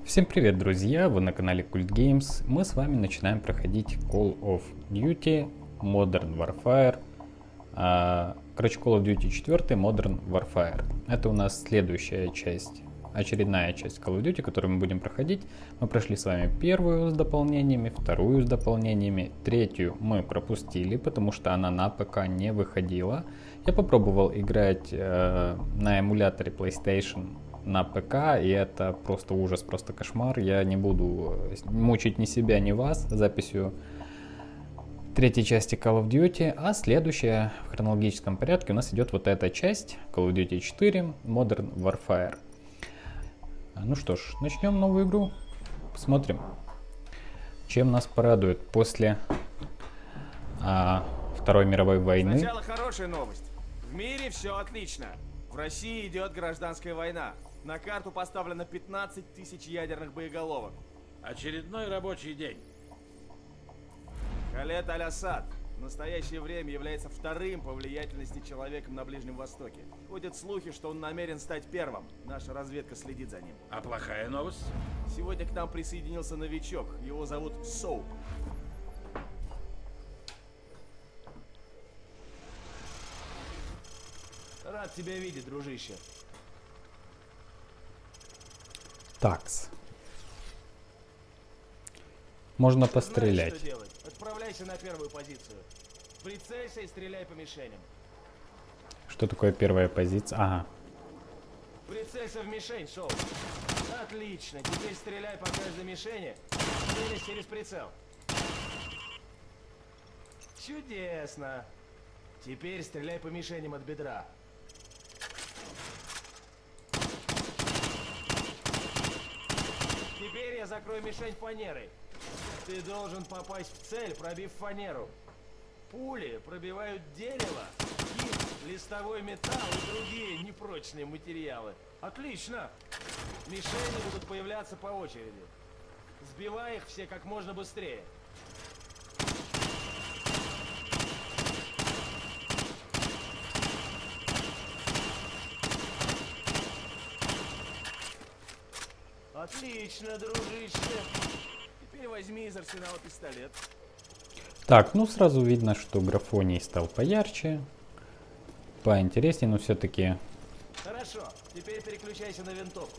Всем привет, друзья! Вы на канале Cult Games. Мы с вами начинаем проходить Call of Duty Modern Warfare. Короче, Call of Duty 4 Modern Warfare. Это у нас следующая часть, очередная часть Call of Duty, которую мы будем проходить. Мы прошли с вами первую с дополнениями, вторую с дополнениями, третью мы пропустили, потому что она на ПК не выходила. Я попробовал играть на эмуляторе PlayStation на ПК, и это просто ужас, просто кошмар. Я не буду мучить ни себя, ни вас записью третьей части Call of Duty, а следующая в хронологическом порядке у нас идет вот эта часть Call of Duty 4 Modern Warfare. Ну что ж, начнем новую игру, посмотрим, чем нас порадует после Второй мировой войны. Сначала хорошая новость. В мире все отлично. В России идет гражданская война. На карту поставлено 15 тысяч ядерных боеголовок. Очередной рабочий день. Халед Аль-Асад в настоящее время является вторым по влиятельности человеком на Ближнем Востоке. Ходят слухи, что он намерен стать первым. Наша разведка следит за ним. А плохая новость? Сегодня к нам присоединился новичок. Его зовут Соуп. Рад тебя видеть, дружище. Такс. Можно Знаешь, пострелять. что делать? Отправляйся на первую позицию. Прицелься и стреляй по мишеням. Что такое первая позиция? Ага. Прицелься в мишень, Соу. Отлично. Теперь стреляй по каждой мишени. Целись через прицел. Чудесно. Теперь стреляй по мишеням от бедра. Теперь я закрою мишень фанерой. Ты должен попасть в цель, пробив фанеру. Пули пробивают дерево, гипс, листовой металл и другие непрочные материалы. Отлично! Мишени будут появляться по очереди. Сбивай их все как можно быстрее. Отлично, дружище. Теперь возьми из арсенала пистолет. Так, ну сразу видно, что графоний стал поярче, поинтереснее, но все-таки... Хорошо, теперь переключайся на винтовку.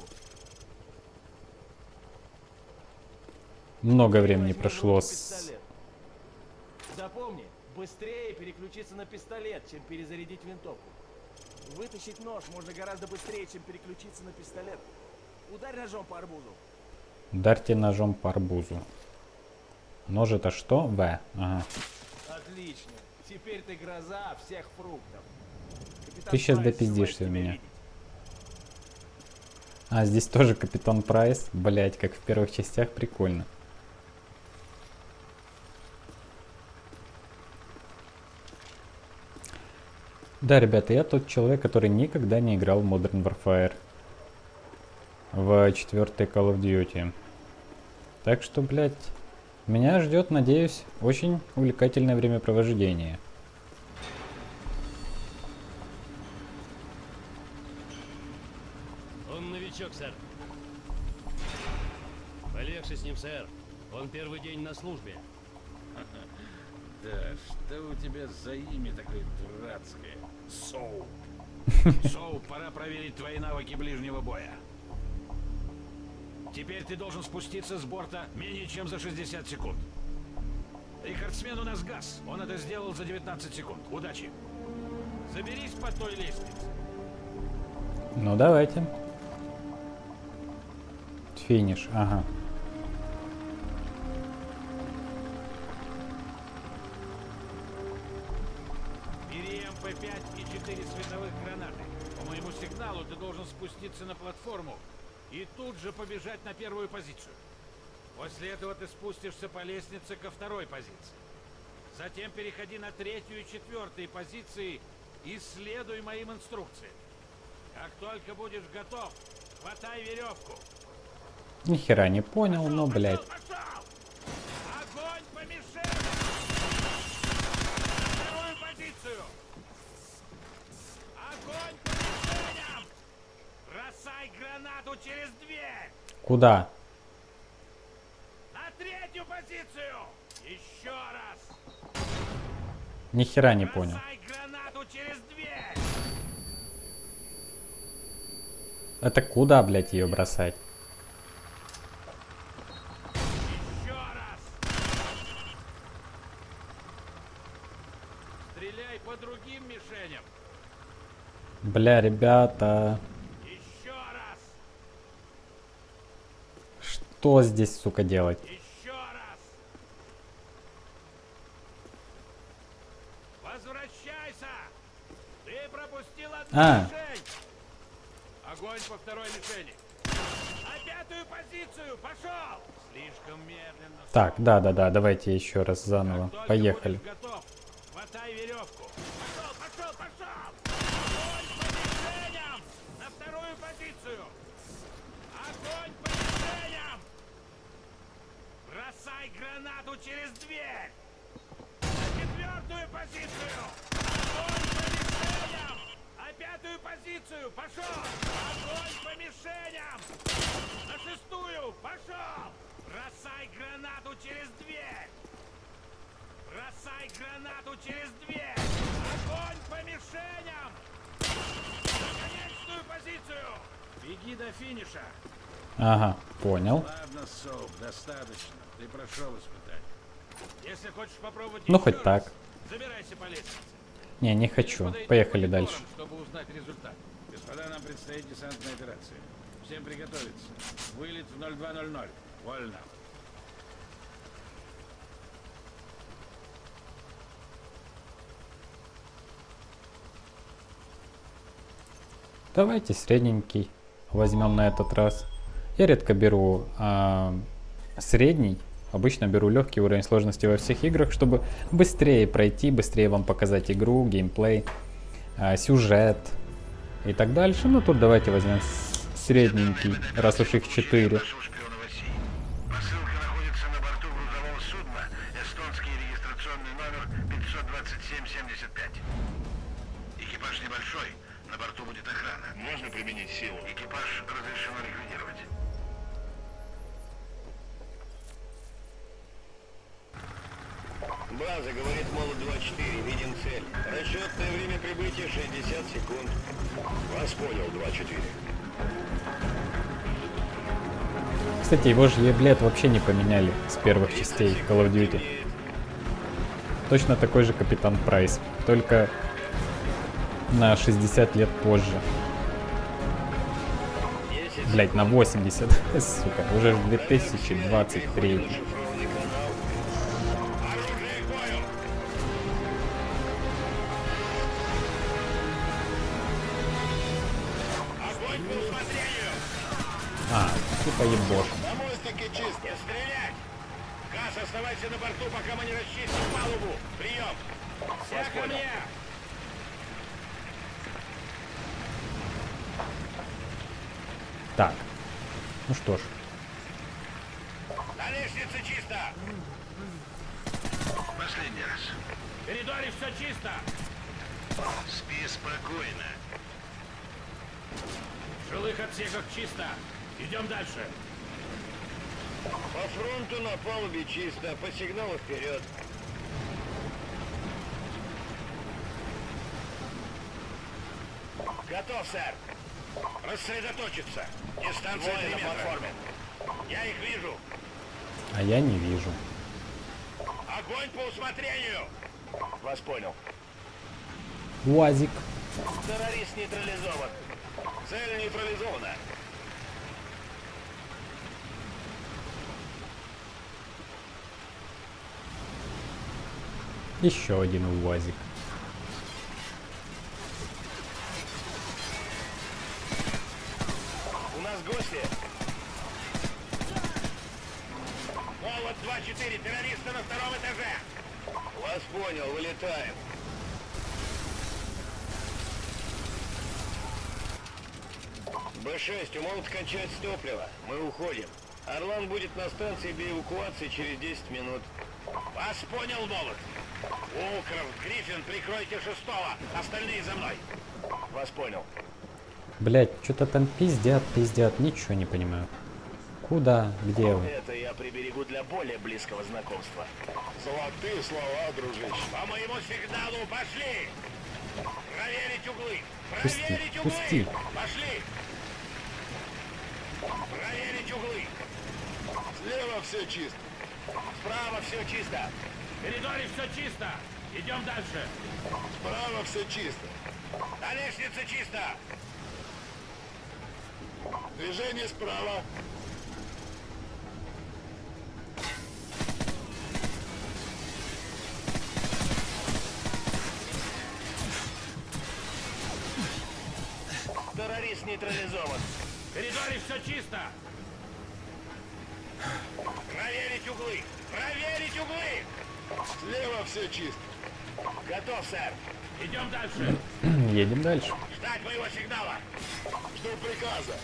Много времени Возьми в прошло руку с... пистолет. Запомни, быстрее переключиться на пистолет, чем перезарядить винтовку. Вытащить нож можно гораздо быстрее, чем переключиться на пистолет. Ударь ножом по арбузу. Ударьте ножом по арбузу. Нож это что? В. Ага. Отлично. Теперь ты гроза всех фруктов. Капитан Ты сейчас Прайс допиздишься желает тебя меня. видеть. А, здесь тоже Капитан Прайс. Блять, как в первых частях, прикольно. Да, ребята, я тот человек, который никогда не играл в Modern Warfare. В 4 Call of Duty. Так что, блядь, меня ждет, надеюсь, очень увлекательное времяпровождение. Он новичок, сэр. Полегче с ним, сэр. Он первый день на службе. Да, что у тебя за имя такое дурацкое? Соу. Соу, пора проверить твои навыки ближнего боя. Теперь ты должен спуститься с борта менее чем за 60 секунд. Рекордсмен у нас Газ. Он это сделал за 19 секунд. Удачи. Заберись по той лестнице. Ну, давайте. Финиш, ага. Бери МП-5 и 4 световых гранаты. По моему сигналу ты должен спуститься на платформу и тут же побежать на первую позицию. После этого ты спустишься по лестнице ко второй позиции. Затем переходи на третью и четвертую позиции и следуй моим инструкциям. Как только будешь готов, хватай веревку. Ни хера не понял, но, блядь. Пошел! Огонь по мишени! Вторую позицию! Огонь по мишеням! Бросай гранату через дверь! Куда? Ни хера не понял. Бросай гранату через дверь! Это куда, блядь, ее бросать? Еще раз! Стреляй по другим мишеням! Бля, ребята. Еще раз! Что здесь, сука, делать? Еще раз! Возвращайся! Ты пропустил одну мишень! Огонь по второй мишени! На пятую позицию! Пошел! Слишком медленно. Так, да, давайте еще раз заново. Как только Поехали. будешь готов, хватай веревку. Пошел! Огонь по мишеням! На вторую позицию! Огонь по мишеням! Бросай гранату через дверь! На четвертую позицию! Огонь по мишеням! На пятую позицию! Пошел! Огонь по мишеням! На шестую! Пошел! Бросай гранату через дверь! Бросай гранату через дверь! Огонь по мишеням! На конечную позицию! Беги до финиша! Ага, понял. Ладно, Соуп, достаточно. Ты прошел испытание. Если хочешь попробовать Ну, еще хоть раз, так. забирайся по лестнице. Не хочу. Подойди к Поехали мониторам, дальше. чтобы узнать результат. Господа, нам предстоит десантная операция. Всем приготовиться. Вылет в 02:00. Вольно. Давайте средненький возьмем на этот раз. Я редко беру средний. Обычно беру легкий уровень сложности во всех играх, чтобы быстрее пройти, быстрее вам показать игру, геймплей, сюжет и так дальше. Ну тут давайте возьмем средненький, раз уж их 4. Посылка находится на борту грузового судна. Эстонский регистрационный номер 52775. Экипаж небольшой. На борту будет охрана. Можно применить силу? Экипаж разрешено ликвидировать. База, говорит Молот 24, виден цель. Расчетное время прибытия 60 секунд. Вас понял, 24. Кстати, его же еблет вообще не поменяли с первых частей Call of Duty. Точно такой же Капитан Прайс, только на 60 лет позже. Блять, на 80, сука, уже 2023. Шифрованный канал. Оружие к бою! Огонь по усмотрению! Типа ебош. На мостике чисто. Не стрелять! Газ, оставайся на борту, пока мы не расчистим палубу. Прием! Все ко мне! Так, ну что ж. На лестнице чисто! Последний раз. В коридоре все чисто! Спи спокойно. В жилых отсеках чисто! Идем дальше! По фронту на палубе чисто, по сигналу вперед. Готов, сэр. Рассредоточиться. Дистанция 3 метра. Платформе. Я их вижу. А я не вижу. Огонь по усмотрению. Вас понял. УАЗик. Террорист нейтрализован. Цель нейтрализована. Еще один УАЗик. У нас гости. Молот 2-4, террористы на втором этаже. Вас понял, вылетаем. Б-6, у Молот кончается топливо. Мы уходим. Орлан будет на станции для эвакуации через 10 минут. Вас понял, Молот. Укров, Гриффин, прикройте шестого. Остальные за мной. Вас понял. Блять, что-то там пиздят, ничего не понимаю. Куда? Где вы? Это я приберегу для более близкого знакомства. Золотые слова, дружище. По моему сигналу пошли! Проверить углы! Пусти, Проверить углы! пусти. Пошли! Проверить углы! Слева все чисто. Справа все чисто! В коридоре все чисто. Идем дальше. Справа все чисто. На лестнице чисто! Движение справа. Террорист нейтрализован. В коридоре все чисто. Проверить углы! Проверить углы! Слева все чисто. Готов, сэр. Идем дальше. Едем дальше. Ждать моего сигнала. Жду приказа.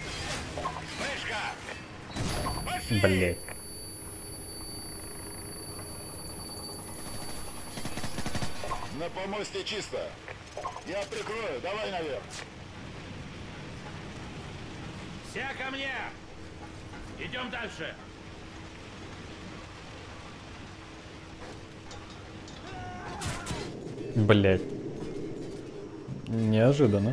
Вспышка! Пошли! Блять. На помосте чисто. Я прикрою. Давай наверх. Все ко мне. Идем дальше. Блять. Неожиданно.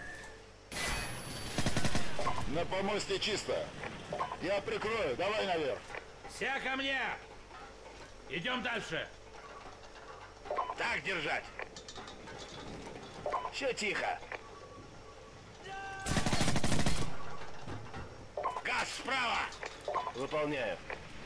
На помосте чисто. Я прикрою. Давай наверх. Все ко мне. Идем дальше. Так держать. Все тихо. Газ справа. Выполняю.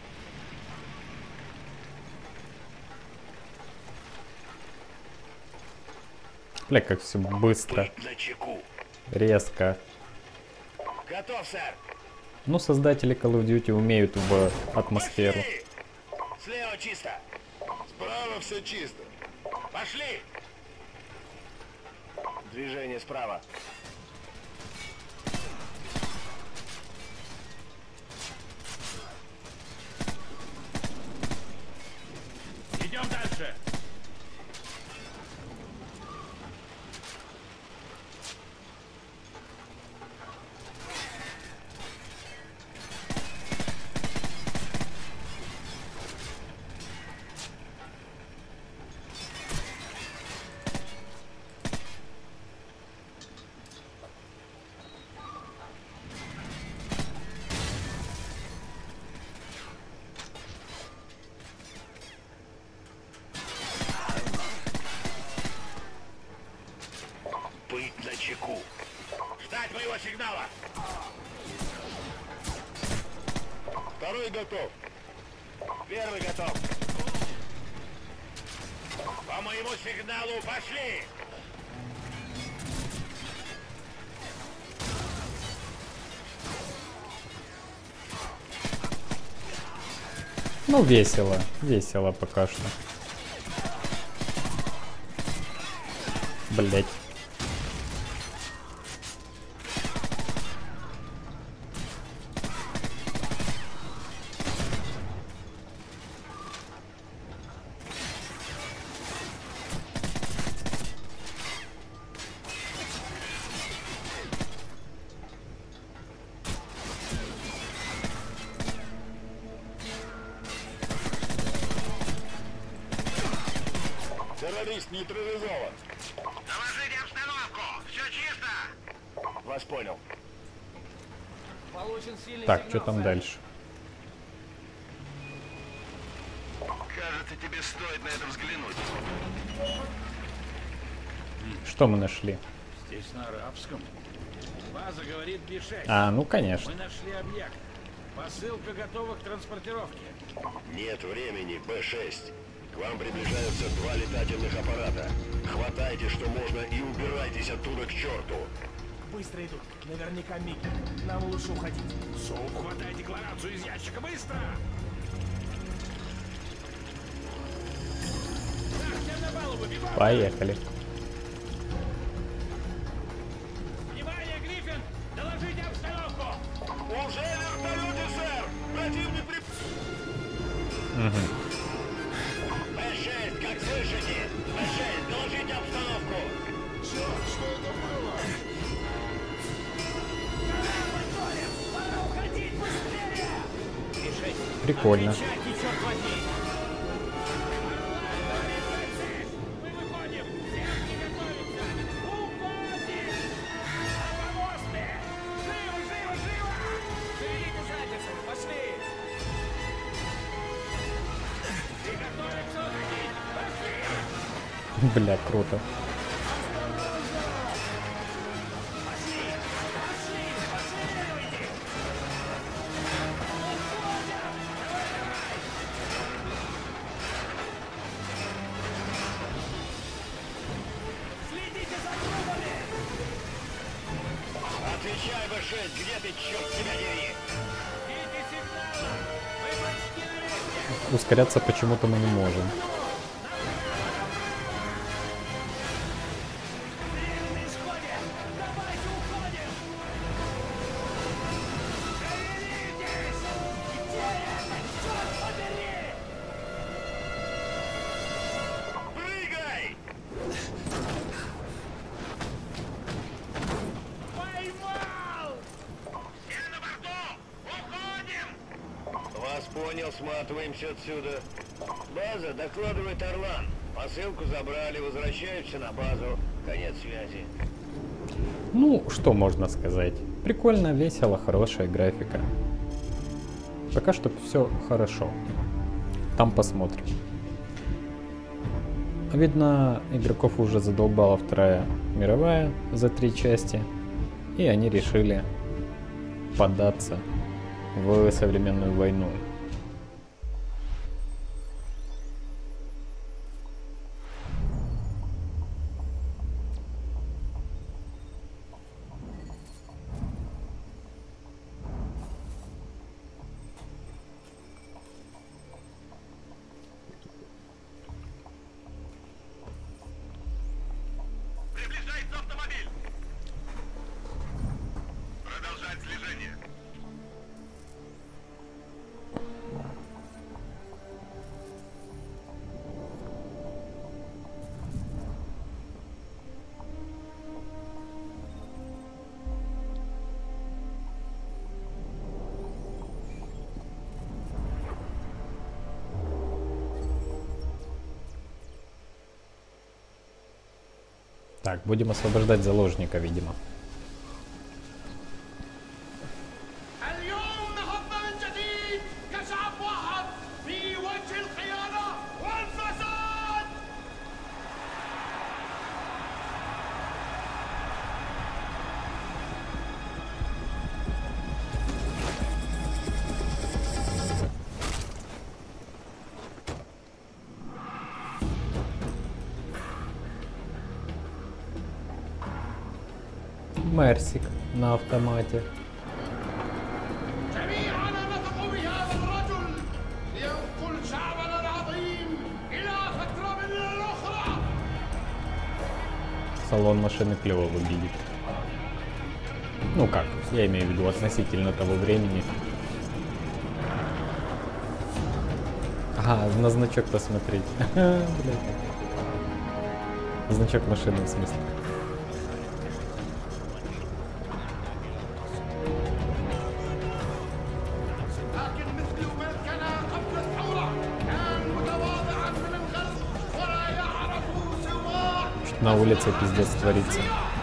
Бля, как все быстро, Быть начеку. резко. Готов, сэр. Ну, создатели Call of Duty умеют в атмосферу. Пошли! Слева чисто. Справа все чисто. Пошли! Движение справа. Идем дальше. Быть начеку. Ждать моего сигнала. Второй готов. Первый готов. По моему сигналу пошли! Ну, весело. Весело пока что. Блять. Террорист нейтрализован. Доложите обстановку! Все чисто! Вас понял. Получен сильный Так, сигнал, что там сэр. дальше? Кажется, тебе стоит на это взглянуть. Что мы нашли? Здесь на арабском. База говорит B6. А, ну конечно. Мы нашли объект. Посылка готова к транспортировке. Нет времени, Б-6. К вам приближаются 2 летательных аппарата. Хватайте, что можно, и убирайтесь оттуда к черту. Быстро идут. Наверняка Микки. Нам лучше уходить. Соуп, хватай декларацию из ящика, быстро! Так, всем на палубу, бегом! Поехали. Внимание, Гриффин! Доложите обстановку! Уже вертолеты, сэр! Противник при... Б-6, как слышите? Б-6, доложите обстановку! Черт, что это было? Пора уходить быстрее! Прикольно. Отвечайте, черт возьми! Мы выходим! Всем приготовиться! Уходим! Аваносты! Живо, живо, живо! Шевелите задницами, пошли! Приготовиться уходить! Пошли! Бля, круто. Следите за трубами! Отвечай, Б6, где ты, черт тебя дери? Ждите сигнала! Мы почти на месте! Ускоряться почему-то мы не можем. Время на исходе! Давайте уходим! Шевелитесь! Где это, черт побери? Прыгай! Поймал! Все на борту! Уходим! Вас понял, сматываемся отсюда. База, докладывает Орлан. Посылку забрали, возвращаются на базу. Конец связи. Ну, что можно сказать? Прикольно, весело, хорошая графика. Пока что все хорошо. Там посмотрим. Видно, игроков уже задолбала Вторая мировая за 3 части. И они решили податься в современную войну. Приближается автомобиль. Продолжать слежение. Так, будем освобождать заложника, видимо. اليوم نهضنا من جديد كشعب واحد في وجه الخيانة والفساد. Мерсик на автомате. جميعنا نثق بهذا الرجل لينقل شعبنا العظيم إلى فترة من الأخرى. Салон машины клево выглядит. Ну как, я имею в виду относительно того времени. Ага, на значок посмотреть. Блядь. Значок машины в смысле. لكن مثل ما كان قبل الثورة كان متواضعا من الغرب ولا يعرف سواه. Чуть на улице пиздец творится.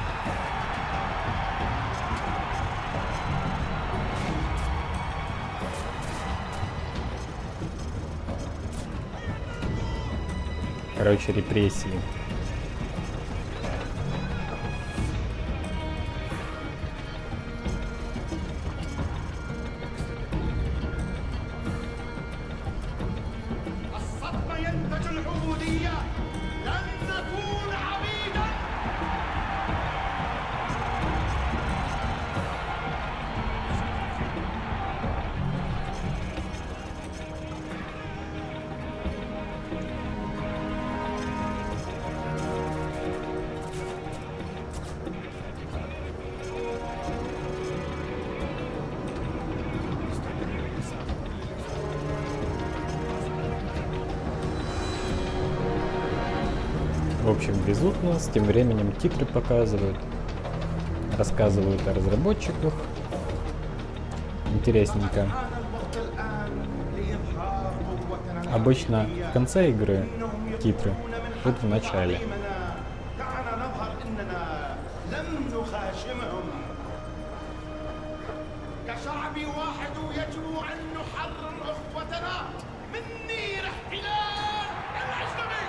Короче, репрессии. الصدمة ينتج العبودية. لن نكون عبيدا. В общем, везут нас, тем временем титры показывают, рассказывают о разработчиках. Интересненько. الآن الوقت الآن Обычно в конце игры титры, тут в начале. دعنا نظهر إننا لم نخاشمهم. كشعب واحد يجب أن نحرر أخوتنا من نير احتلال الأجنبي.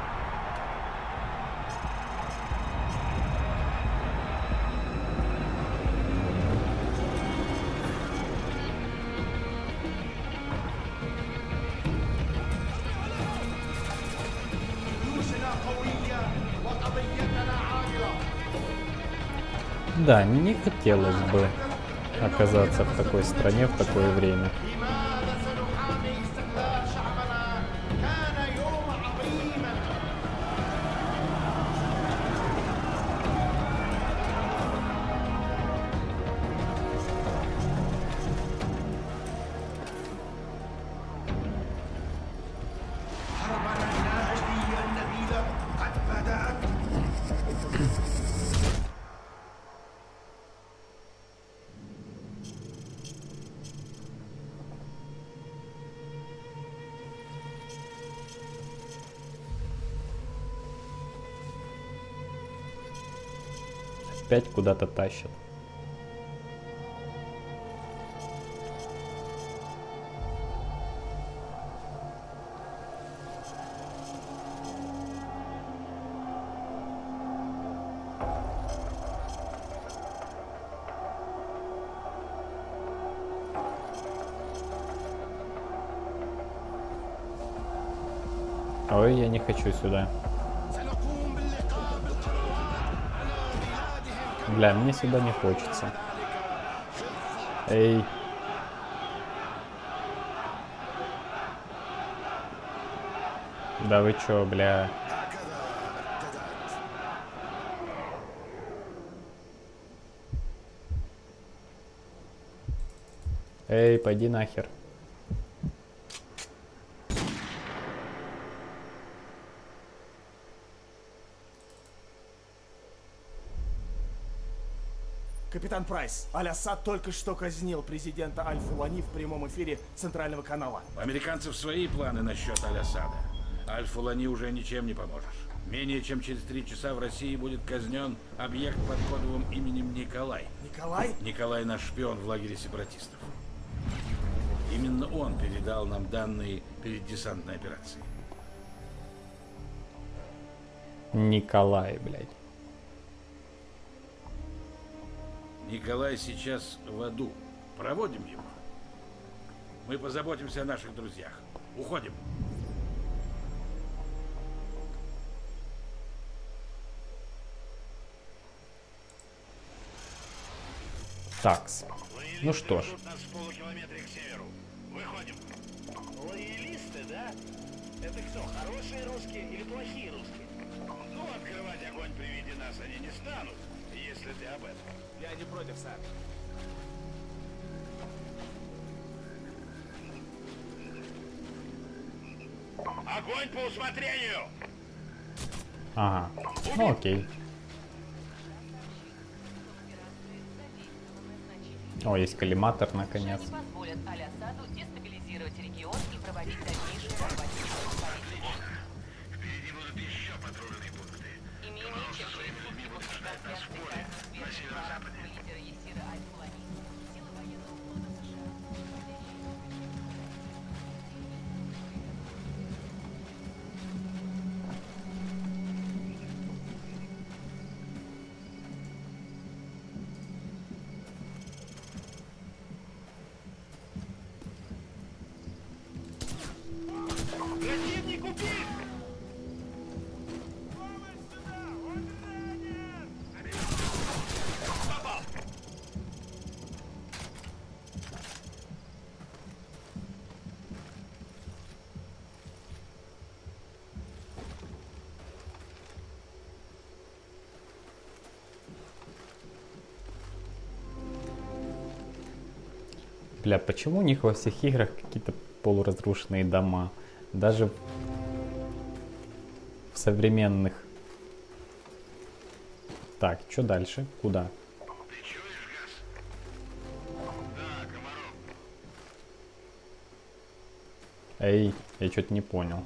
جيوشنا قوية وقضيتنا عادلة. Да, не хотелось бы оказаться в такой стране в такое время. لماذا سنحامي استقلال شعبنا؟ كان يوم عظيما. حربنا النهجية النبيلة قد بدأت. Опять куда-то тащат. Ой, я не хочу сюда. سنقوم باللقاء بالقنوات على بلادهم. Бля, мне сюда не хочется. Эй. Да вы чё, бля? Эй, пойди нахер. Капитан Прайс, Аль-Асад только что казнил президента Аль-Фулани в прямом эфире Центрального канала. У американцев свои планы насчет Аль-Асада. Аль-Фулани уже ничем не поможешь. Менее чем через 3 часа в России будет казнен объект под кодовым именем Николай. Николай? Николай наш шпион в лагере сепаратистов. Именно он передал нам данные перед десантной операцией. Николай, блядь. Николай сейчас в аду. Проводим его. Мы позаботимся о наших друзьях. Уходим. Такс. Ну что ж. Нас в полукилометре к северу. Выходим. Лоялисты, да? Это кто, хорошие русские или плохие русские? Ну, открывать огонь при виде нас они не станут, если ты об этом. Я не против, сэр. Огонь по усмотрению! Ага. Ну окей. О, есть коллиматор наконец. Не позволят Аль-Асаду дестабилизировать регион и проводить дальнейшую захватительную политику. Впереди будут еще патрульные пункты. И менее чем через сутки после трансляции казни смерти лидера Ясира Аль-Фулани, силы военного флота США Противник убит! Бля, почему у них во всех играх какие-то полуразрушенные дома? Даже в современных. Так, что дальше? Куда? Ты чуешь газ? Да, Комаров. Эй, я что-то не понял.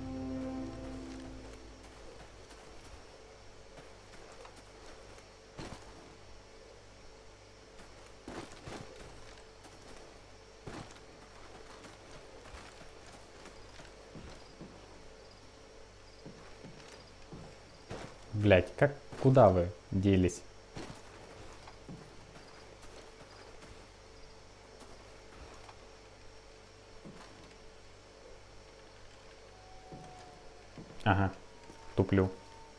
Блять, как, куда вы делись? Ага, туплю.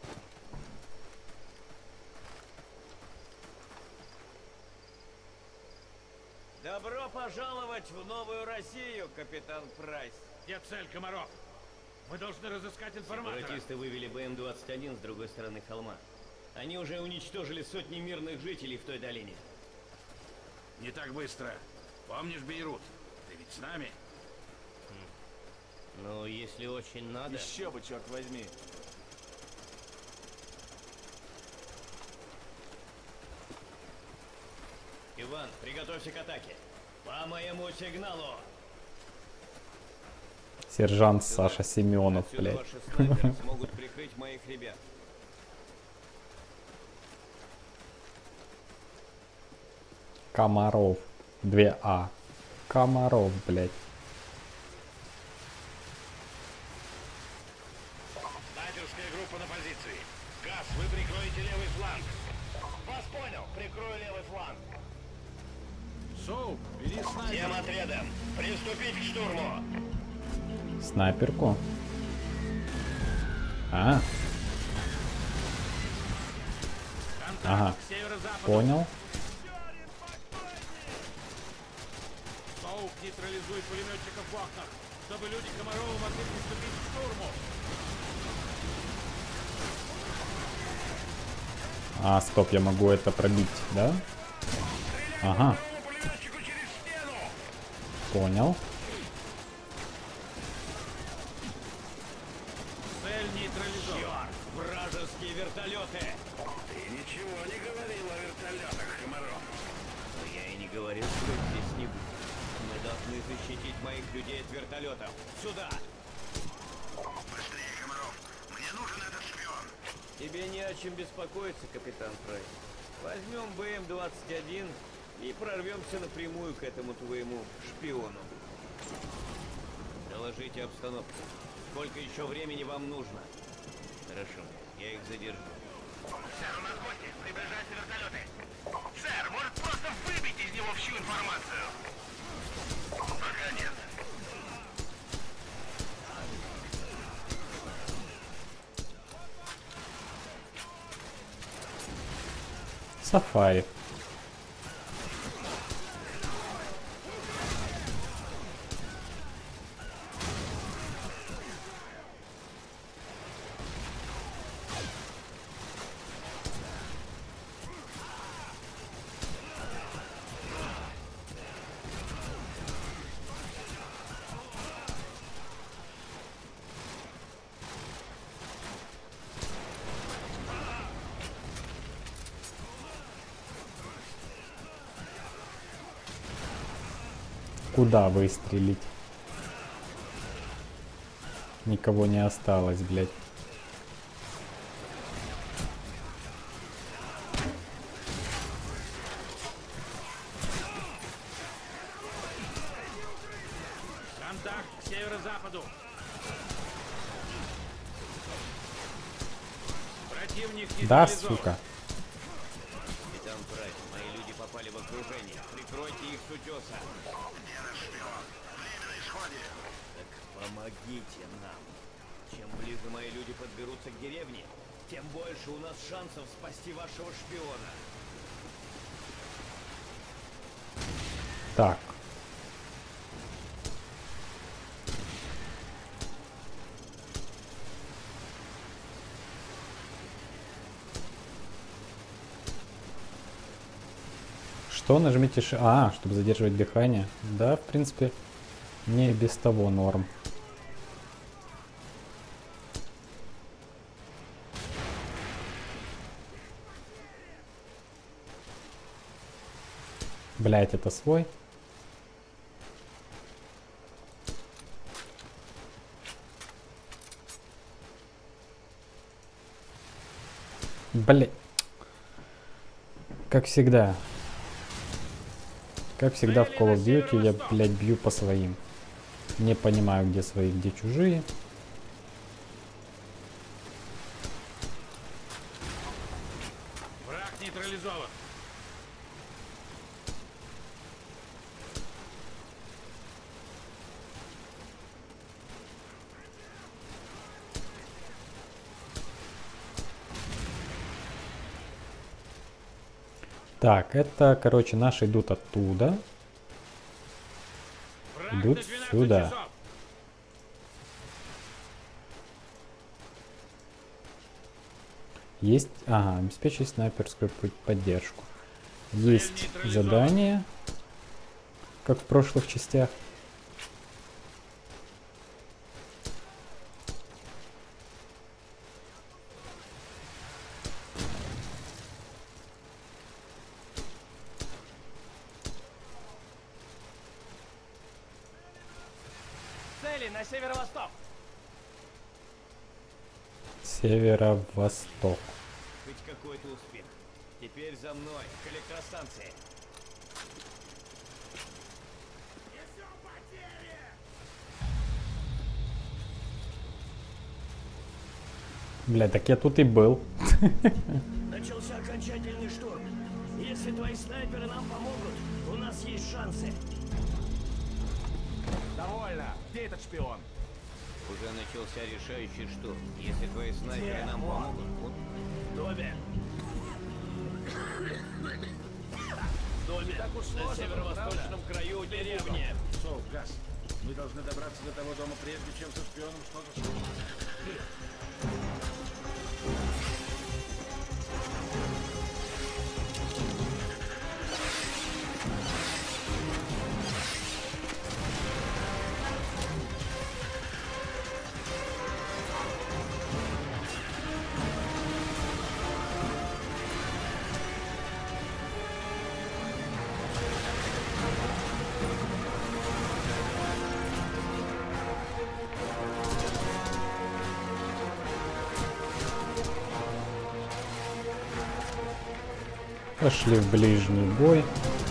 Добро пожаловать в новую Россию, капитан Прайс. Где цель, Комаров? Мы должны разыскать информатора. Сепаратисты вывели БМ-21 с другой стороны холма. Они уже уничтожили сотни мирных жителей в той долине. Не так быстро. Помнишь Бейрут? Ты ведь с нами? Ну, если очень надо... Еще бы, черт возьми. Иван, приготовься к атаке. По моему сигналу. Сержант Саша Семенов, Отсюда блядь. ваши снайперы смогут прикрыть моих ребят. Комаров. 2А. Комаров, блядь. Снайперская группа на позиции. Газ, вы прикроете левый фланг. Вас понял. Прикрою левый фланг. Соу, бери Всем снайпер. отрядам приступить к штурму. Снайперку. А, Контакт ага. к северо-западу. Понял. Соу, нейтрализуй пулеметчиков в окнах, чтобы люди Комарова могли приступить к штурму. А, стоп, я могу это пробить, да? Ага. Понял. Цель нейтрализована. Вражеские вертолеты. Ты ничего не говорил о вертолетах, Комаров. Но я и не говорил, что их здесь не будет. Мы должны защитить моих людей от вертолетов. Сюда! Быстрее, Комаров. Мне нужен этот шпион. Тебе не о чем беспокоиться, капитан Прайс. Возьмем БМ-21 и прорвемся напрямую к этому твоему шпиону. Доложите обстановку. Сколько еще времени вам нужно? Хорошо, я их задержу. Сэр, у нас гости. Приближаются вертолеты. Сэр, может просто выбить из него всю информацию? Пока нет. Сафари. Куда выстрелить? Никого не осталось, блядь. Контакт к северо-западу. Противник Да, нейтрализован. сука. Капитан Прайс, мои люди попали в окружение. Прикройте их с утеса. Где наш шпион? Время на исходе. Так помогите нам. Чем ближе мои люди подберутся к деревне, тем больше у нас шансов спасти вашего шпиона. Так. Что? Нажмите А, чтобы задерживать дыхание. Да, в принципе, мне и без того норм. Блять, это свой? Блин. Как всегда. Как всегда в Call of Duty я, блядь, бью по своим. Не понимаю, где свои, где чужие. Враг нейтрализован. Так, это, короче, наши идут оттуда. Враг Идут на 12 сюда. часов. Есть, ага, обеспечить снайперскую поддержку. Есть задание, как в прошлых частях. Цели на северо-восток. Северо-восток. Хоть какой-то успех. Теперь за мной, к электростанции. Бля, так я тут и был. Начался окончательный штурм. Если твои снайперы нам помогут, у нас есть шансы. Довольно. Где этот шпион? Уже начался решающий штурм. Если твои снайперы нам Вот. помогут, вот В доме. В доме. Так уж на северо-восточном краю деревни. Соу, газ. Мы должны добраться до того дома, прежде чем со шпионом что-то случится. Пошли в ближний бой.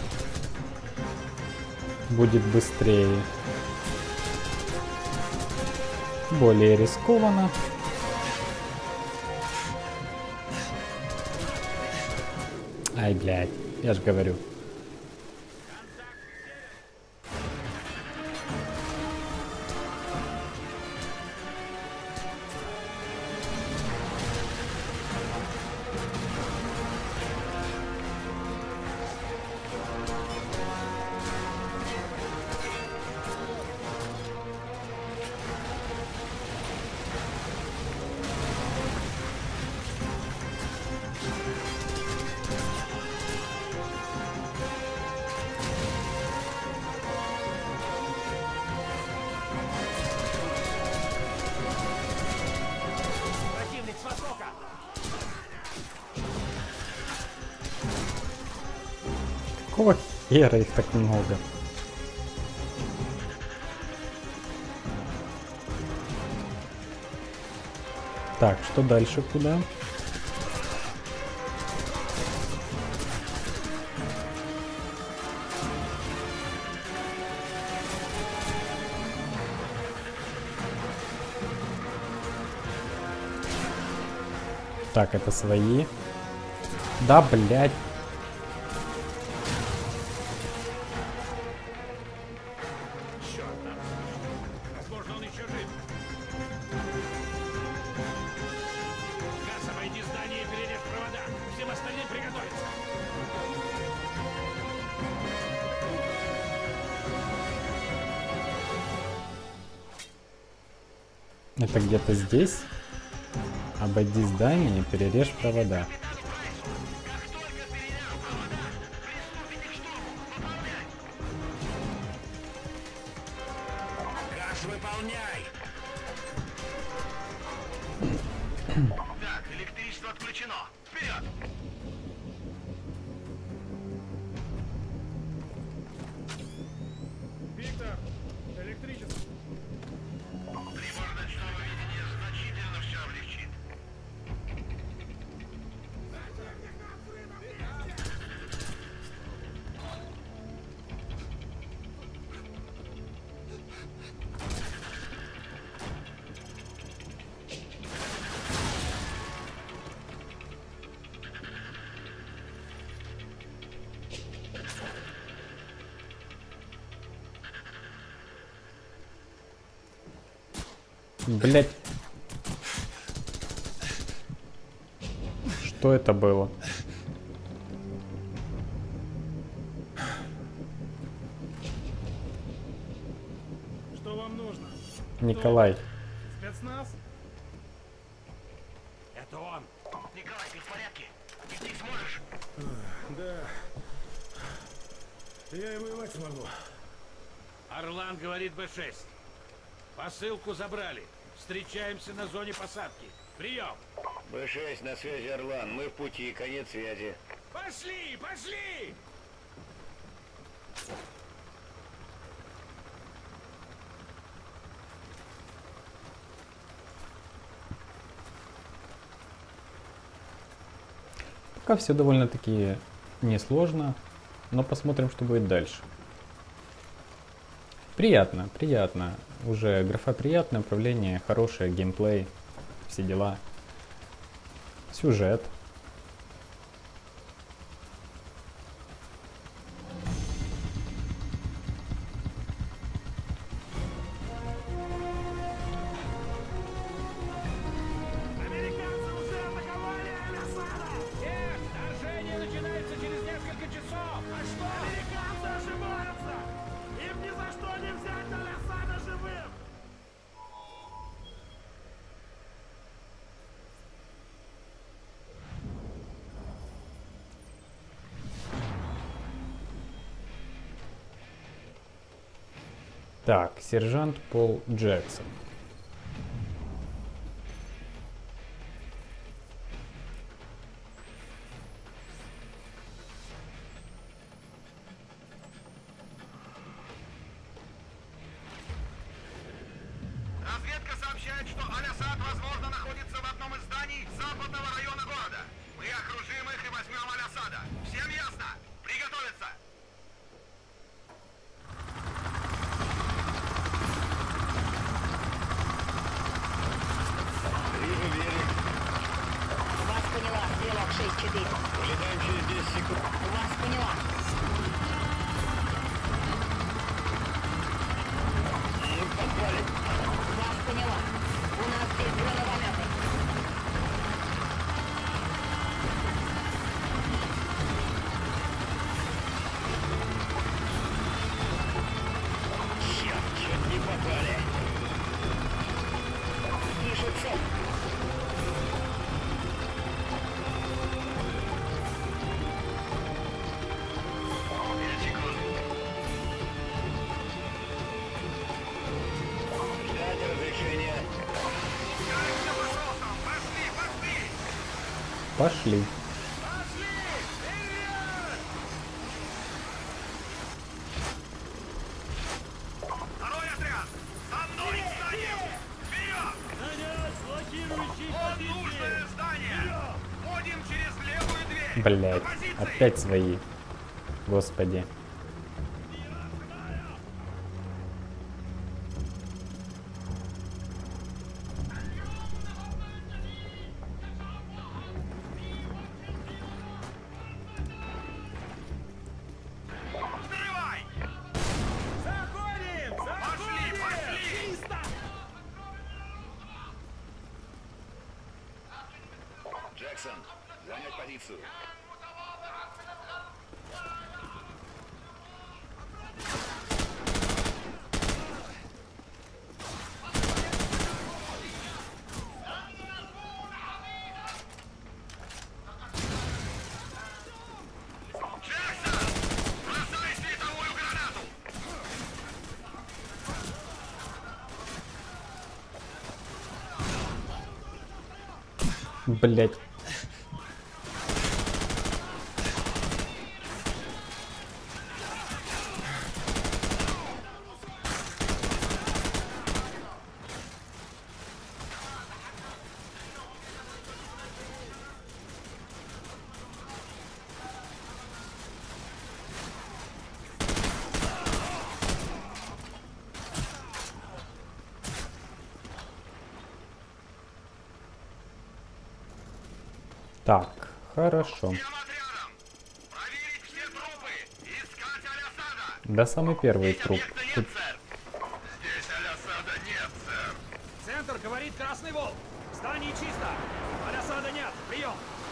Будет быстрее. Более рискованно. Ай, блядь, я ж говорю. Противник с востока. Какого хера их так много? Так, что дальше? Куда? Так, это свои. Да, блядь. Черт, возможно, он еще жив. Газ, обойди здание и перережь провода. Всем остальным приготовиться. Это где-то здесь. Обойди здание и перережь провода. газ выполняй! Так, электричество отключено. Вперед! Виктор, электричество. Прибор ночного видения значительно все облегчит. Блять. Что это было? Что вам нужно? Николай. Спецназ? Это он. Николай, ты в порядке? Идти сможешь? Да. Я и воевать смогу. Орлан говорит Б6. Посылку забрали. Встречаемся на зоне посадки. Прием. Б6, на связи Орлан. Мы в пути, конец связи. Пошли, пошли! Пока все довольно-таки несложно, но посмотрим, что будет дальше. Приятно, приятно. Уже графа приятная, управление хорошее, геймплей, все дела. Сюжет. Американцы уже атаковали Аль-Асада! Нет, вторжение начинается через несколько часов. А что? Американцы ошибаются! Им ни за что не взять Аль-Асада живым! Так, сержант Пол Джексон. Разведка сообщает, что Аль-Асад, возможно, находится в одном из зданий западного района города. Мы окружим их и возьмем Аль-Асада. Всем ясно? Приготовиться! Вижу берег. Вас поняла, стрелок 6-4. Улетаем через 10 секунд. Вас поняла. Мы попали. Вас поняла. У нас здесь гранатометы. Черт, чуть не попали. Вижу цель. Ждать разрешения. Пошли. Второй отряд! За мной к зданию! Вперед! Занять блокирующие Вот позиции! нужное здание! Входим через левую дверь! Блять, На позиции! опять свои. Господи. Взрывай! Заходим! Пошли, пошли! Чисто! Джексон, занять позицию. Джексон! Бросай световую гранату! Блять. Так, хорошо. Всем отрядам! Проверить все трупы! Искать Аль-Асада! Да самый первый Здесь труп. объекта нет, Тут сэр! Здесь Аль-Асада нет, сэр! Центр говорит Красный Волк. Здание чисто. Аль-Асада нет. Прием.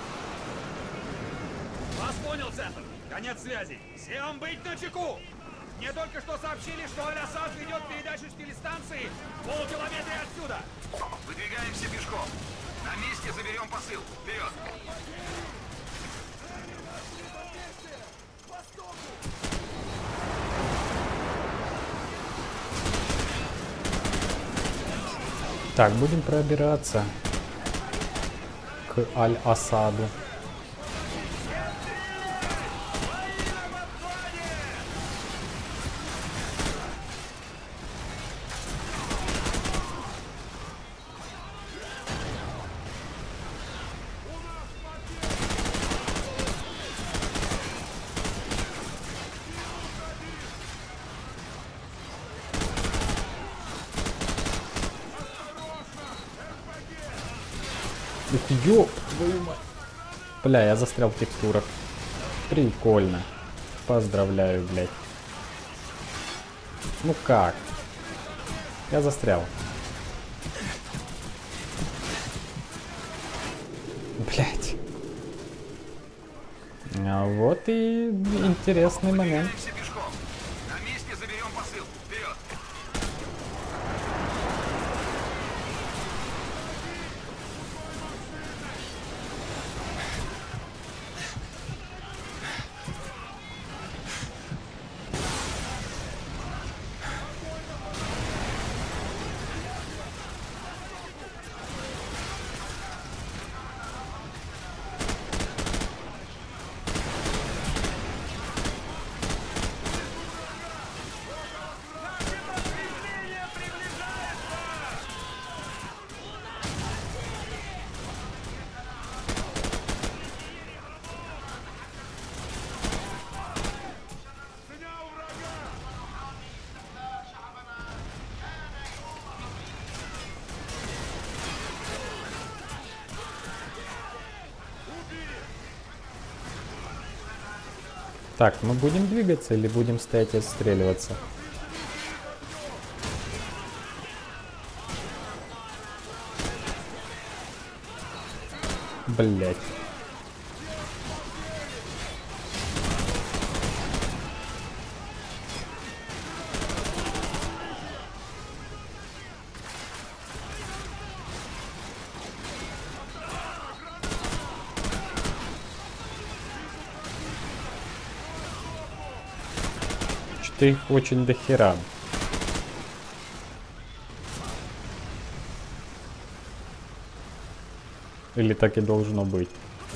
Вас понял, Центр. Конец связи. Всем быть начеку. Мне только что сообщили, что Аль-Асад ведет передачу с телестанции в полукилометре отсюда. Выдвигаемся пешком. На месте заберем посыл. Вперед! Так, будем пробираться к Аль-Асаду. Ёп, твою мать. Бля, я застрял в текстурах. Прикольно. Поздравляю, блядь. Ну как? Я застрял. Блядь. А вот и интересный момент. Выдвигаемся пешком. На месте заберем посыл. Вперед! Так, мы будем двигаться или будем стоять и отстреливаться? Блять. Ты их очень дохера. Или так и должно быть.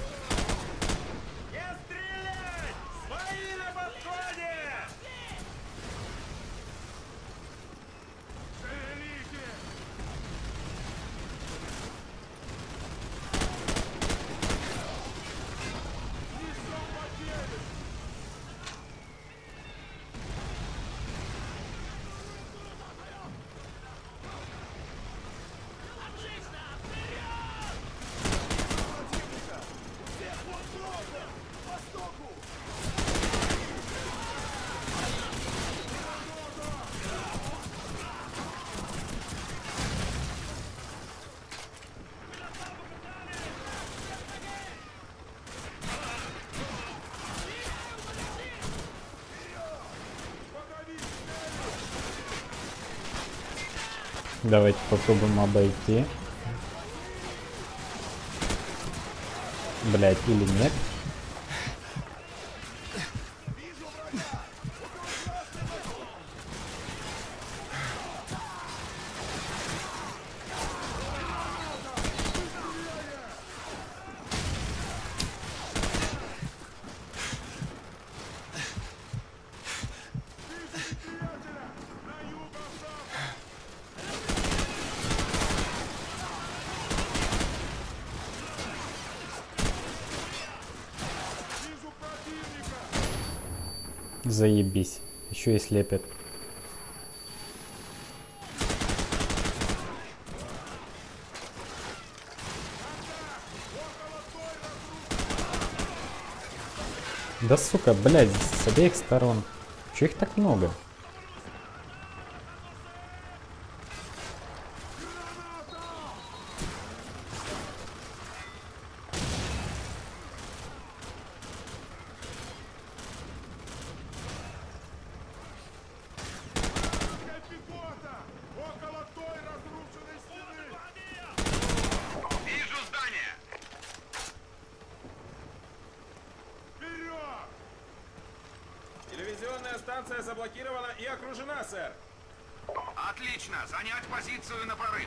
Давайте попробуем обойти. Блять, или нет? Заебись. Еще и слепят. Да сука, блядь, с обеих сторон. Че их так много? заблокирована и окружена, сэр. Отлично! Занять позицию на прорыв!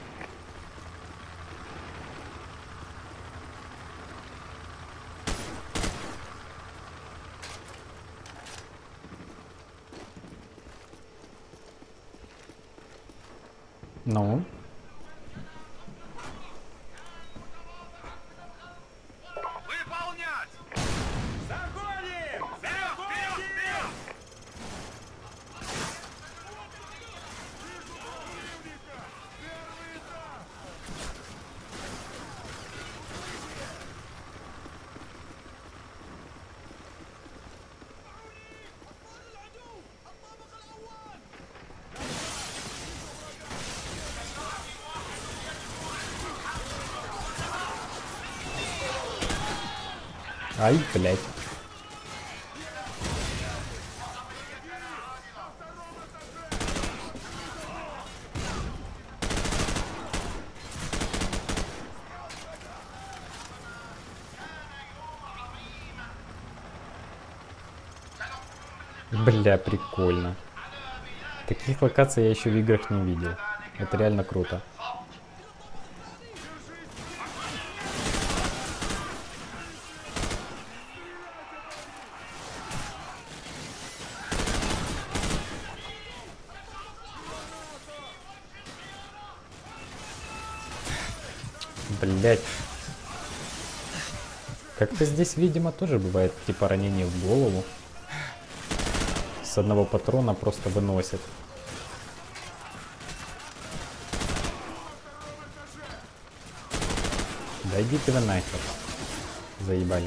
Ну? Выполнять! Заходим! Вперед, вперед, вперед! Ай, блядь. Бля, прикольно. Таких локаций я еще в играх не видел. Это реально круто. Блять. Как-то здесь, видимо, тоже бывает типа ранение в голову. С одного патрона просто выносит. Да идите вы нахер. Заебали.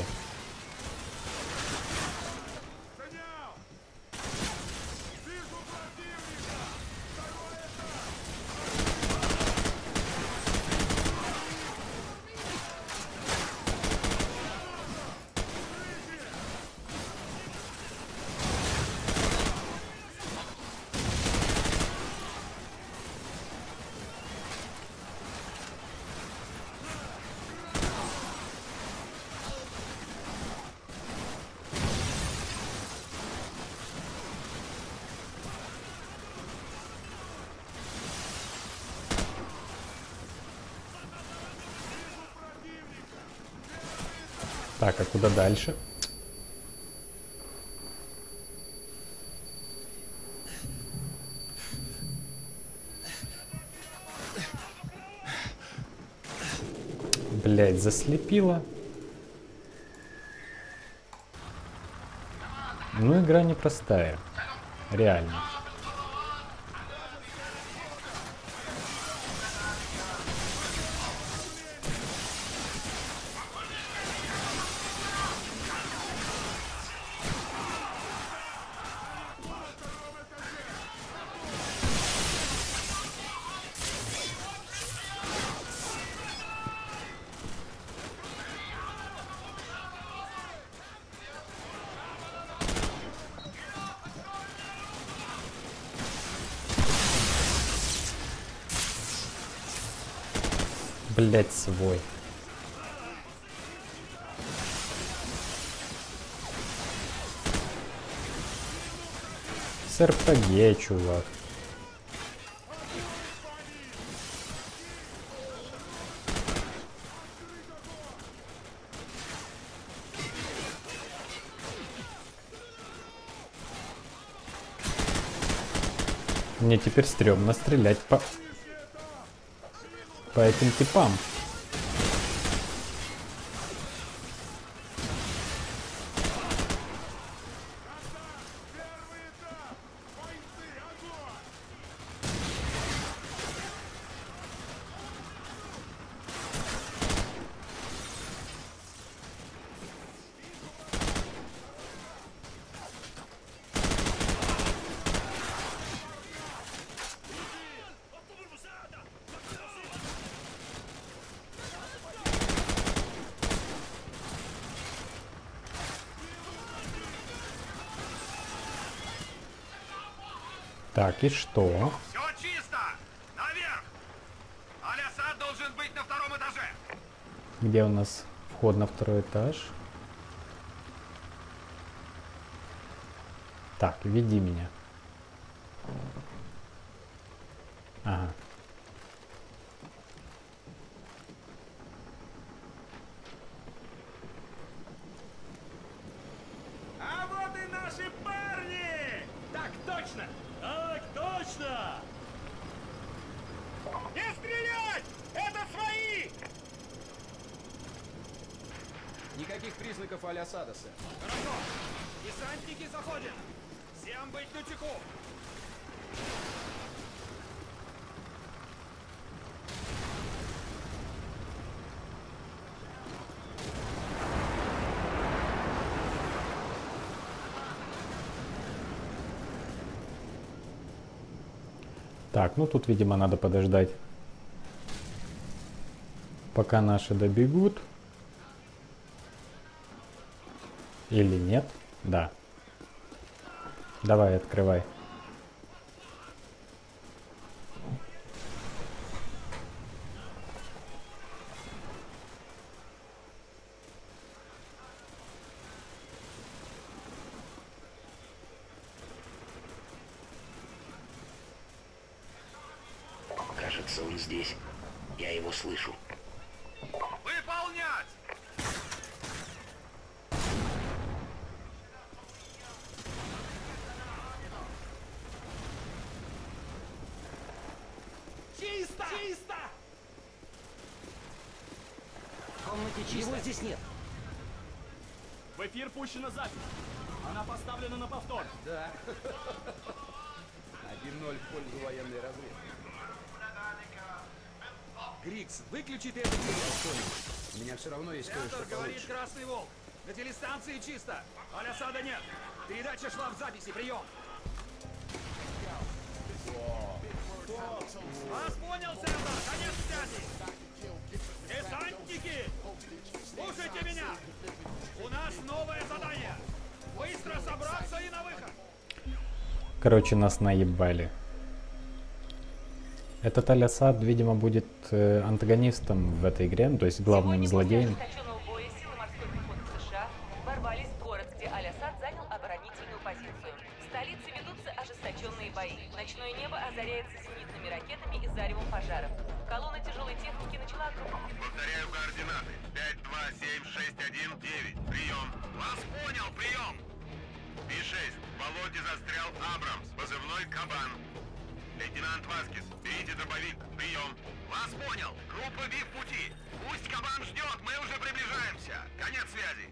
Так, а куда дальше? Блять, заслепила. Ну, игра непростая. Реально. Блять, свой. С РПГ, чувак. Мне теперь стрёмно стрелять по этим типам. Так, и что? Все чисто! Наверх! Аль-Асад должен быть на втором этаже! Где у нас вход на второй этаж? Так, веди меня. Ага. А вот и наши парни! Так точно! Так точно! Не стрелять! Это свои! Никаких признаков Аль-Асада, сэр. Хорошо. Десантники заходят. Всем быть начеку. Так, ну тут, видимо, надо подождать, пока наши добегут. Или нет? Да. Давай, открывай. Кажется, он здесь. Я его слышу. Выполнять! Чисто! Чисто! В комнате чисто. Его здесь нет. В эфир пущена запись. Она поставлена на повтор. Да. 1-0 в пользу военной разведки. Грикс, выключи ты это дело, что-нибудь. У меня все равно есть кое-что Сендер, говорит получше. Красный Волк. На телестанции чисто. Аль-Асада нет. Передача шла в записи. Прием. Вас понял, Сендер. Конец связи. Десантники! Слушайте меня! У нас новое задание. Быстро собраться и на выход. Короче, нас наебали. Этот Аль-Асад, видимо, будет антагонистом в этой игре, ну, то есть главным злодеем. Ожесточенного боя силы морской пехоты США ворвались в город, где Аль-Асад занял оборонительную позицию. В столице ведутся ожесточенные бои. Ночное небо озаряется зенитными ракетами и заревом пожаров. Колонна тяжелой техники начала окружение. Повторяю координаты. 52761-9. Прием. Вас понял, прием. Би-6. В болоте застрял Абрамс. Позывной Кабан. Лейтенант Васкис, берите дробовик. Прием. Вас понял. Группа Ви в пути. Пусть Кабан ждет, мы уже приближаемся. Конец связи.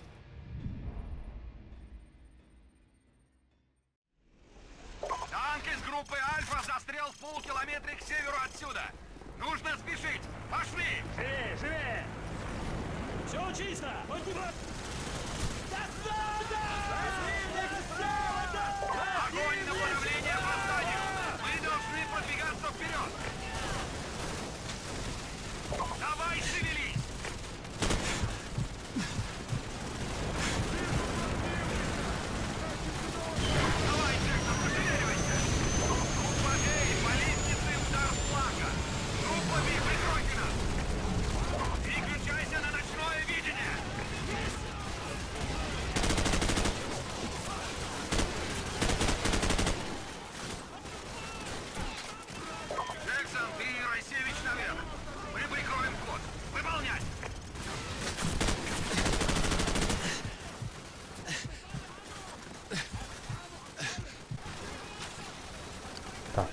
Танк из группы Альфа застрял в полукилометре к северу отсюда. Нужно спешить. Пошли! Живее, живее! Все чисто! Поднимай! Огонь на подавление по зданию! Мы должны продвигаться вперед! Давай, шевелись! Давай, Джексон, пошевеливайся! Группа Эй, по лестнице удар флага! Группа Би, прикройте нас! Переключайся на ночное видение! Джексон, ты и Райсевич наверх. Мы прикроем вход. Выполнять! Так,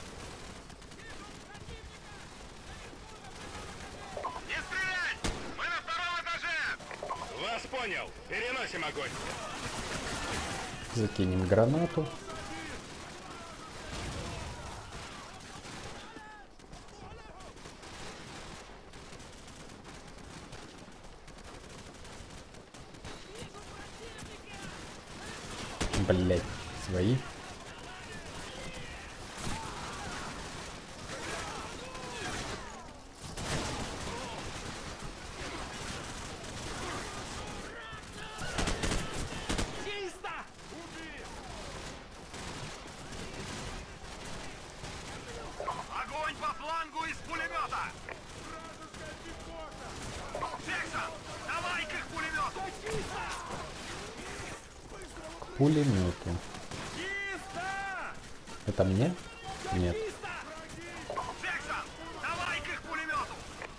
Не стрелять! Мы на втором этаже! Вас понял. Переносим огонь. закинем гранату. Блять, свои. Чисто! Огонь по флангу из пулемета! Джексон, давай к их пулемету! К пулемету. Чисто! Это мне? Нет. Джексон, давай к их пулемету!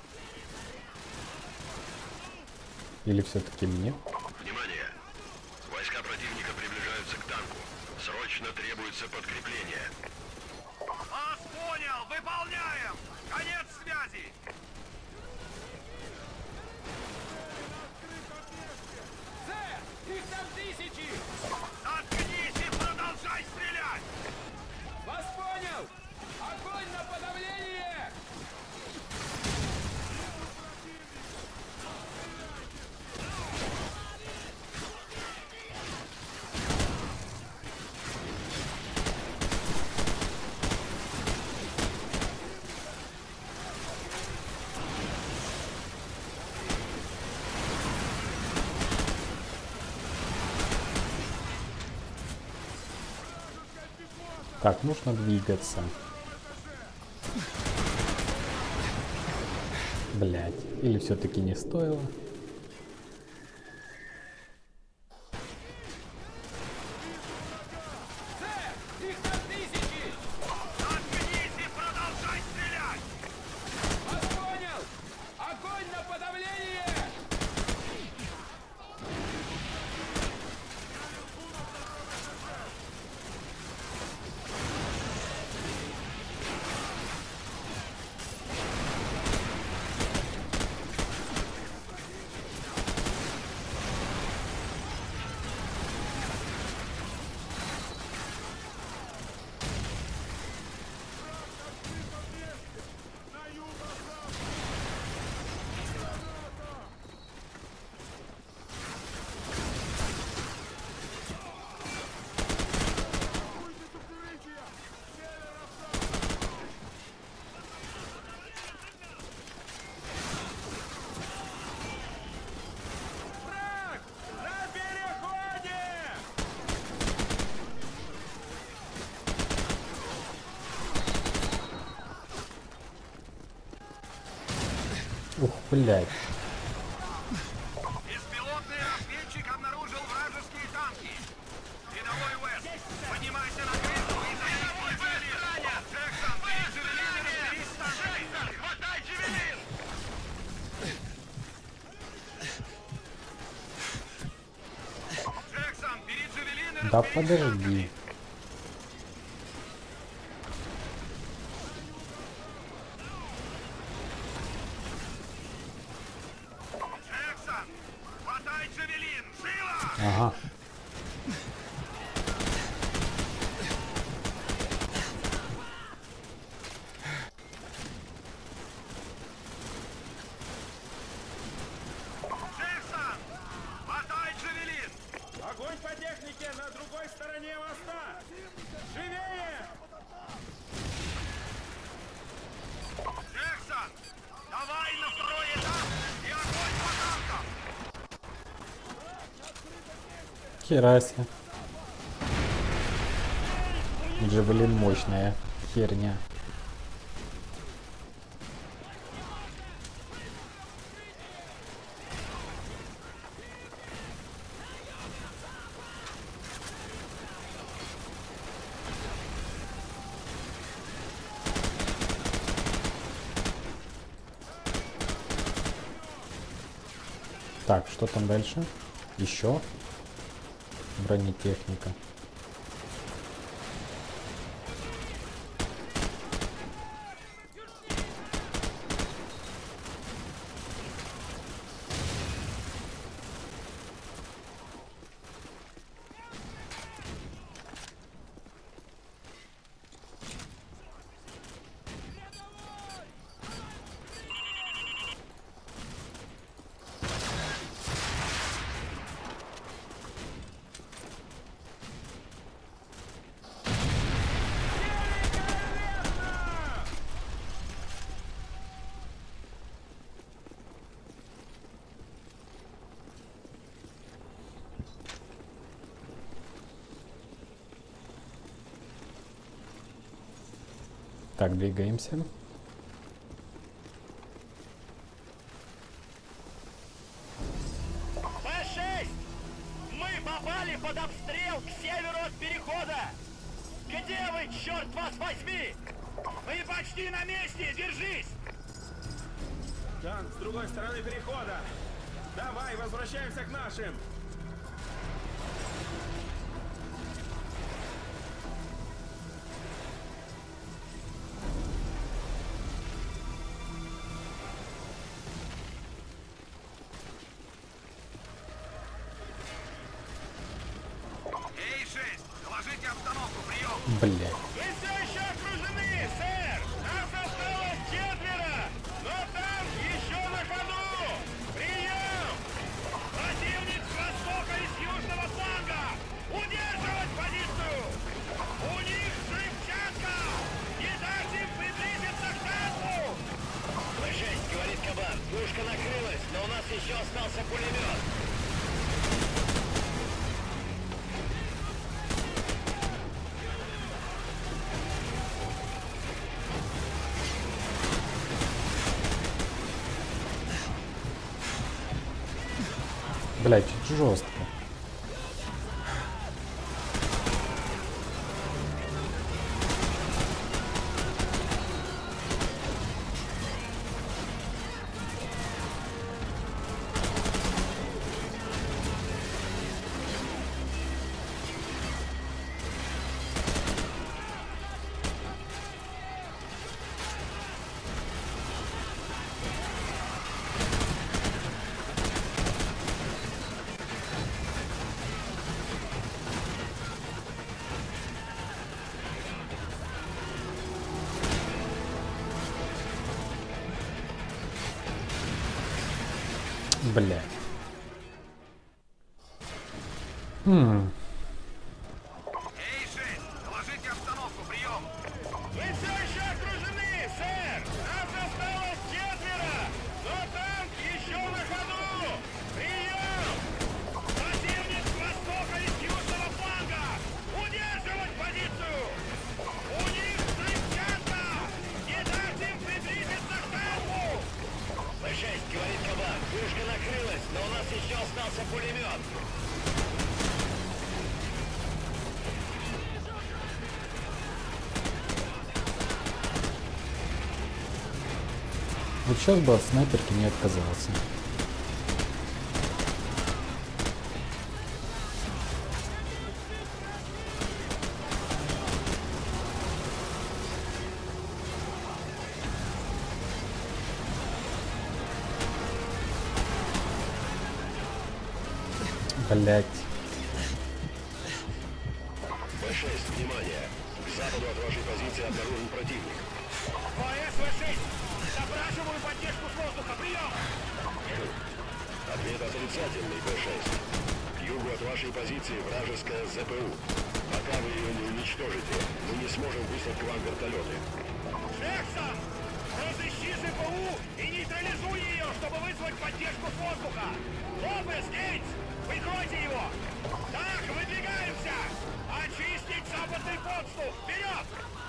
Или все-таки мне? Внимание! Войска противника приближаются к танку. Срочно требуется подкрепление. Вас понял! Выполняем! Конец связи! Их там тысячи! Заткнись и продолжай стрелять! Вас понял! Огонь на подавление! Так, нужно двигаться. Блять. Или все-таки не стоило? Их там тысячи! Заткнись и продолжай стрелять! Вас понял! Огонь на подавление! Враг! На переходе! Ух, блять. Беспилотный разведчик обнаружил вражеские танки. Рядовой Уэст, поднимайся на крышу и займи мой Джевелин. Джексон, бери Джевелин и разберись с танками. Хватай Джевелин! Джексон, бери Джевелин и Да разберись с танками. подожди. Джексон, хватай Джевелин! Живо! Ага. Джексон, хватай Джевелин! Огонь по технике на другой стороне моста! Живее! Джексон, давай на второй этаж и огонь по танкам! Хераси. Джевелин мощная херня. Так, что там дальше? Еще бронетехника. Так, двигаемся. Б-6! Мы попали под обстрел к северу от перехода! Где вы, черт Черт вас возьми! Мы почти на месте! Держись! Танк с другой стороны перехода. Давай, возвращаемся к нашим. Эй-6, доложите обстановку, прием! Блядь. Вы все еще окружены, сэр! Нас осталось 4, но танк еще на ходу! Прием! Противник с востока и с южного фланга! Удерживать позицию! У них взрывчатка! Не дать им приблизиться к танку! В6, говорит Кабан, пушка накрылась, но у нас еще остался пулемет. Блядь, чуть жестко. Бля. Эй-6, доложите обстановку, прием! Вы все еще окружены, сэр! Нас осталось 4, но танк еще на ходу! Прием! Противник с востока и с южного фланга! Удерживать позицию! У них взрывчатка! Не дать им приблизиться к танку! В6, говорит Кабан, пушка накрылась, но у нас еще остался пулемет! Вот сейчас бы от снайперки не отказался. Блять. В6, внимание! К западу от вашей позиции обнаружен противник. ВС В6! Запрашиваю поддержку с воздуха! Прием! Ответ отрицательный, В6. К югу от вашей позиции вражеская ЗПУ. Пока вы ее не уничтожите, мы не сможем выслать к вам вертолеты. Джексон! Разыщи ЗПУ и нейтрализуй ее, чтобы вызвать поддержку с воздуха! Лопес, Гейтс! Прикройте его! Так, выдвигаемся! Очистить западный подступ! Вперед!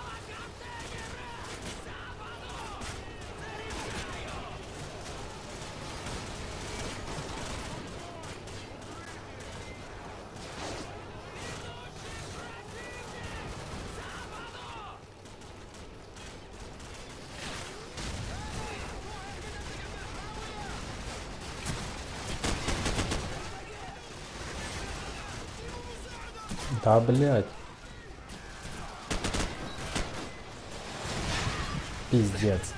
Да, блядь. Пиздец.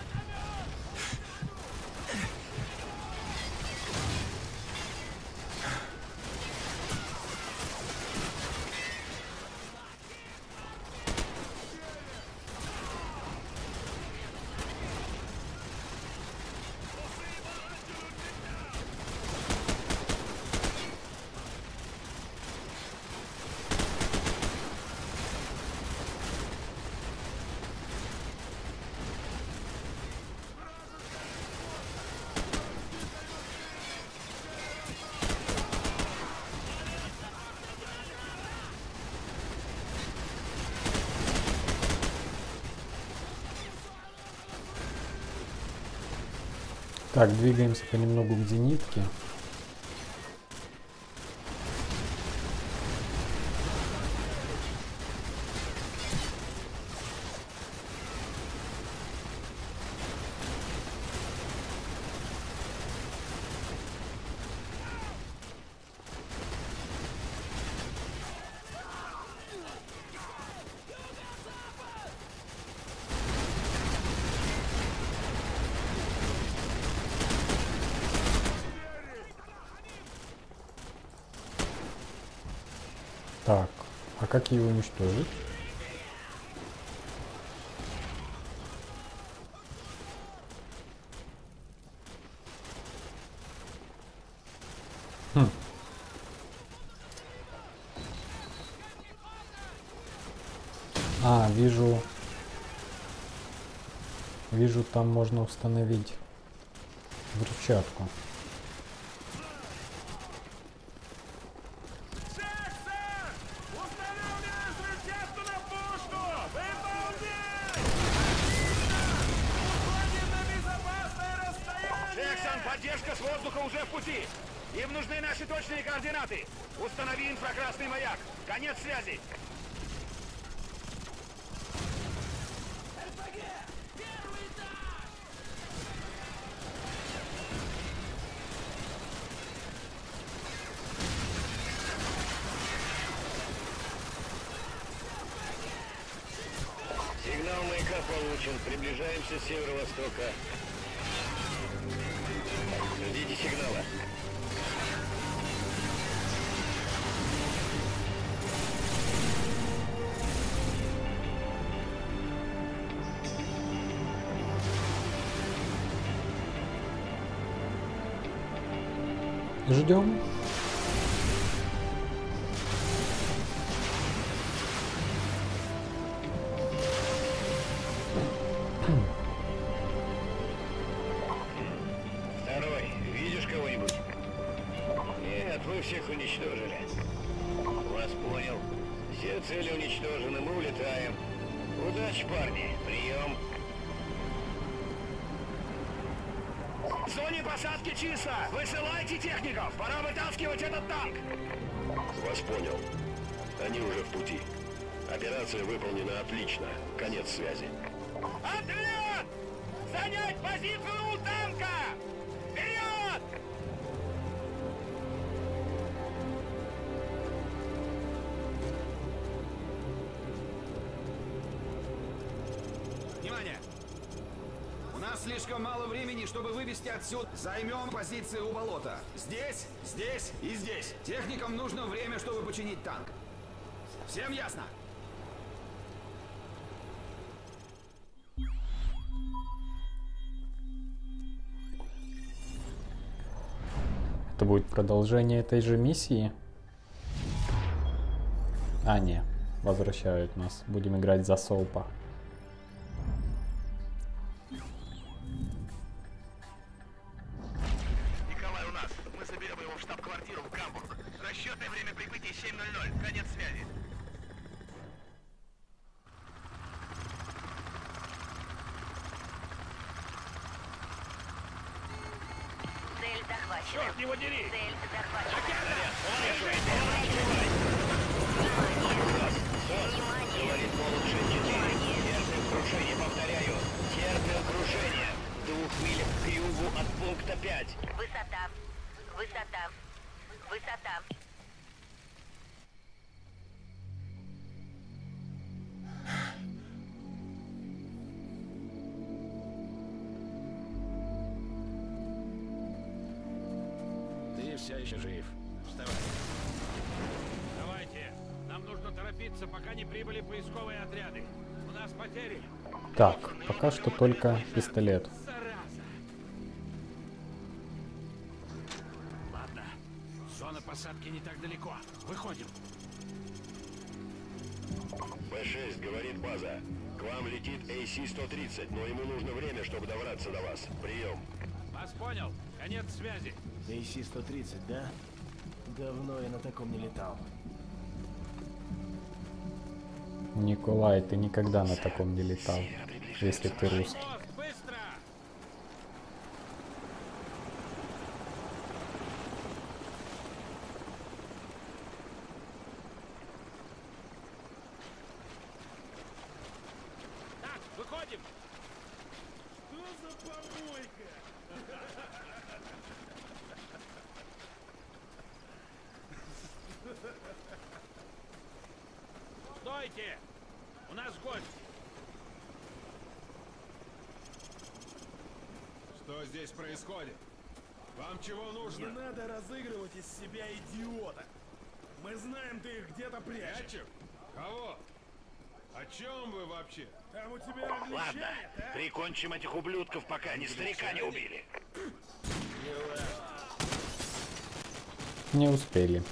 Так, двигаемся понемногу к зенитке. как ее уничтожить? Хм. А, вижу, там можно установить взрывчатку. Джексон, поддержка с воздуха уже в пути. Им нужны наши точные координаты. Установи инфракрасный маяк. Конец связи. Сигнал маяка получен. Приближаемся с северо-востока. Ждите сигнала. Ждем. Второй, видишь кого-нибудь? Нет, вы всех уничтожили. Вас понял. Все цели уничтожены, мы улетаем. Удачи, парни. Прием. В зоне посадки чисто. Высылайте техников. Пора вытаскивать этот танк. Вас понял. Они уже в пути. Операция выполнена отлично. Конец связи. Отряд! Занять позицию у танка! Вперед! Внимание! У нас слишком мало времени, чтобы вывести отсюда. Займем позиции у болота. Здесь, здесь и здесь. Техникам нужно время, чтобы починить танк. Всем ясно? Это будет продолжение этой же миссии. А, не. Возвращают нас. Будем играть за Солпа. Николай у нас. Мы заберем его в штаб-квартиру в Гамбург. Расчетное время прибытия 7:00. Конец связи. Цель захвачена. Черт его дери! Цель захвачена. Говорит Молот-6-4. Терпим крушение, повторяю. Терпим крушение. В 2 милях к югу от пункта 5. Высота. Высота. Высота. Ты все еще жив. Вставай. Давайте. Нам нужно торопиться, пока не прибыли поисковые отряды. У нас потери. Так, пока что только пистолет. Зараза. Ладно. Зона посадки не так далеко. Выходим. Б-6, говорит база. К вам летит AC-130, но ему нужно время, чтобы добраться до вас. Прием. Вас понял. Конец связи. AC-130, да? Давно я на таком не летал. Николай, ты никогда на таком не летал, если ты русский. Мост, быстро! Так, выходим! Что за помойка? Стойте! У нас гость! Что здесь происходит? Вам чего Не нужно? надо разыгрывать из себя идиота. Мы знаем, ты их где-то прячешь. Прячем? Кого? О чем вы вообще? Там у тебя Ладно, прикончим этих ублюдков, пока они старика не убили. Не успели.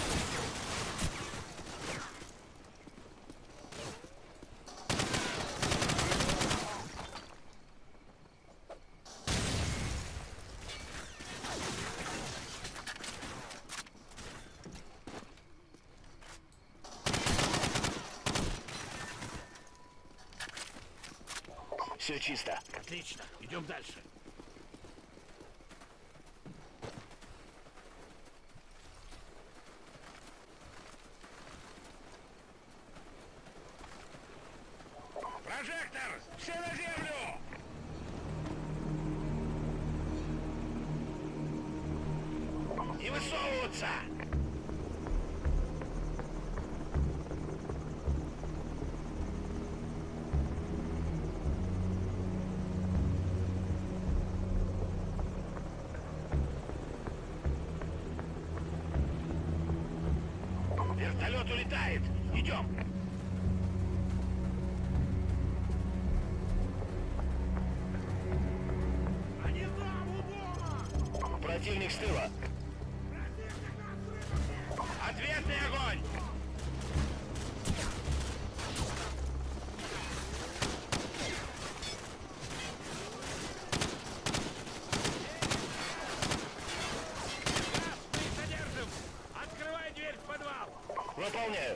Все чисто. Отлично, идем дальше. Прожектор! Все на землю! Не высовываться! Вертолет улетает! Идем! Противник с тыла. Ответный огонь! Мы их задержим! Открывай дверь в подвал! Выполняю.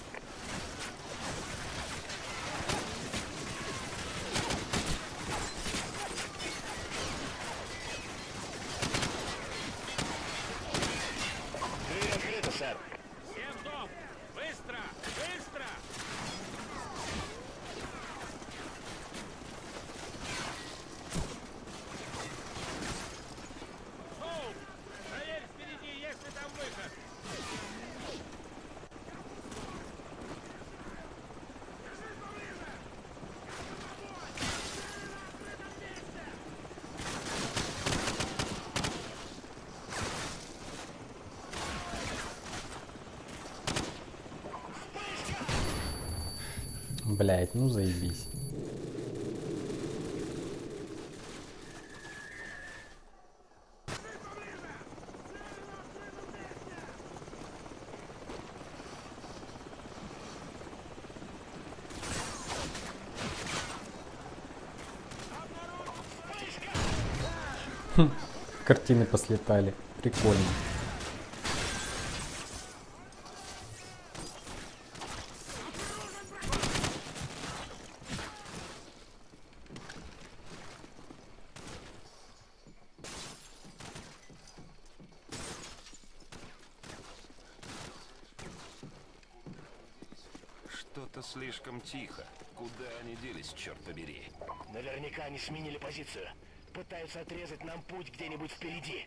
Дверь открыта, сэр. Всем в дом! Быстро! Быстро! Соул! Проверь впереди, есть ли там выход! Блять, ну заебись. Картины послетали. Прикольно. Что-то слишком тихо. Куда они делись, черт побери? Наверняка они сменили позицию. Пытаются отрезать нам путь где-нибудь впереди.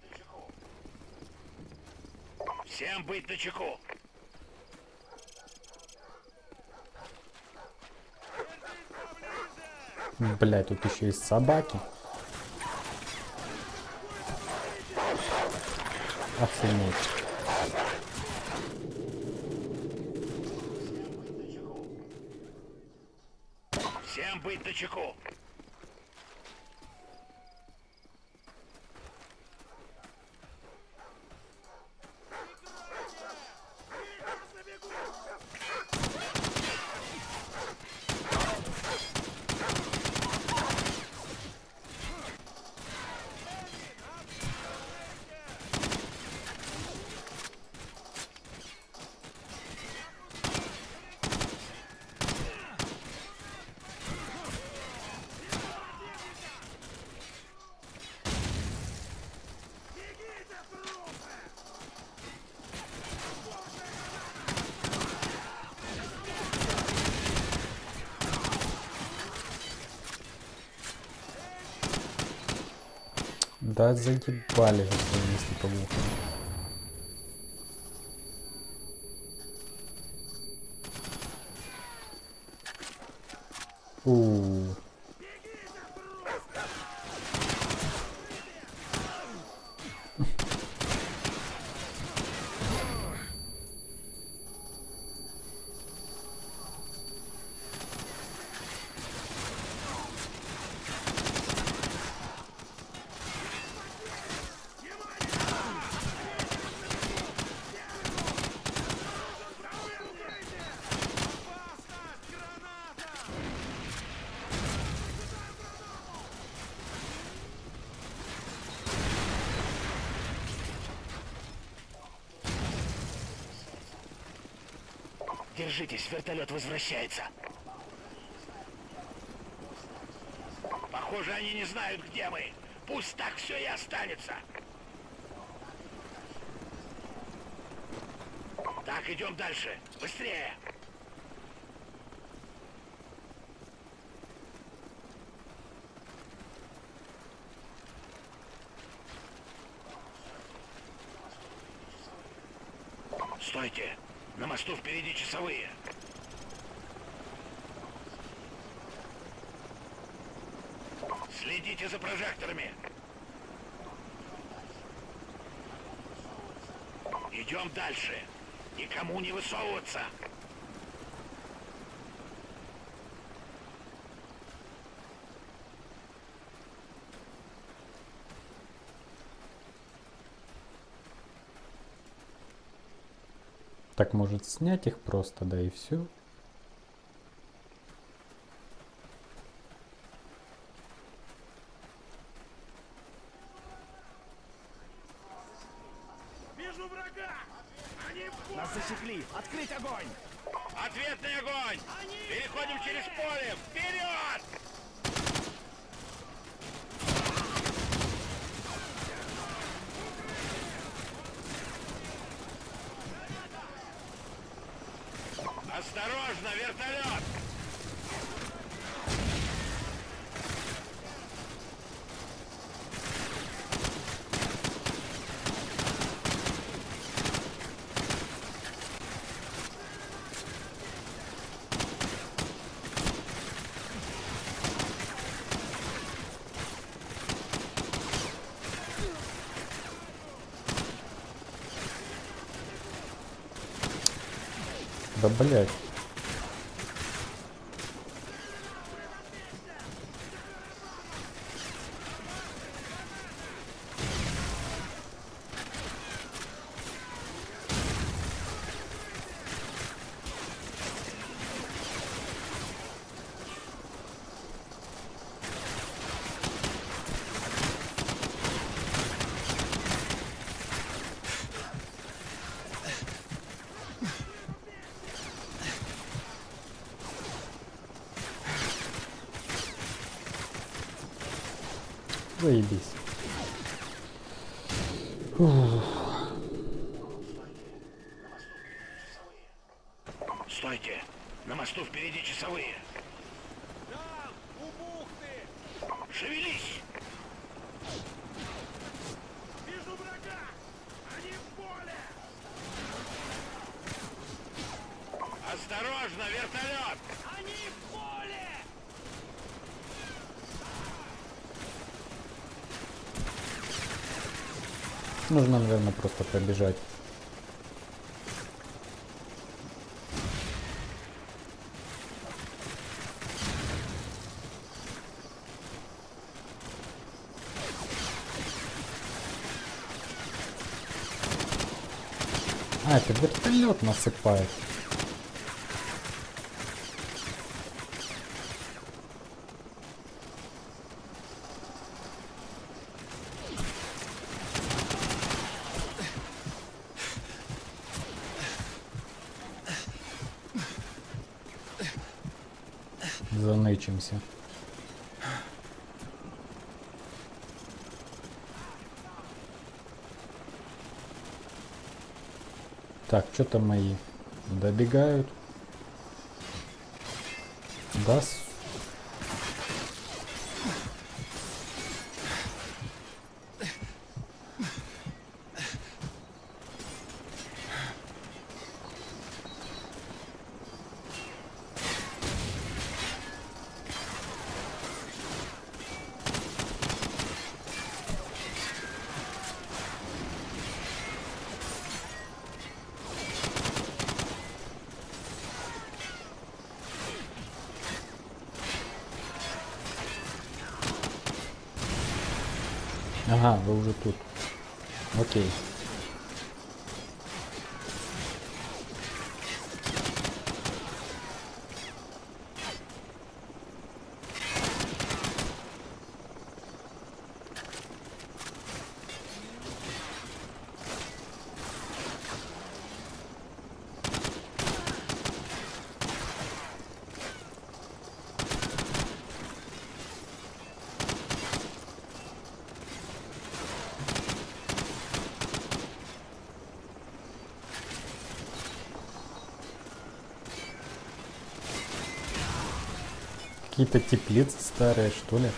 Всем быть начеку! Блять, тут еще есть собаки. Охренеть. Всем быть начеку! Да заебали за своими слеповухами. Держитесь, вертолет возвращается. Похоже, они не знают, где мы. Пусть так все и останется. Так, идем дальше. Быстрее. Стойте! На мосту впереди часовые. Следите за прожекторами. Идем дальше. Никому не высовываться. Так, может снять их просто, да и все. Вижу врага! Они в поле! Нас засекли! Открыть огонь! Ответный огонь! Переходим через поле! Вперед! Осторожно, вертолет! Да блять. Заебись. Стойте! На мосту впереди часовые. Там, у бухты! Шевелись! Вижу врага! Они в поле! Осторожно, вертолет! Они в поле! Нужно, наверное, просто пробежать. А, это вертолет насыпает. Занычимся. Так, что-то мои добегают. Да. Ага, вы уже тут. Окей. Какие-то теплицы старые, что ли?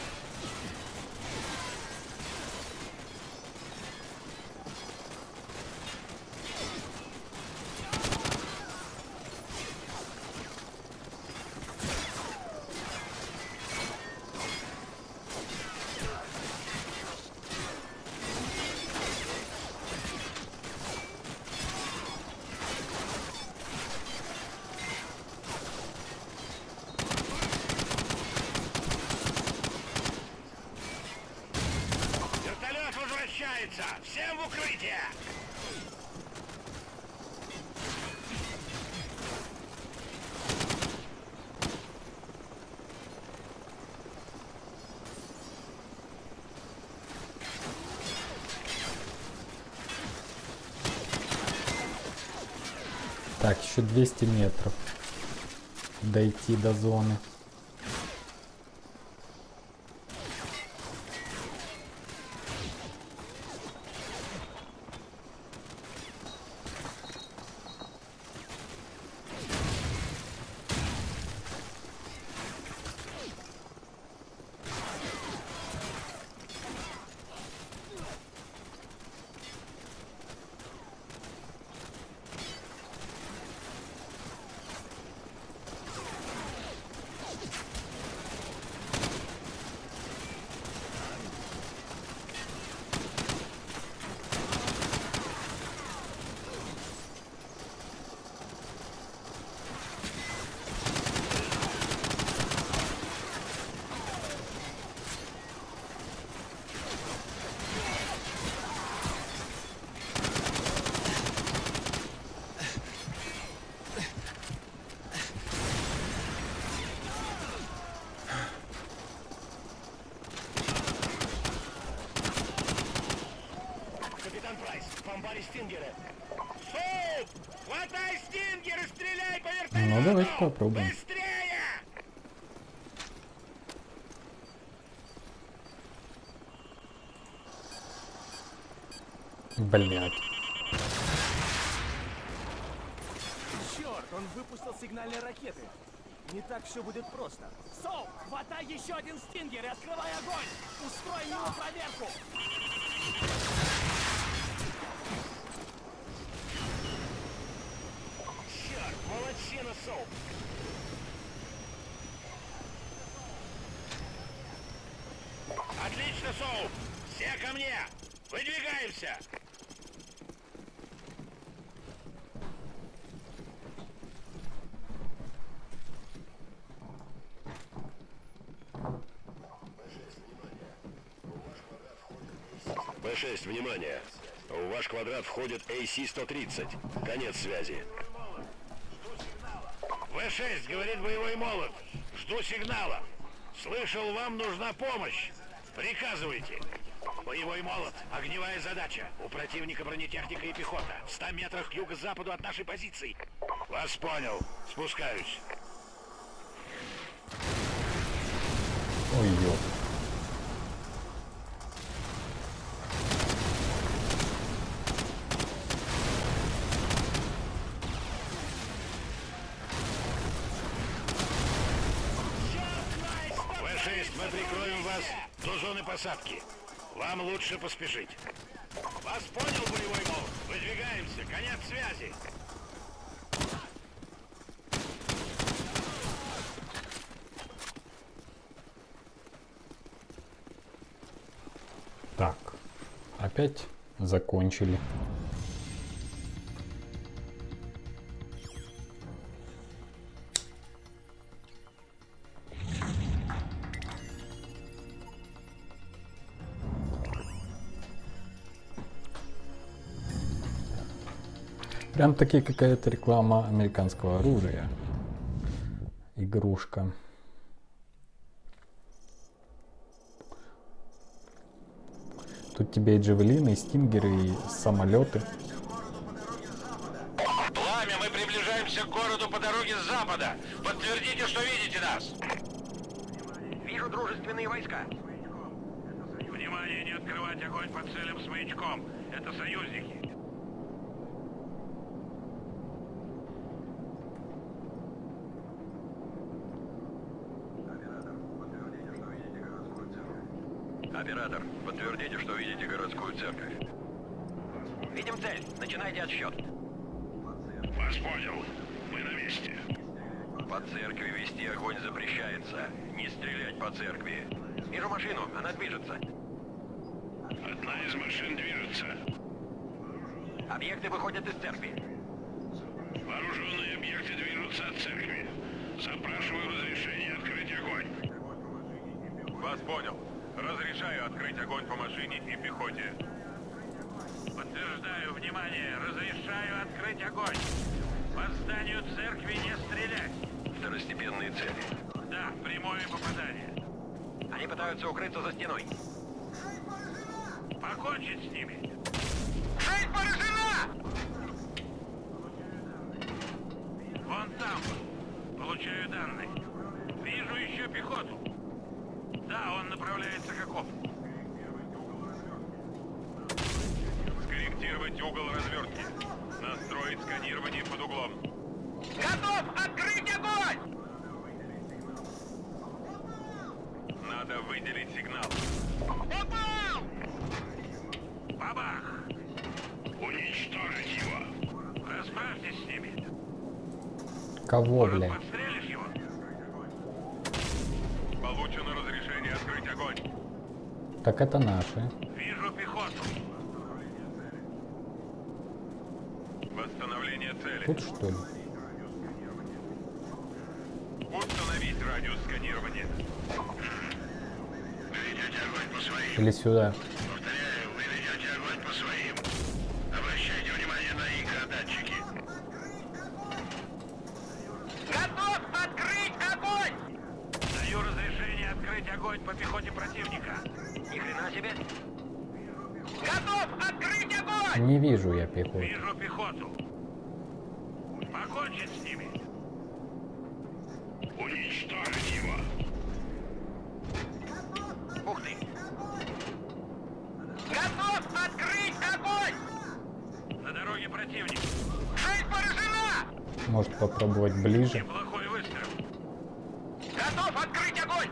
Вертолет возвращается! Всем в укрытие! Так, еще 200 метров дойти до зоны. Стингеры! Соуп! Хватай стингер и стреляй по вертолету! Ну, давайте попробуем. Быстрее! Блять. Черт, он выпустил сигнальные ракеты. Не так все будет просто. Соу, хватай еще один стингер и открывай огонь! Устрой ему проверку! Черт, молодчина, Соу! Отлично, Соу! Все ко мне! Выдвигаемся! Б6, внимание! В ваш квадрат входит AC-130. Конец связи. В6, говорит боевой молот. Жду сигнала. Слышал, вам нужна помощь. Приказывайте. Боевой молот. Огневая задача. У противника бронетехника и пехота. В 100 метрах к юго-западу от нашей позиции. Вас понял. Спускаюсь. Ой, ёп. Мы прикроем вас до зоны посадки. Вам лучше поспешить. Вас понял, боевой молот. Выдвигаемся. Конец связи. Так, опять закончили. Прям таки какая-то реклама американского оружия. Игрушка. Тут тебе и джавелины, и стингеры, и самолеты. Пламя, мы приближаемся к городу по дороге с запада. Подтвердите, что видите нас. Вижу дружественные войска. Внимание, не открывать огонь по целям с маячком. Это союзники. Командер, подтвердите, что видите городскую церковь. Видим цель. Начинайте отсчет. Вас понял. Мы на месте. По церкви вести огонь запрещается. Не стрелять по церкви. Вижу машину. Она движется. Одна из машин движется. Объекты выходят из церкви. Вооруженные объекты движутся от церкви. Запрашиваю разрешение открыть огонь. Вас понял. Разрешаю открыть огонь по машине и пехоте. Подтверждаю, внимание, разрешаю открыть огонь. По зданию церкви не стрелять. Второстепенные цели. Да, прямое попадание. Они пытаются укрыться за стеной. Покончить с ними. Цель поражена! Вон там. Получаю данные. Вижу еще пехоту. Да, он направляется к окопу. Скорректировать угол развертки. Настроить сканирование под углом. Готов! Открыть огонь! Надо выделить сигнал. Попал! Бабах! Уничтожить его. Расправьтесь с ними. Кого, Может, бля? подстрелишь его? Получено разрешение открыть огонь. Так это наши. Вижу пехоту. Восстановление цели. Тут что ли? Установить радиус сканирования. Вы ведете огонь по своим. Или сюда? Повторяю, вы ведете огонь по своим. Обращайте внимание на ИК-датчики. Готов! Открыть огонь! Даю разрешение открыть огонь по пехоте противника. Ни хрена себе! Готов! Открыть огонь! Не вижу я пехоту. Вижу пехоту. Покончить с ними. Уничтожить его. Ух ты! Готов! Открыть огонь! На дороге противник. Цель поражена! Может попробовать ближе? Неплохой выстрел. Готов! Открыть огонь!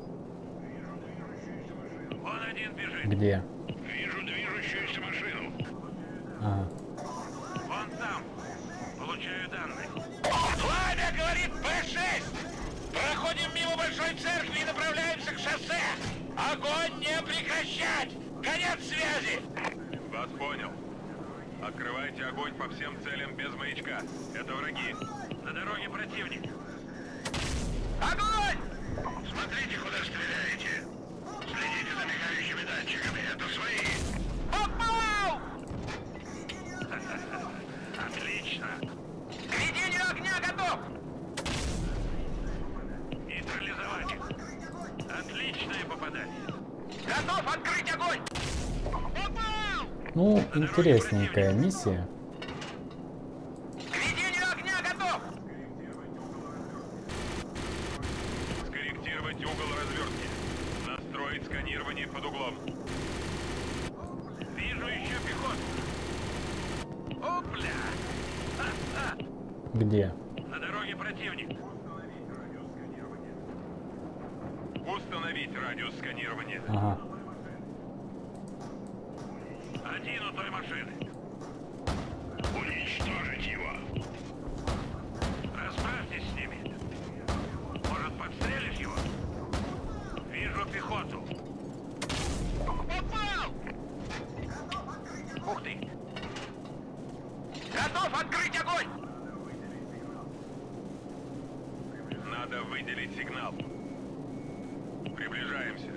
Вон один бежит. Где? Вижу движущуюся машину. Ага. Вон там. Получаю данные. Пламя, говорит Б-6! Проходим мимо большой церкви и направляемся к шоссе! Огонь не прекращать! Конец связи! Вас понял. Открывайте огонь по всем целям без маячка. Это враги. На дороге противник. Огонь! Смотрите, куда стреляете. Следите за мигающими датчиками. Это свои. Попал! Отлично. К ведению огня готов! Нейтрализовать их. Отличное попадание. Готов открыть огонь! Попал! Ну, интересненькая миссия. К ведению огня готов! Скорректировать угол развертки. Настроить сканирование под углом. Вижу еще пехоту. Опля! Где? На дороге противник. Установить радиус сканирования. Ага. Один у той машины. Уничтожить его. Расправьтесь с ними. Может, подстрелишь его? Вижу пехоту. Попал! Ух ты! Готов открыть огонь! Надо выделить сигнал. Приближаемся.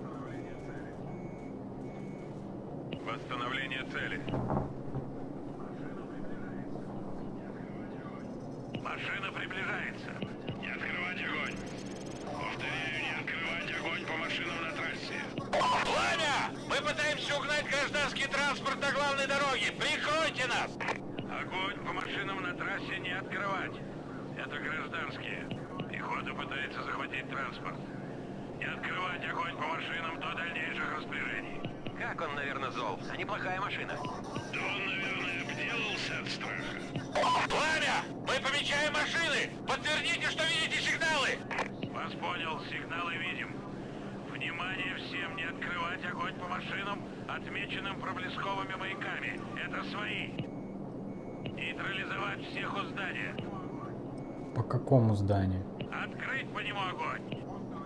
Восстановление цели. Машина приближается. Не открывать огонь. Повторяю, не открывать огонь по машинам на трассе. Пламя! Мы пытаемся угнать гражданский транспорт на главной дороге! Прикройте нас! Огонь по машинам на трассе не открывать. Это гражданские. Пехота пытается захватить транспорт. Не открывать огонь по машинам до дальнейших распоряжений. Как он, наверное, зол. А неплохая машина. Да он, наверное, обделался от страха. Пламя! Мы помечаем машины! Подтвердите, что видите сигналы! Вас понял, сигналы видим. Внимание всем, не открывать огонь по машинам, отмеченным проблесковыми маяками. Это свои. Нейтрализовать всех у здания. По какому зданию? Открыть по нему огонь.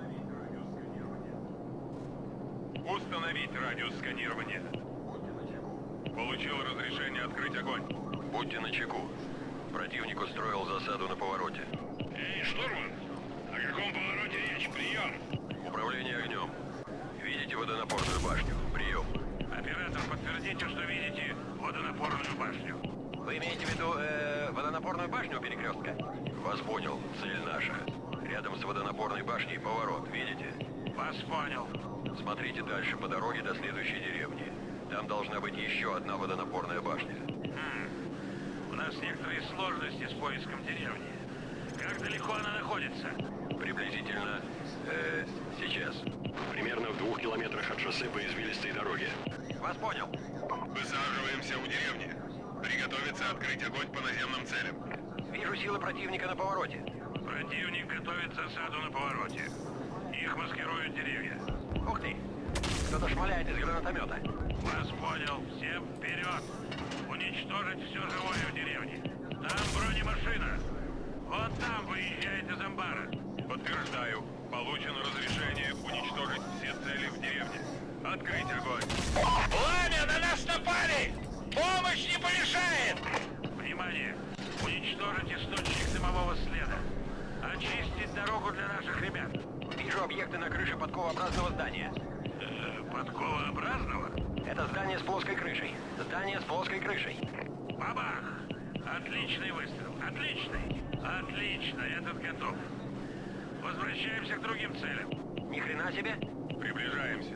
Установить радиус сканирования. Получил разрешение открыть огонь. Будьте начеку. Противник устроил засаду на повороте. Эй, штурман! О каком повороте речь? Прием! Управление огнем. Видите водонапорную башню? Прием. Оператор, подтвердите, что видите водонапорную башню. Вы имеете в виду водонапорную башню у перекрестка? Вас понял. Цель наша. Рядом с водонапорной башней поворот. Видите? Вас понял. Смотрите дальше по дороге до следующей деревни. Там должна быть еще одна водонапорная башня. У нас некоторые сложности с поиском деревни. Как далеко она находится? Приблизительно сейчас. Примерно в 2 километрах от шоссе по извилистой дороге. Вас понял. Высаживаемся у деревни. Приготовиться открыть огонь по наземным целям. Вижу силы противника на повороте. Противник готовит засаду на повороте. Их маскируют деревья. Ух ты! Кто-то шмаляет из гранатомета. Вас понял. Всем вперед! Уничтожить все живое в деревне. Там бронемашина. Вот там выезжает из амбара. Подтверждаю. Получено разрешение уничтожить все цели в деревне. Открыть огонь. Пламя! На нас напали! Помощь не помешает! Внимание! Уничтожить источник дымового следа. Очистить дорогу для наших ребят. Вижу объекты на крыше подковообразного здания. Подковообразного? Это здание с плоской крышей. Здание с плоской крышей. Бабах! Отличный выстрел. Отличный. Отлично, этот готов. Возвращаемся к другим целям. Ни хрена себе. Приближаемся.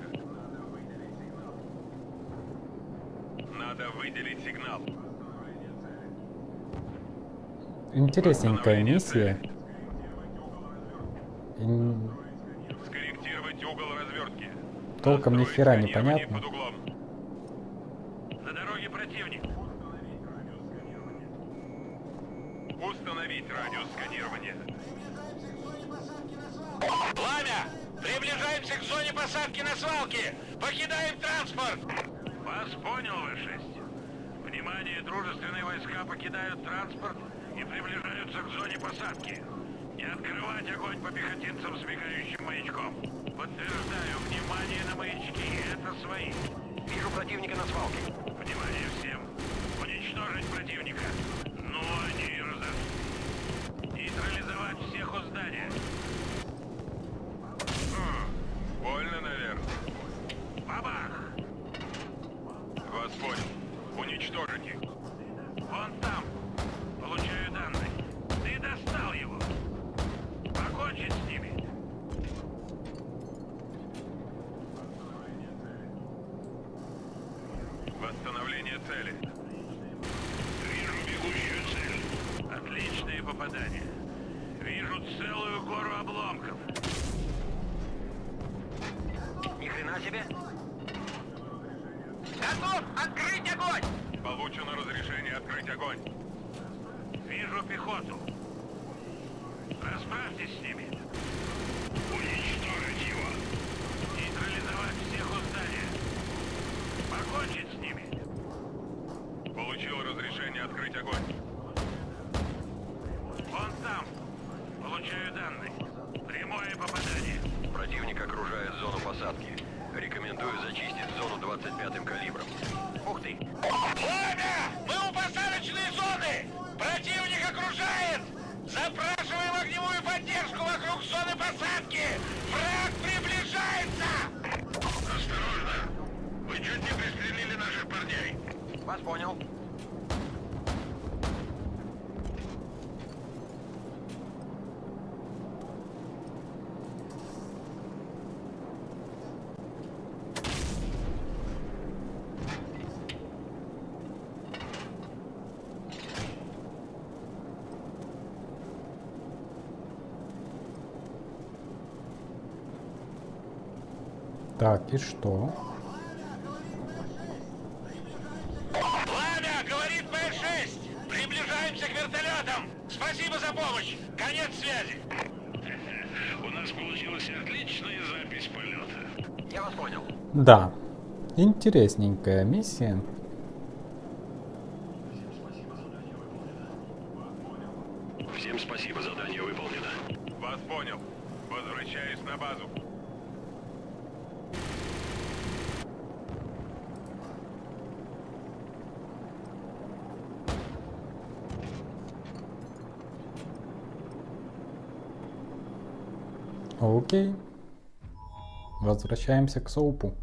Надо выделить сигнал. Интересненькая миссия. Скорректировать угол развертки. Толком ни хера не понятно. На дороге противник. Установить радиус сканирования. Пламя! Приближаемся к зоне посадки на свалке! Покидаем транспорт! Вас понял, В6. Внимание, дружественные войска покидают транспорт и приближаются к зоне посадки. Не открывать огонь по пехотинцам с мигающим маячком. Подтверждаю, внимание на маячки, это свои. Вижу противника на свалке. Внимание всем. Уничтожить противника. Ну, они и разошли. Нейтрализовать всех у здания. Больно, наверное. Бабах! Вас понял. Уничтожить их. Вон там. Получаю данные. Ты достал его. Покончить с ними. Восстановление цели. Вижу бегущую цель. Отличные попадания. Вижу целую гору обломков. Ни хрена себе. Готов! Открыть огонь! Получено разрешение открыть огонь. Вижу пехоту. Расправьтесь с ними. Уничтожить его. Нейтрализовать всех у здания. Покончить с ними. Получил разрешение открыть огонь. Вон там. Получаю данные. Прямое попадание. Противник окружает зону посадки. Рекомендую зачистить зону 25-м калибром. Ух ты! Пламя! Мы у посадочной зоны! Противник окружает! Запрашиваем огневую поддержку вокруг зоны посадки! Враг приближается! Осторожно! Вы чуть не пристрелили наших парней. Вас понял. Так, и что? Пламя! Говорит Б6! Приближаемся к вертолетам! Спасибо за помощь! Конец связи! У нас получилась отличная запись полета. Я вас понял. Да, интересненькая миссия. Всем спасибо, задание выполнено. Вас понял. Возвращаюсь на базу. Окей. Возвращаемся к Соупу.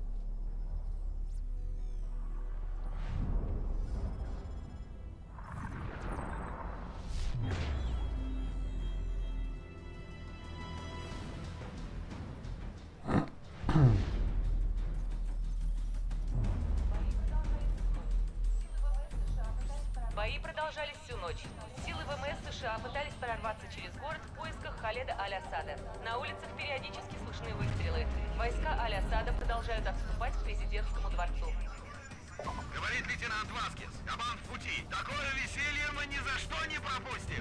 Бои продолжались всю ночь. Силы ВМС США пытались прорваться через город в поисках Халеда Аль-Асада. На улицах периодически слышны выстрелы. Войска Аль-Асада продолжают отступать к президентскому дворцу. Говорит лейтенант Васкис. Кабан в пути. Такое веселье мы ни за что не пропустим.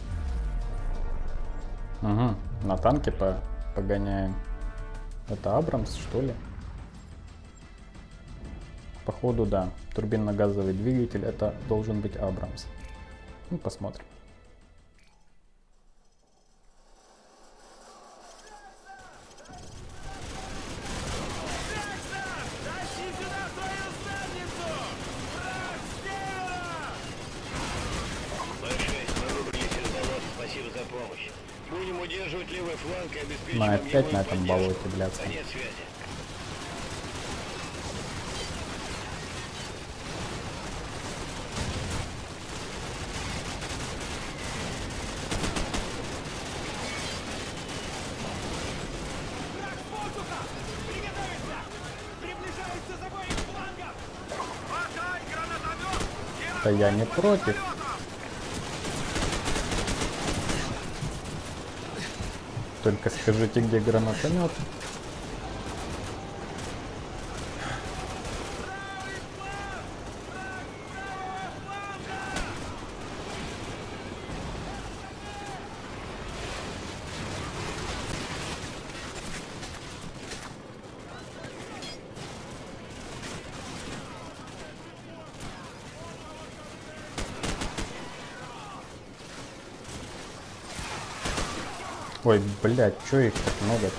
Угу. На танке погоняем. Это Абрамс, что ли? Походу, да. Турбинно-газовый двигатель, это должен быть Абрамс. Ну, посмотрим. Спасибо за помощь. Будем удерживать левый фланг и обеспечивать На опять на этом болоте, блядь. Конец связи. Да я не против. Только скажите, где гранатомет. Ой, блядь, чё их так много-то?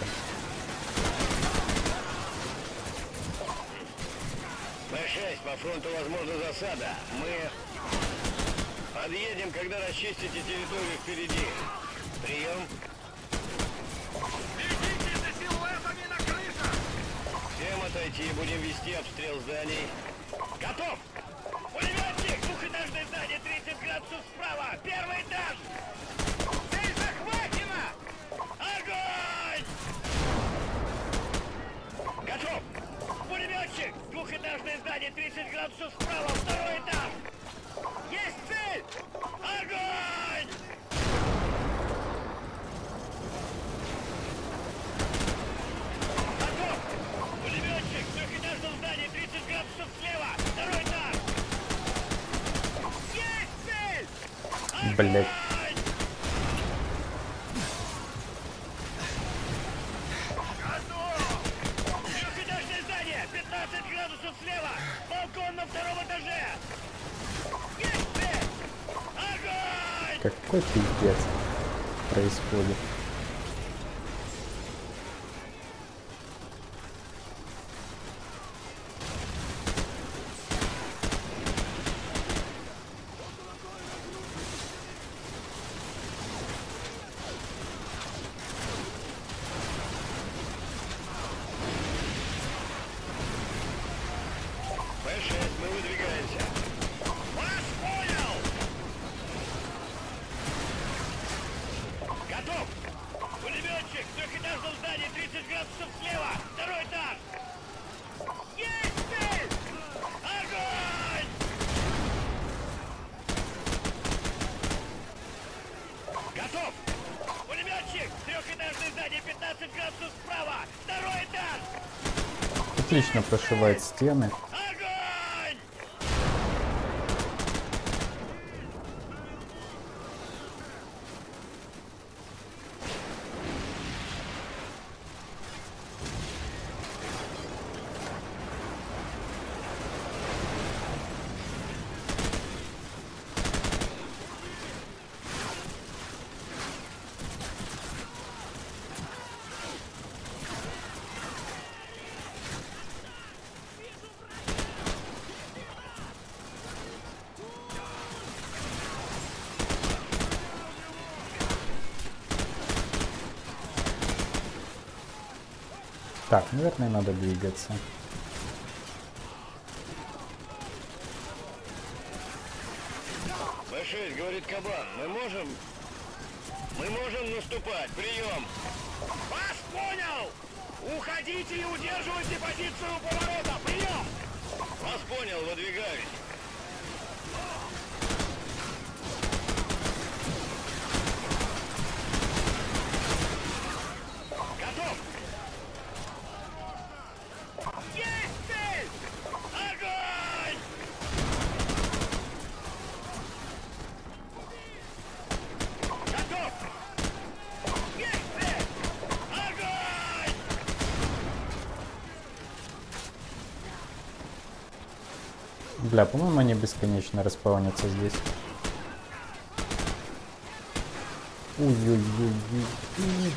Б-6, по фронту возможна засада. Мы подъедем, когда расчистите территорию впереди. Прием. Бегите за силуэтами на крышах! Всем отойти, будем вести обстрел зданий. Готов! Пулеметчик! Двухэтажное здание, 30 градусов справа! Первый этаж! Цель захвачена! Огонь! Готов! Пулеметчик! Двухэтажное здание, 30 градусов справа, второй этаж! Есть цель! Огонь! Готов! Пулеметчик! В трехэтажном здании, 30 градусов слева, второй этаж! Есть цель! Огонь! Блядь. Трехэтажное здание! 15 градусов слева! Балкон на втором этаже! Есть цель! Огонь! Какой пиздец происходит? Б-6, мы выдвигаемся. Вас понял! Готов! Пулеметчик! В трехэтажном здании, 30 градусов слева! Второй этаж! Есть цель! Огонь! Готов! Пулеметчик! Трехэтажное здание, 15 градусов справа! Второй этаж! Отлично прошивает стены. Огонь! Так, наверное, надо двигаться. Б6, говорит Кабан, мы можем наступать, прием. Вас понял! Уходите и удерживайте позицию у поворота, прием! Вас понял, выдвигаюсь. Готов! Есть цель! Огонь! Готов! Есть цель! Огонь! Бля, по-моему, они бесконечно распаунятся здесь. Ой-ой-ой-ой.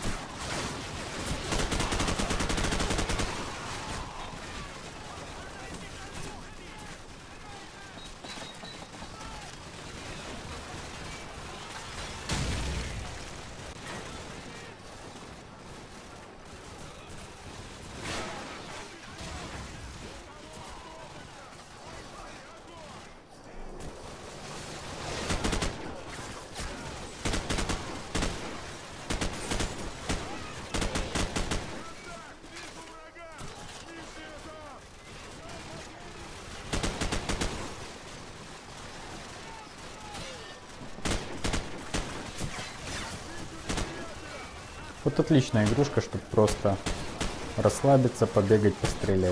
Вот отличная игрушка, чтобы просто расслабиться, побегать, пострелять.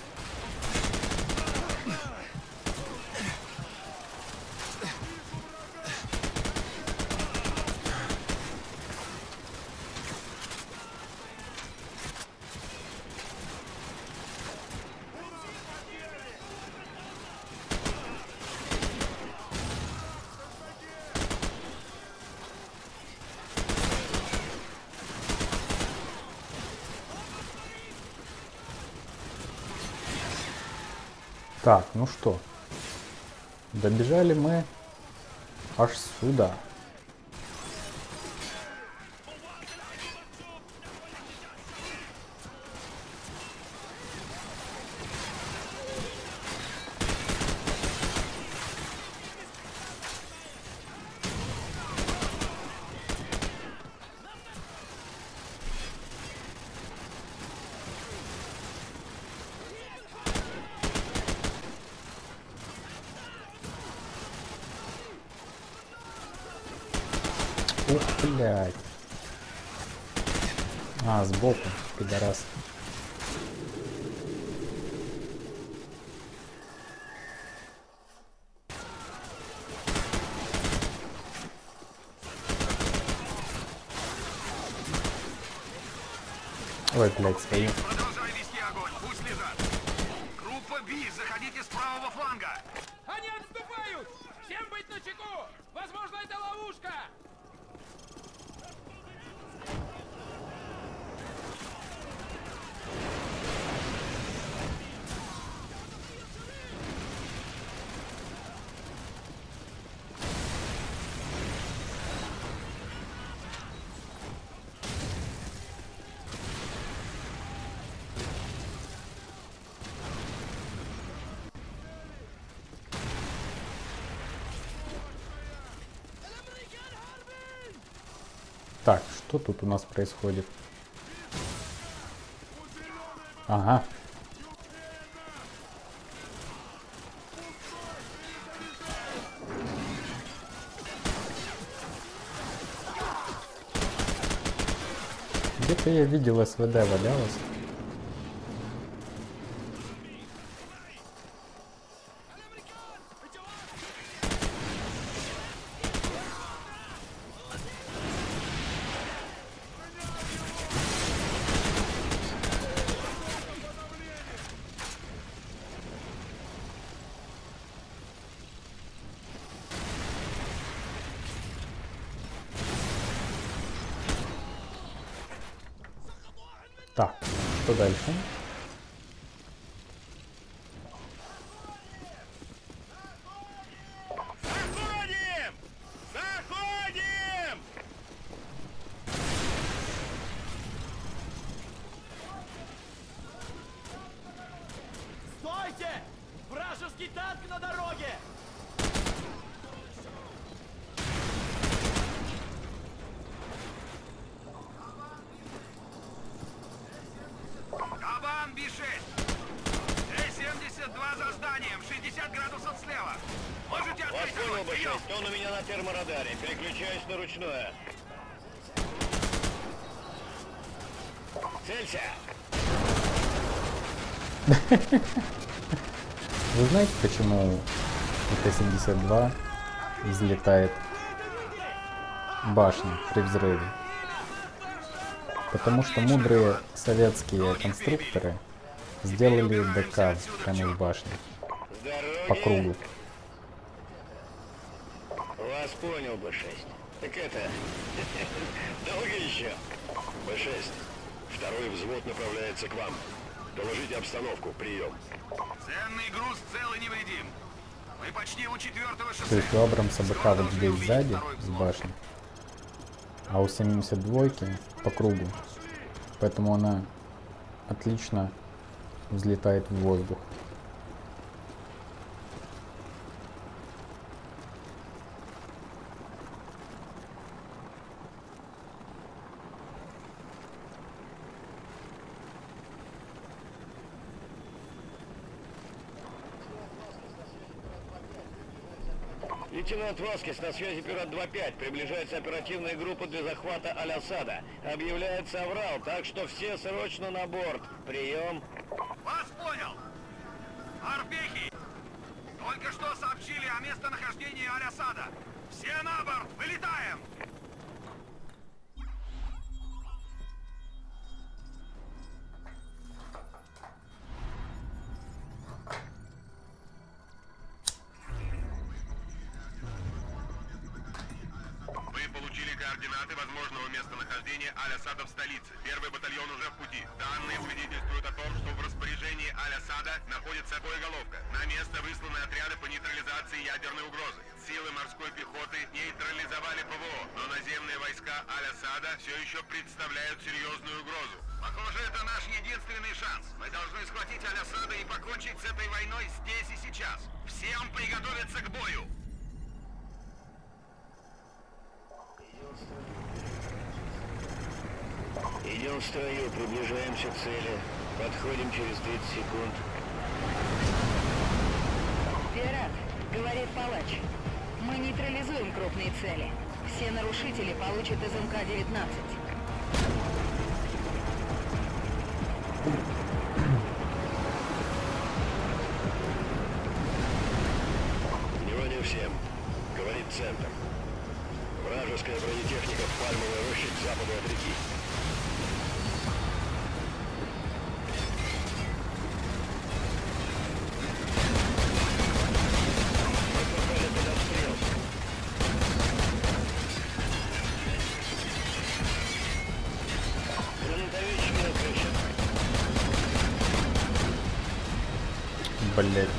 Так, ну что, добежали мы аж сюда. Ух, блядь. А, сбоку, пидорас. Ой, блядь, стою. Продолжай вести огонь, пусть лежат. Группа Би, заходите с правого фланга. Они отступают! Всем быть начеку! Возможно, это ловушка! Так, что тут у нас происходит? Ага. Где-то я видел СВД валялось. Так, что дальше? Заходим! Заходим! Вражеский танк на дороге! Кабан B6! Т-72 за зданием, 60 градусов слева. Можете Вас открыть понял, огонь, прием! B6, он у меня на терморадаре. Переключаюсь на ручное. Целься! Вы знаете, почему Т-72 взлетает башня при взрыве? Потому что мудрые советские конструкторы сделали ДК в конец башни по кругу. Вас понял, B6. Так это... долго еще? B6. Второй взвод направляется к вам. Доложите обстановку. Прием. Ценный груз цел и невредим. Мы почти у 4-го шоссе. То есть у Абрамса БК вот здесь сзади, с башни, а у 72-ки по кругу. Поэтому она отлично взлетает в воздух. Лейтенант Воскис, на связи Пират 2-5. Приближается оперативная группа для захвата Аль-Асада. Объявляется аврал, так что все срочно на борт. Прием. Вас понял! Арбехи! Только что сообщили о местонахождении Аль-Асада. Все на борт! Вылетаем! Координаты возможного местонахождения Аль-Асада в столице. Первый батальон уже в пути. Данные свидетельствуют о том, что в распоряжении Аль-Асада находится боеголовка. На место высланы отряды по нейтрализации ядерной угрозы. Силы морской пехоты нейтрализовали ПВО, но наземные войска Аль-Асада все еще представляют серьезную угрозу. Похоже, это наш единственный шанс. Мы должны схватить Аль-Асада и покончить с этой войной здесь и сейчас. Всем приготовиться к бою! Идем в строю, приближаемся к цели. Подходим через 30 секунд. Пират, говорит палач. Мы нейтрализуем крупные цели. Все нарушители получат СМК-19. Внимание всем. Говорит центр. Вражеская бронетехника в Пальмовой роще к западу от реки. Блять.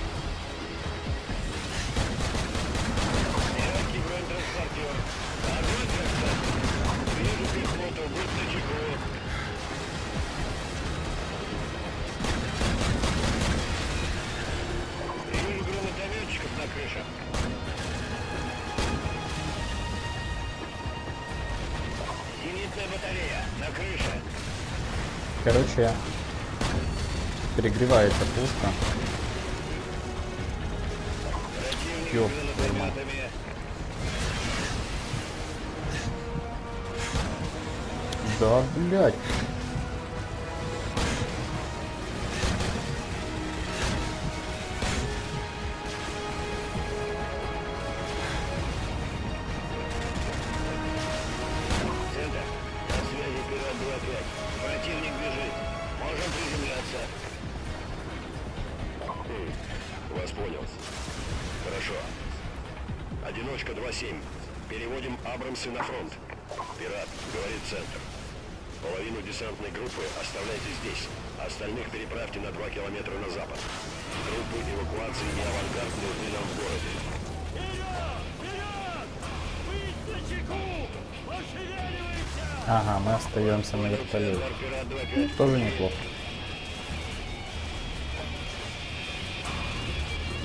Короче, перегревается пушка. Ёп, тюрьма. Да, блядь. Центр, на связи Пират 2-5. Противник бежит. Можем приземляться. Вас понял. Хорошо. Одиночка 2-7. Переводим Абрамсы на фронт. Пират, говорит центр. Половину десантной группы оставляйте здесь. Остальных переправьте на 2 километра на запад. Группы эвакуации и авангард нужны нам в городе. Ага, мы остаемся на вертолете. Тоже неплохо.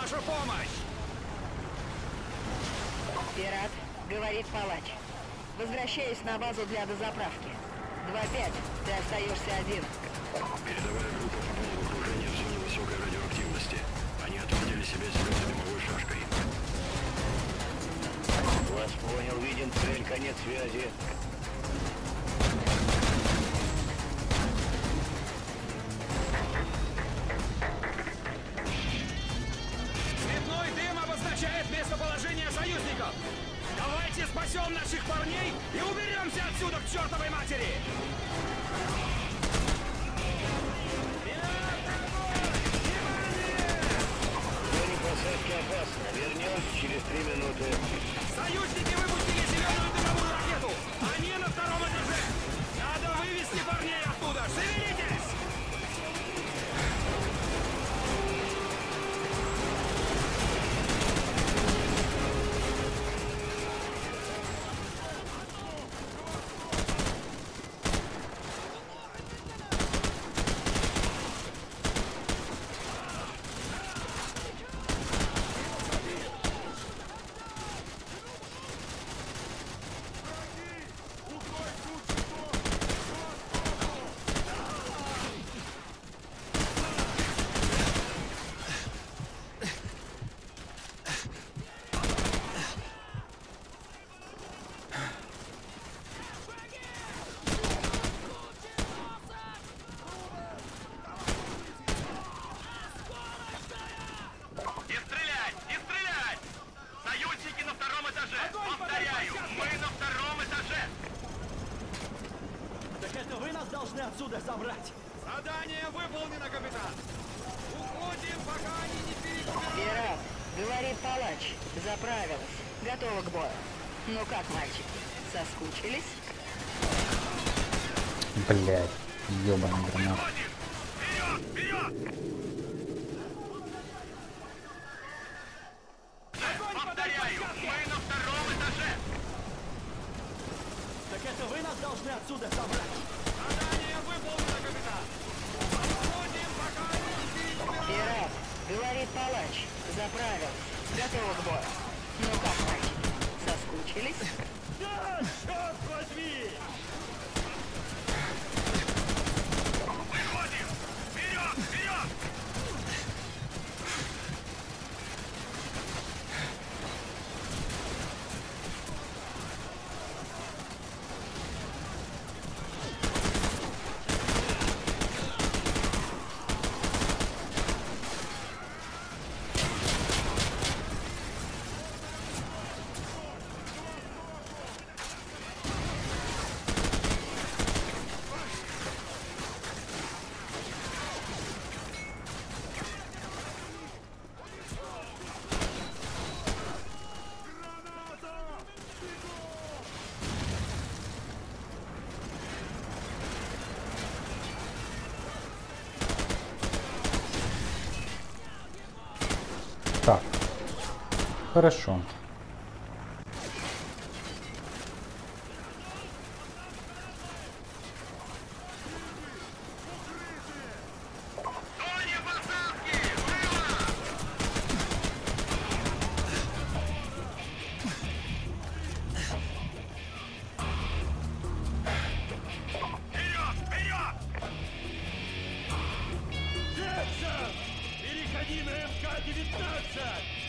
ваша помощь! Пират, говорит палач. Возвращаюсь на базу для дозаправки. 2-5, ты остаешься один. Передовая группа попала в окружение в зоне высокой радиоактивности. Они ответили себе дымовой шашкой. Вас понял, видим цель, конец связи. Цветной дым обозначает местоположение союзников! Давайте спасем наших парней и уберемся отсюда к чертовой матери! Зоне посадки опасно. Вернемся через 3 минуты. Союзники выпустили зеленую дымовую ракету! Они на 2-м этаже! Надо вывести парней оттуда! Шевелитесь! Должны отсюда забрать. Задание выполнено, капитан! Уходим, пока они не перегрузят! Пират, говорит палач. Заправилась. Готова к бою. Ну как, мальчики, соскучились? Блять, ёбаный гранат. Вперед! Вперед! Повторяю, мы на 2-м этаже! Так это вы нас должны отсюда забрать. Задание выполнено, капитан! Уходим, пока они не перегрузят! Пират, говорит палач. Заправилась. Готова к бою. Ну как, мальчики, соскучились? Да, черт возьми! Выходим! Вперед! Вперед! Так. Хорошо. Зоне посадки! Живо! Вперед! Вперед! Джексон! Переходи на МК-19!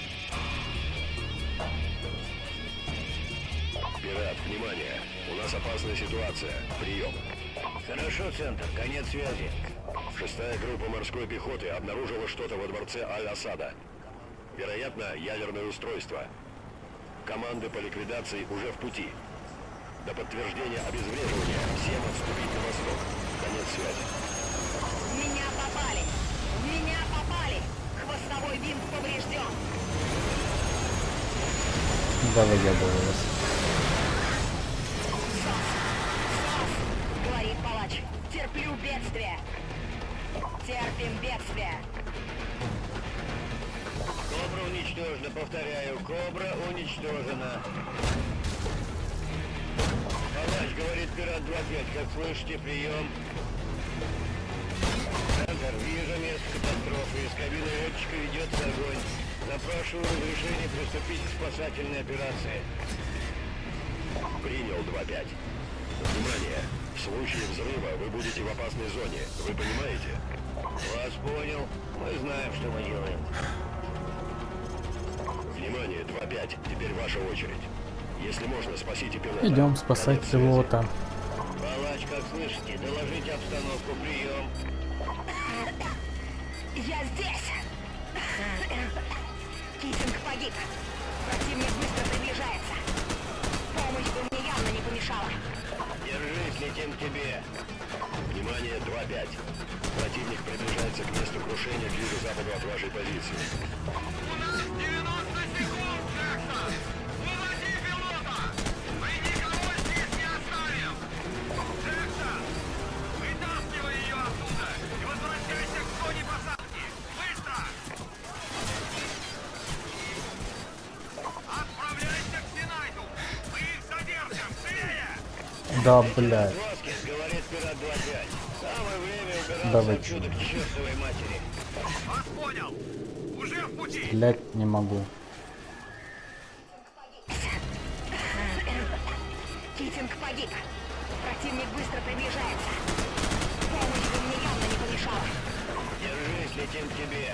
Пират, внимание! У нас опасная ситуация. Прием. Хорошо, Центр, конец связи. 6-я группа морской пехоты обнаружила что-то во дворце Аль-Асада. Вероятно, ядерное устройство. Команды по ликвидации уже в пути. До подтверждения обезвреживания всем отступить на восток. Конец связи. В меня попали! В меня попали! Хвостовой винт поврежден! Давай я вас. Говорит палач. Терплю бедствие! Терпим бедствие! Кобра уничтожена, повторяю, Кобра уничтожена. Палач, говорит пират 2-5, как слышите, прием. Центр, вижу место катастрофы, из кабины летчика ведется огонь. Запрашиваю разрешение приступить к спасательной операции. Принял 2-5. Внимание! В случае взрыва вы будете в опасной зоне. Вы понимаете? Вас понял. Мы знаем, что мы делаем. Внимание, 2-5. Теперь ваша очередь. Если можно, спасите пилота. Идем спасать пилота. Палач, как слышите, доложите обстановку, прием. Я здесь! Китинг погиб. Противник быстро приближается. Помощь бы мне явно не помешала. Держись, летим к тебе. Внимание, 2-5. Противник приближается к месту крушения к юго-западу от вашей позиции. У нас 90 секунд, Джексон! Уводи пилота! Мы никого здесь не оставим! Джексон! Вытаскивай ее оттуда и возвращайся к зоне посадки! Быстро! Отправляйся к Синайту! Мы их задержим! Скорее! Да, блядь. Говорит пират 2-5. Самое время Да убираться вы отсюда к чертовой матери. Вас понял! Уже в пути! Блядь, не могу. Китинг погиб. Противник быстро приближается. Помощь бы мне явно не помешала. Держись, летим к тебе.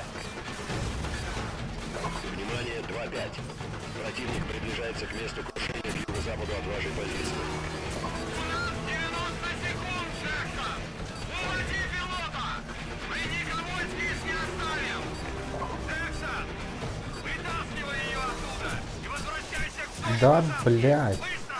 Внимание, 2-5. Противник приближается к месту крушения к юго-западу от вашей позиции. У нас 90 секунд, Джексон! Уводи пилота! Мы никого здесь не оставим! Джексон! Вытаскивай ее оттуда и возвращайся к зоне Да, посадки! блядь. Быстро!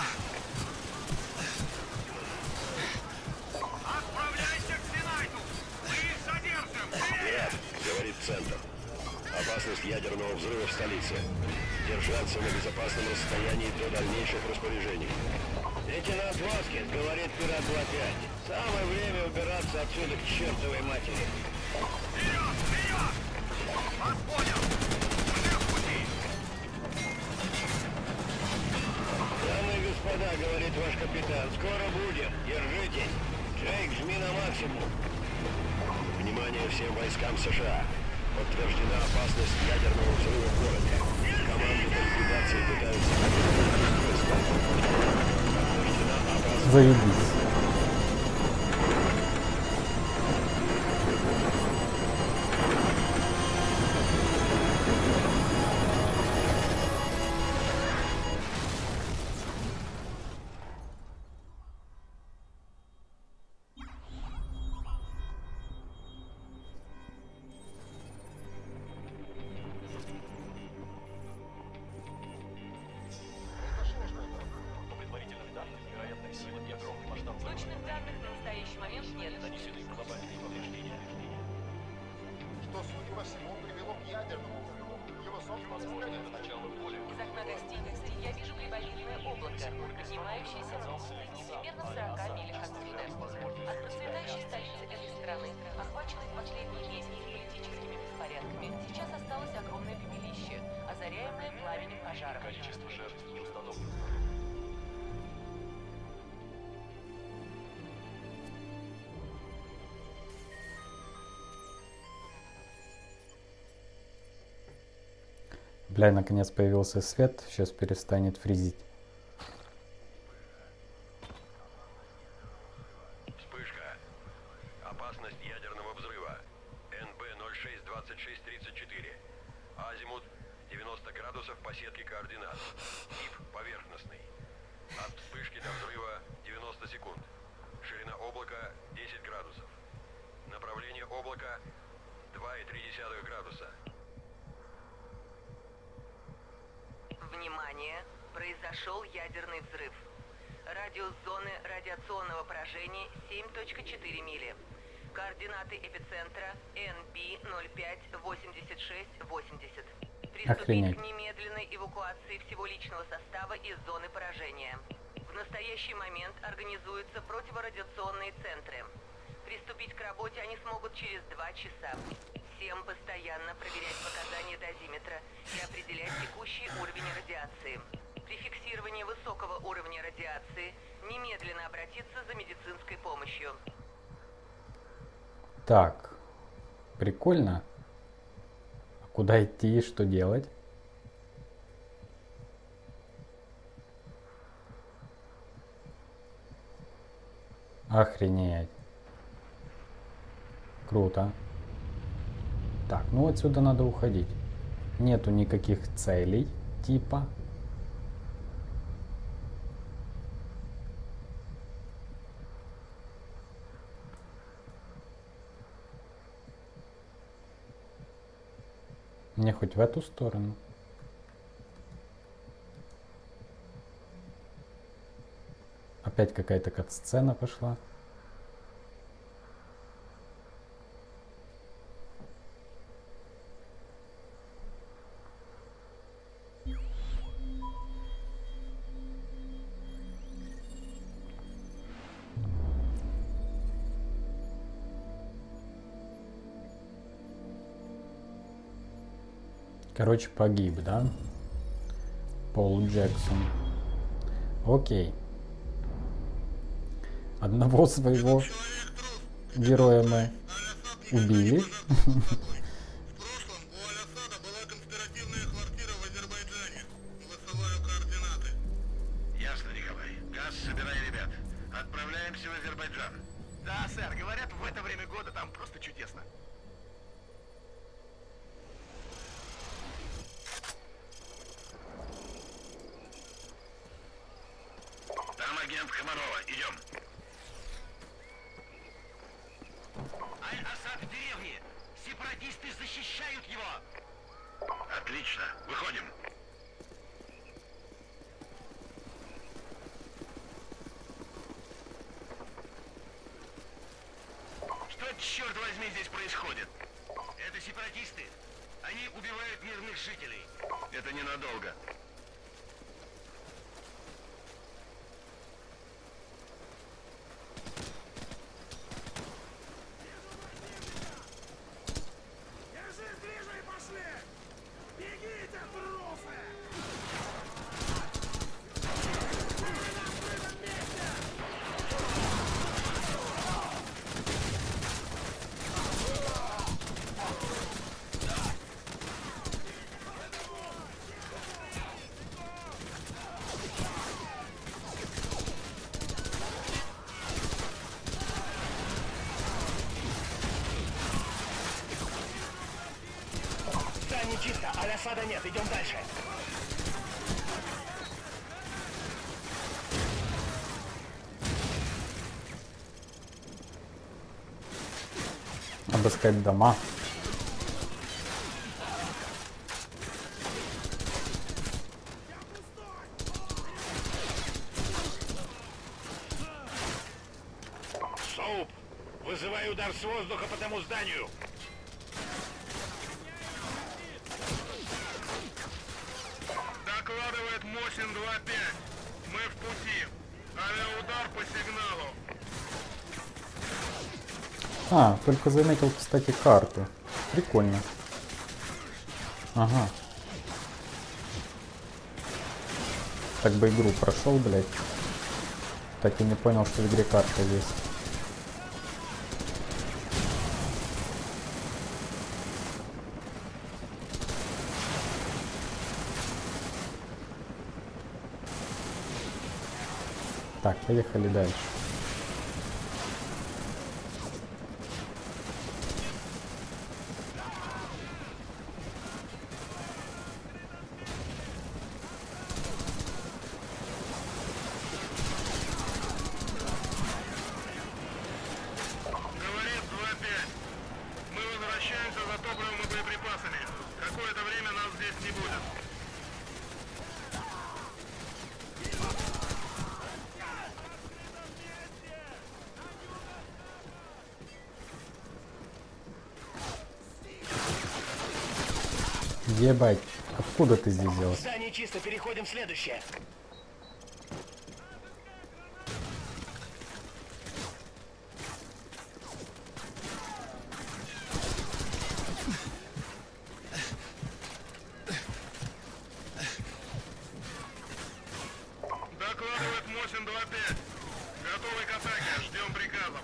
Отправляйся к Синайту! Мы их задержим! Скорее! Говорит центр. Опасность ядерного взрыва в столице. Держаться на безопасном расстоянии до дальнейших распоряжений. Лейтенант Воскин, говорит пират 2-5. Самое время убираться отсюда к чертовой матери. Вперед! Вперед! Вас понял! Уже в пути! Дамы и господа, говорит ваш капитан, скоро будем. Держитесь. Джейк, жми на максимум. Внимание всем войскам США. Подтверждена опасность ядерного взрыва в городе. Команды по ликвидации пытаются... Подтверждена опасность... Заебись. Точных данных на настоящий момент нет. Что, судя по всему, привело к ядерному взрыву. Его собственное Из окна гостиницы я вижу приболевшее облако, поднимающееся в воздух примерно в 40 милях отсюда. От процветающей столицы этой страны, охваченной последние месяцы политическими беспорядками, сейчас осталось огромное пепелище, озаряемое пламенем пожаров. Количество жертв не установлено. Бля, наконец появился свет. Сейчас перестанет фризить. Вспышка. Опасность ядерного взрыва. НБ-06-26-34. Азимут 90 градусов по сетке координат. Тип поверхностный. От вспышки до взрыва 90 секунд. Ширина облака 10 градусов. Направление облака 2,3 градуса. Внимание! Произошел ядерный взрыв. Радиус зоны радиационного поражения 7.4 мили. Координаты эпицентра NB-05-86-80. Приступить к немедленной эвакуации всего личного состава из зоны поражения. В настоящий момент организуются противорадиационные центры. Приступить к работе они смогут через 2 часа. Всем постоянно проверять показания дозиметра и определять текущий уровень радиации. При фиксировании высокого уровня радиации немедленно обратиться за медицинской помощью. Так, прикольно. Куда идти и что делать? Охренеть. Круто. Так, ну отсюда надо уходить. Нету никаких целей, типа. Мне хоть в эту сторону. Опять какая-то кат-сцена пошла. Короче, погиб, да? Пол Джексон. Окей. Одного своего героя мы убили. Ясно, Николай. Газ, собирай ребят. Отправляемся в Азербайджан. Да, сэр, говорят, в это время года там просто чудесно. Там агент Комарова. Идем. Аль-Асад в деревне! Сепаратисты защищают его! Отлично. Выходим. Что, черт возьми, здесь происходит? Это сепаратисты. Они убивают мирных жителей. Это ненадолго. Держись ближе и пошли! Бегите, трусы! Здание чисто, Аль-Асада нет, идем дальше. Обыскать дома. Соуп, вызывай удар с воздуха по тому зданию. Докладывает Мосин 2-5. Мы в пути. Авиаудар по сигналу. А, только заметил, кстати, карту. Прикольно. Ага. Так бы игру прошел, блядь. Так и не понял, что в игре карта есть. Так, поехали дальше. Говорит 2-5. Мы возвращаемся за топливом и боеприпасами. Какое-то время нас здесь не будет. Ебать, откуда ты здесь взялся? Здание чисто, переходим в следующее. Докладывает Мосин 2-5. Готовы к атаке. Ждем приказов.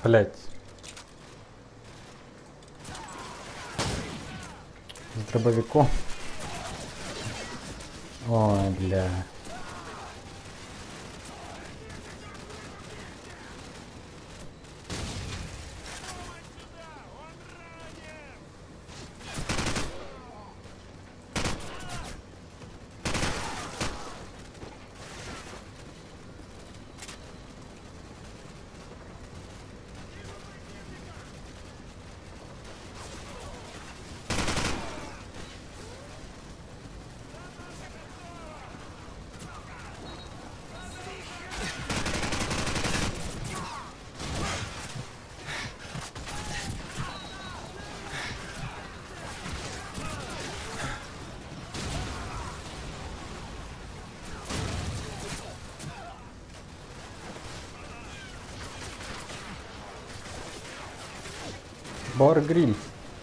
Блять. С дробовиком. Ой, бля. Бар-гриль.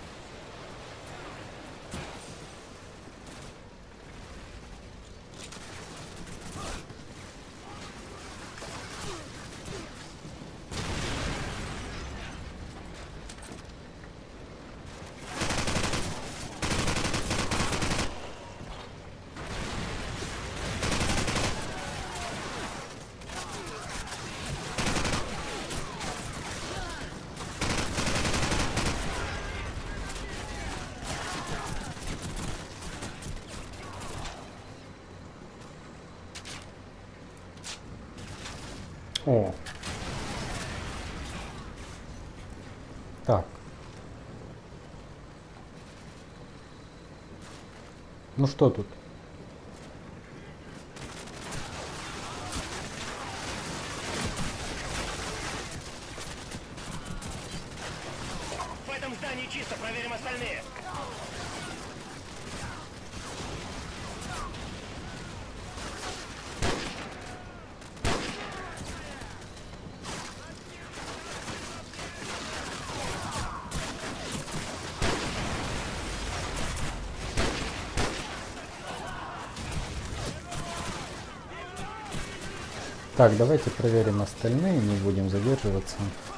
О. Так. Ну что тут? В этом здании чисто, проверим остальные. Так, давайте проверим остальные, не будем задерживаться.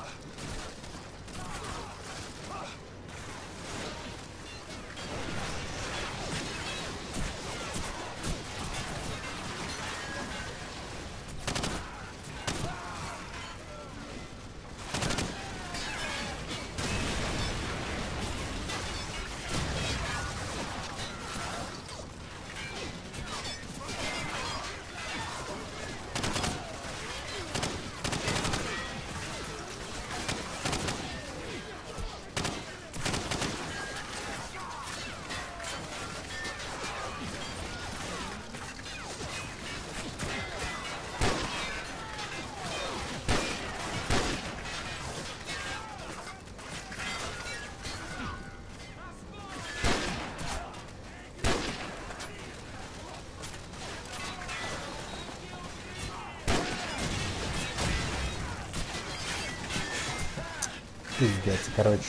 Пиздец, короче.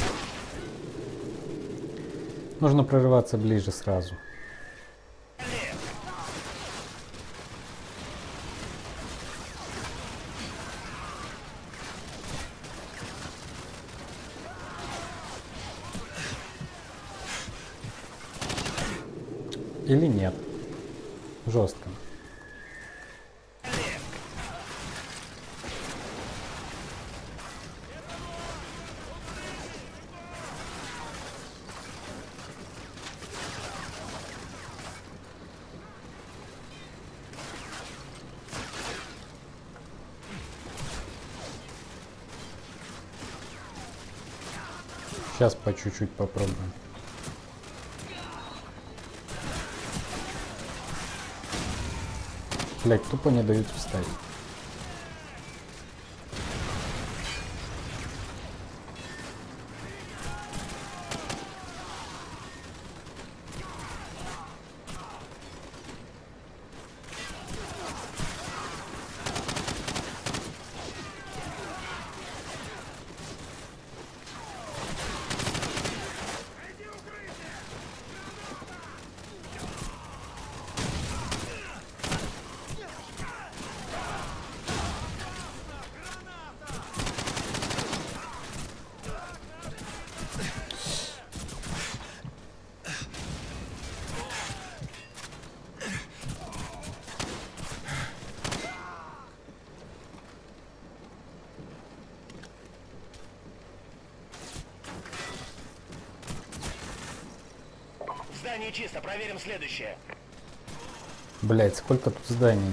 Нужно прорываться ближе сразу. Или нет? Жестко. Сейчас по чуть-чуть попробуем. Блять, тупо не дают встать. Здание чисто, проверим следующее. Блять, сколько тут зданий?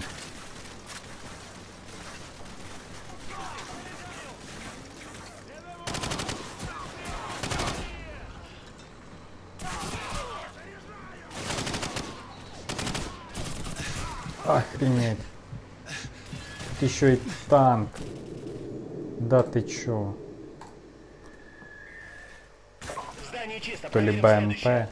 Охренеть. Тут еще и танк. Да ты чё? Здание чисто, То ли проверим БМП. следующее.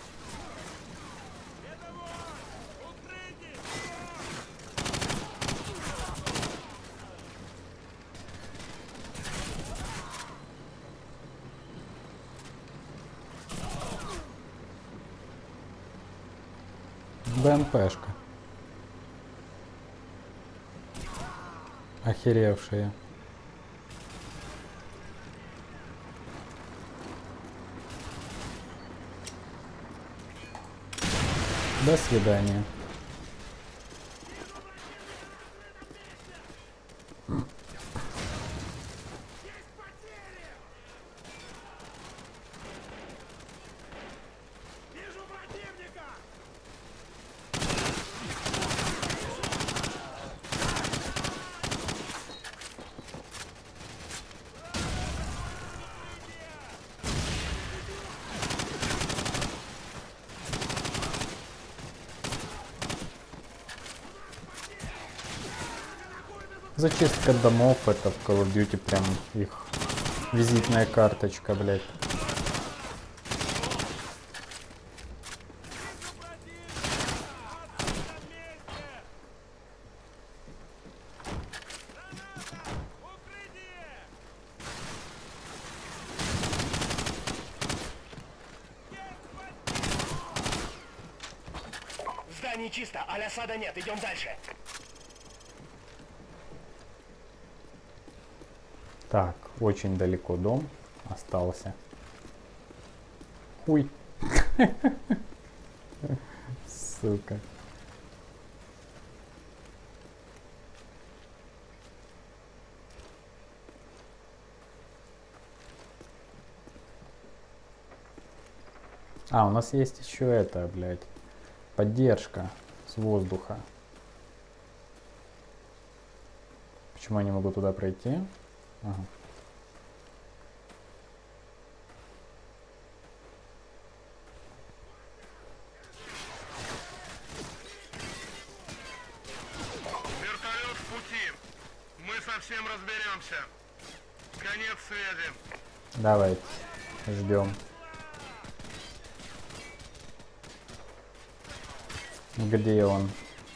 БМПшка. Охеревшие. До свидания. Зачистка домов, это в Call of Duty прям их визитная карточка, блядь. Здание чисто, Аль-Асада нет, идем дальше. Так, очень далеко дом остался. Хуй. Сука. А, у нас есть еще это, блядь, поддержка с воздуха. Почему я не могу туда пройти? Ага. Вертолет в пути. Мы совсем разберемся. Конец связи. Давайте, ждем. Где он?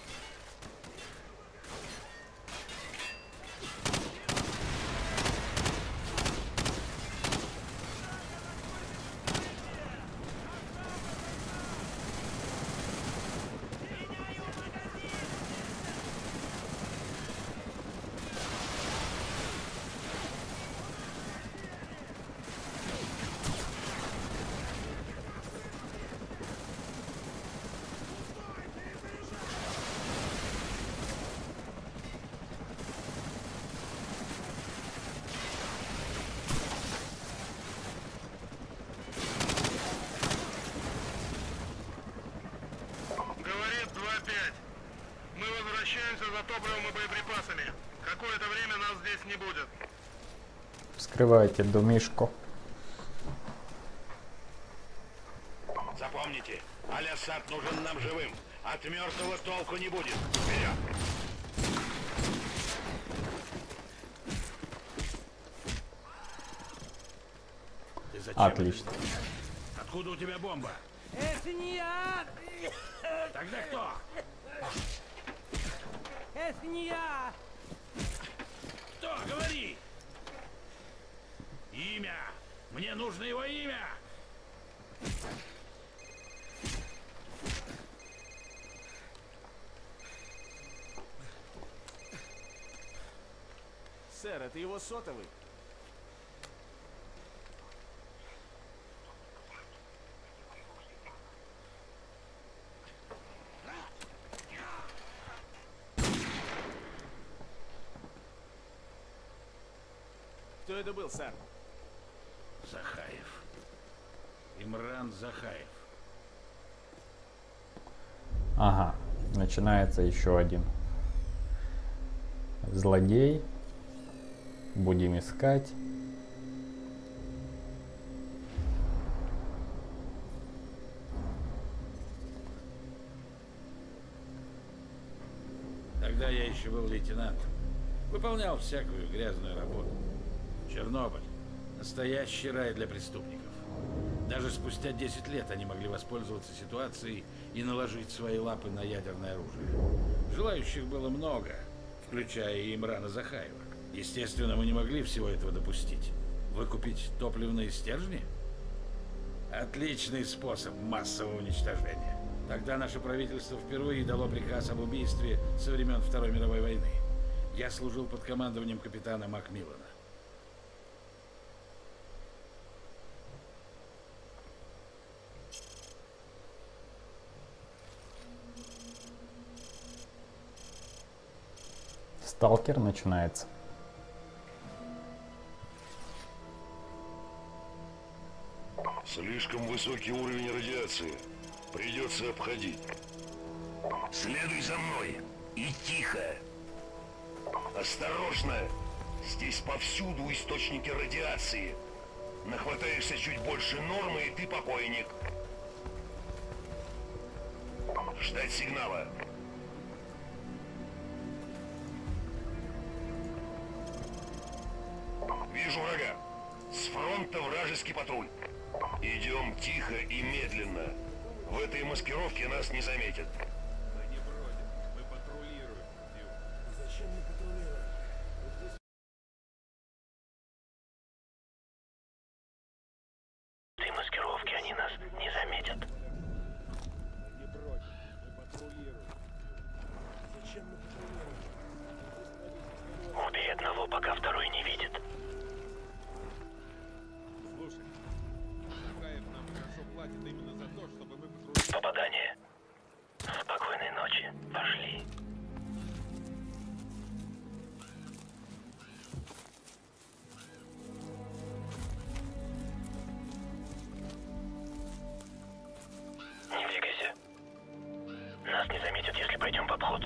Говорит 2-5. Мы возвращаемся за топливом и боеприпасами. Какое-то время нас здесь не будет. Вскрывайте домишко. Запомните, Аль-Асад нужен нам живым. От мертвого толку не будет. Вперед! Ты зачем Отлично. это сделал? Откуда у тебя бомба? Это не я! Тогда кто? Это не я! Кто? Говори! Имя! Мне нужно его имя! Сэр, это его сотовый. Кто это был, сэр? Захаев. Имран Захаев. Ага, начинается еще один злодей. Будем искать. Тогда я еще был лейтенантом. Выполнял всякую грязную работу. Чернобыль. Настоящий рай для преступников. Даже спустя 10 лет они могли воспользоваться ситуацией и наложить свои лапы на ядерное оружие. Желающих было много, включая и Имрана Захаева. Естественно, мы не могли всего этого допустить. Выкупить топливные стержни? Отличный способ массового уничтожения. Тогда наше правительство впервые дало приказ об убийстве со времен Второй мировой войны. Я служил под командованием капитана Макмиллана. Сталкер начинается. Слишком высокий уровень радиации. Придется обходить. Следуй за мной. И тихо. Осторожно. Здесь повсюду источники радиации. Нахватаешься чуть больше нормы, и ты покойник. Ждать сигнала. Вижу врага. С фронта вражеский патруль. Идем тихо и медленно. В этой маскировке нас не заметят. Мы не бродим, мы патрулируем. Зачем мы патрулируем? В этой маскировке они нас не заметят. Мы не бродим, мы патрулируем. Зачем мы патрулируем? Убей одного, пока второй не видит. Слушай, Захаев нам хорошо платит именно за то, чтобы мы патрулировали. Попадание. Спокойной ночи. Пошли. Не двигайся. Нас не заметят, если пойдем в обход.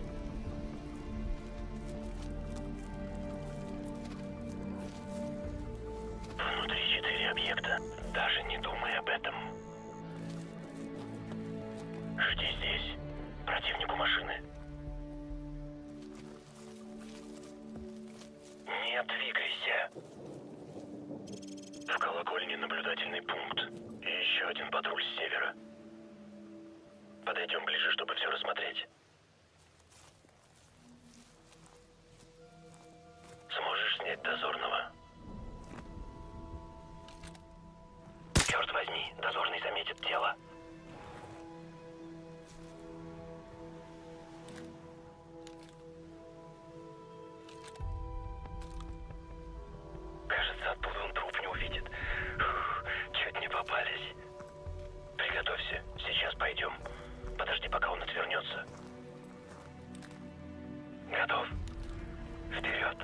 Внутри 4 объекта. Даже не думай об этом. Жди здесь. Противник у машины. Не двигайся. В колокольне наблюдательный пункт. И еще один патруль с севера. Подойдем ближе, чтобы все рассмотреть. Сможешь снять дозорного? Черт возьми, дозорный заметит тело. Кажется, оттуда он труп не увидит. Фух, чуть не попались. Приготовься, сейчас пойдем. Подожди, пока он отвернется. Готов? Вперед!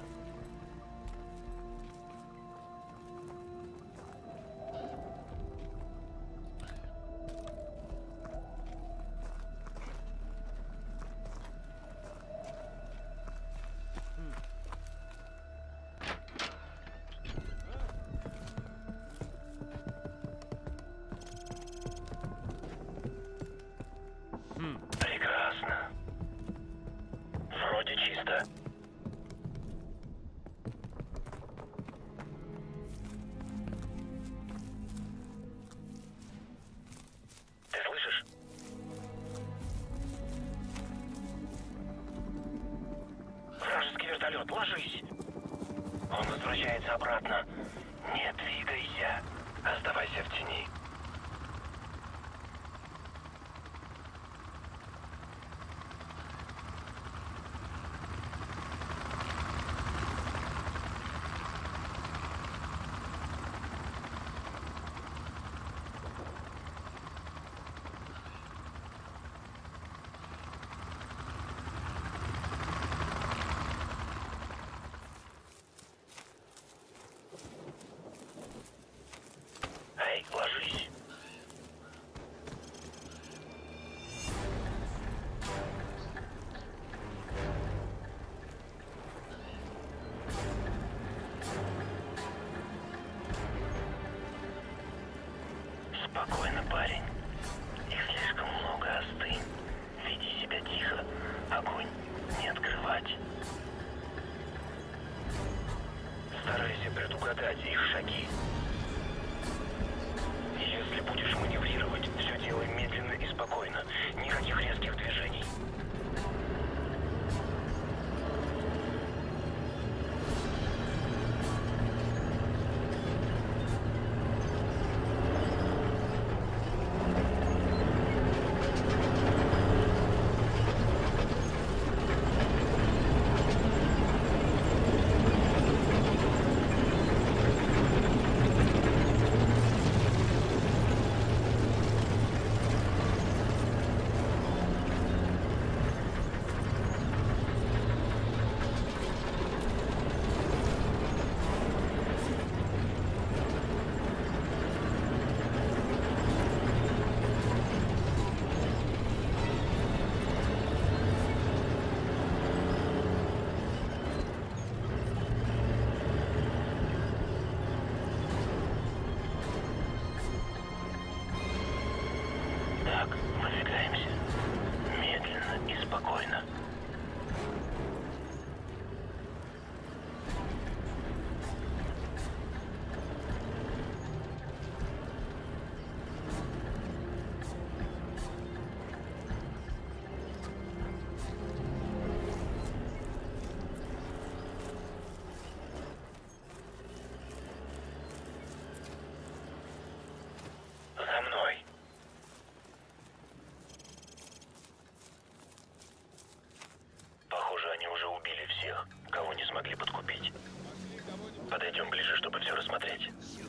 Прекрасно. Вроде чисто. Ты слышишь? Вражеский вертолет, ложись! Он возвращается обратно. Не двигайся. Оставайся в тени. Выдвигаемся. Медленно и спокойно. За мной. Похоже, они уже убили всех, кого не смогли подкупить. Подойдем ближе, чтобы все рассмотреть.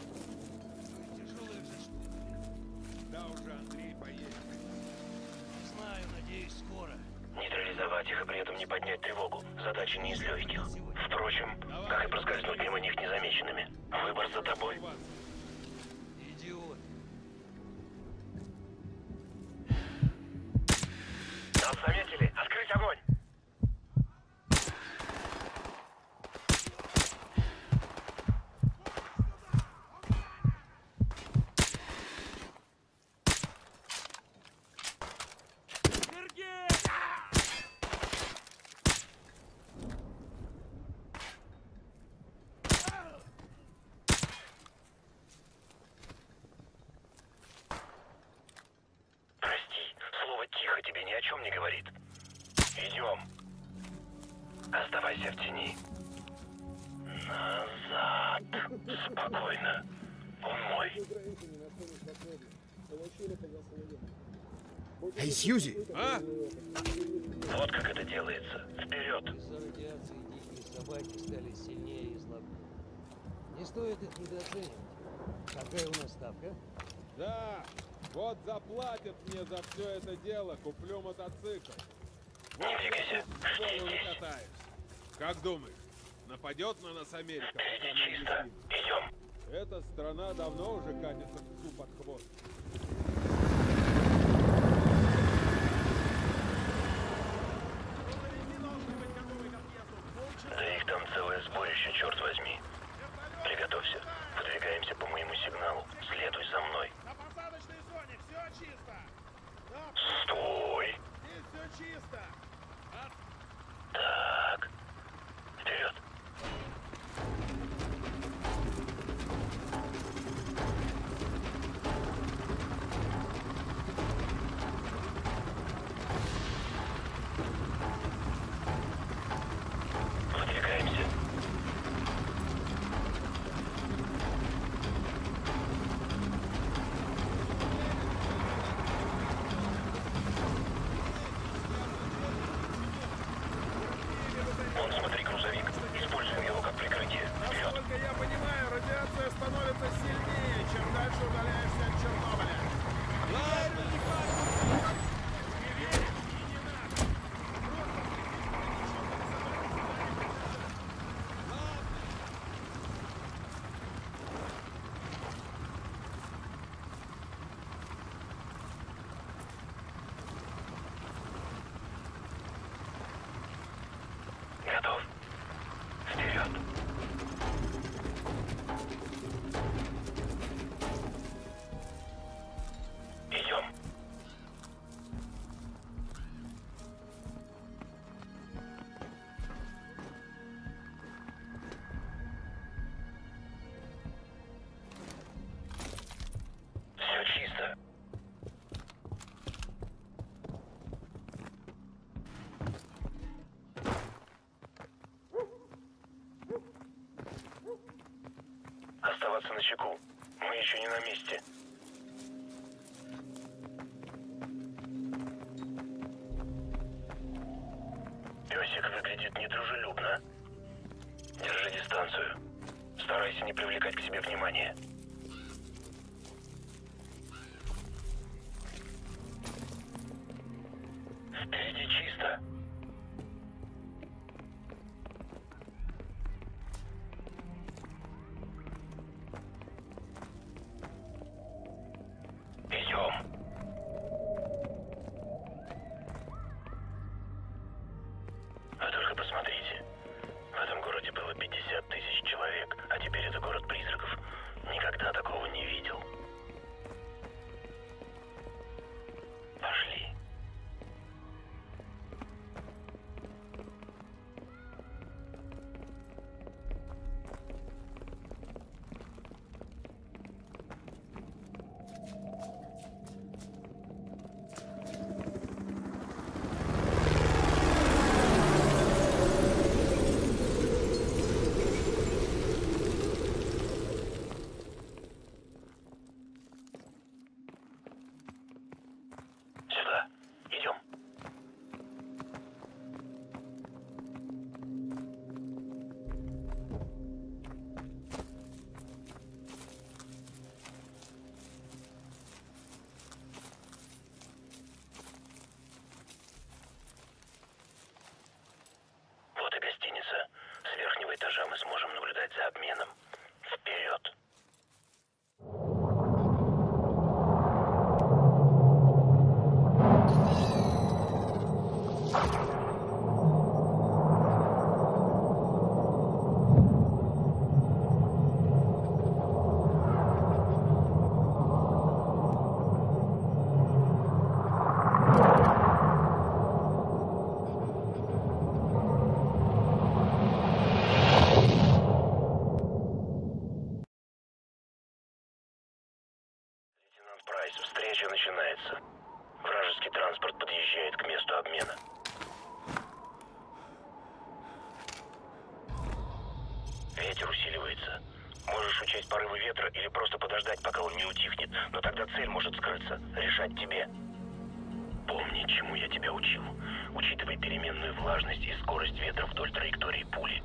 Да уже, Андрей, поедем. Знаю, надеюсь, скоро. Нейтрализовать их и при этом не поднять тревогу. Задача не из легких. Впрочем, как и проскользнуть мимо них незамеченными. Выбор за тобой. Идиот. Нас заметили! Открыть огонь! Прости, слово «тихо» тебе ни о чем не говорит. Идем. Оставайся в тени. Назад. Спокойно. Он мой. Эй, Сьюзи! А? Вот как это делается. Вперед. Из-за радиации дикие собаки стали сильнее и слабее. Не стоит их недооценивать. Какая у нас ставка? Да, вот заплатят мне за все это дело, куплю мотоцикл. Вот Не двигайся. школу не катаюсь. Как думаешь, нападет на нас Америка? Впереди чисто. Идем. Эта страна давно уже катится в псу под хвост. Да их там целое сборище, черт возьми. Приготовься. Выдвигаемся по моему сигналу. Следуй за мной. На посадочной зоне все чисто. Стой! Здесь все чисто. Так. Вперед. Выдвигаемся. Вон, смотри, грузовик. Используем его как прикрытие. Вперед. Насколько я понимаю, радиация становится сильнее, чем дальше удаляешься от Чернобыля. Ладно, не падай. Не верь и не надо. Готов. Вперед. Идем. Все чисто. Оставаться начеку. Мы еще не на месте. Песик выглядит недружелюбно. Держи дистанцию. Старайся не привлекать к себе внимания. Впереди чисто. Идем. Вы только посмотрите. В этом городе было 50 тысяч человек, а теперь это город призраков. Никогда такого не видел. транспорт подъезжает к месту обмена. Ветер усиливается. Можешь учесть порывы ветра или просто подождать, пока он не утихнет, но тогда цель может скрыться. Решать тебе. Помни, чему я тебя учил. Учитывай переменную влажность и скорость ветра вдоль траектории пули.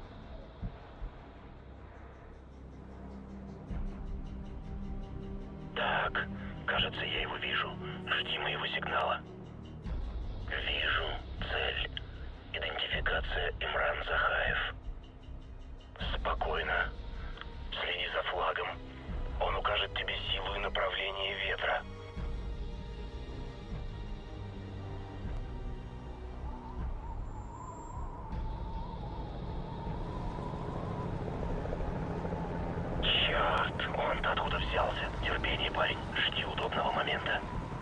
Так, кажется, я его вижу. Жди моего сигнала. Вижу цель. Идентификация Имран Захаев. Спокойно. Следи за флагом. Он укажет тебе силу и направление ветра. Черт, он-то откуда взялся? Терпение, парень. Жди удобного момента.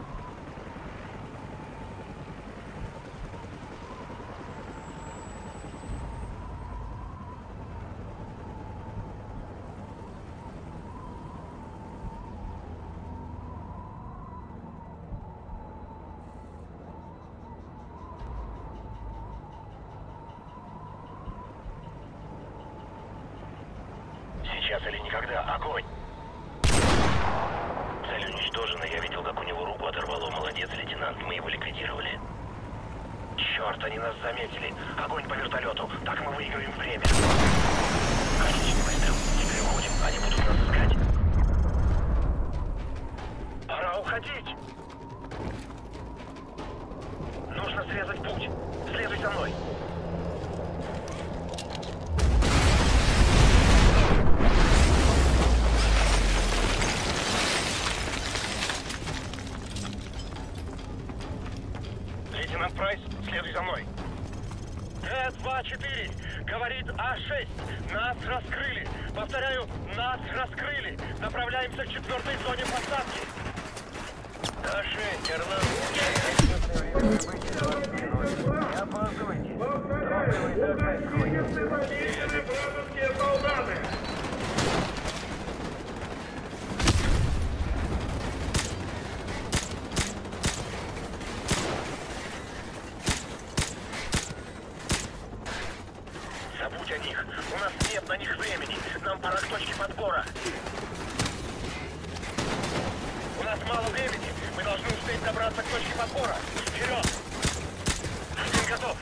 Сейчас или никогда. Огонь! Цель уничтожена. Я видел, как у него руку оторвало. Молодец, лейтенант. Мы его ликвидировали. Черт, они нас заметили. Огонь по вертолету. Так мы выиграем время. Отличный выстрел. Теперь уходим. Они будут нас искать. Пора уходить. Нужно срезать путь. Следуй за мной. Лейтенант Прайс, следуй за мной. Т-24, говорит А-6. Нас раскрыли. Повторяю, нас раскрыли. Направляемся к 4-й зоне посадки. А-6, Не опаздывайте. Вражеские солдаты. Забудь о них. У нас нет на них времени. Нам пора к точке подбора. У нас мало времени. Мы должны успеть добраться к точке подбора. Вперед! Один готов.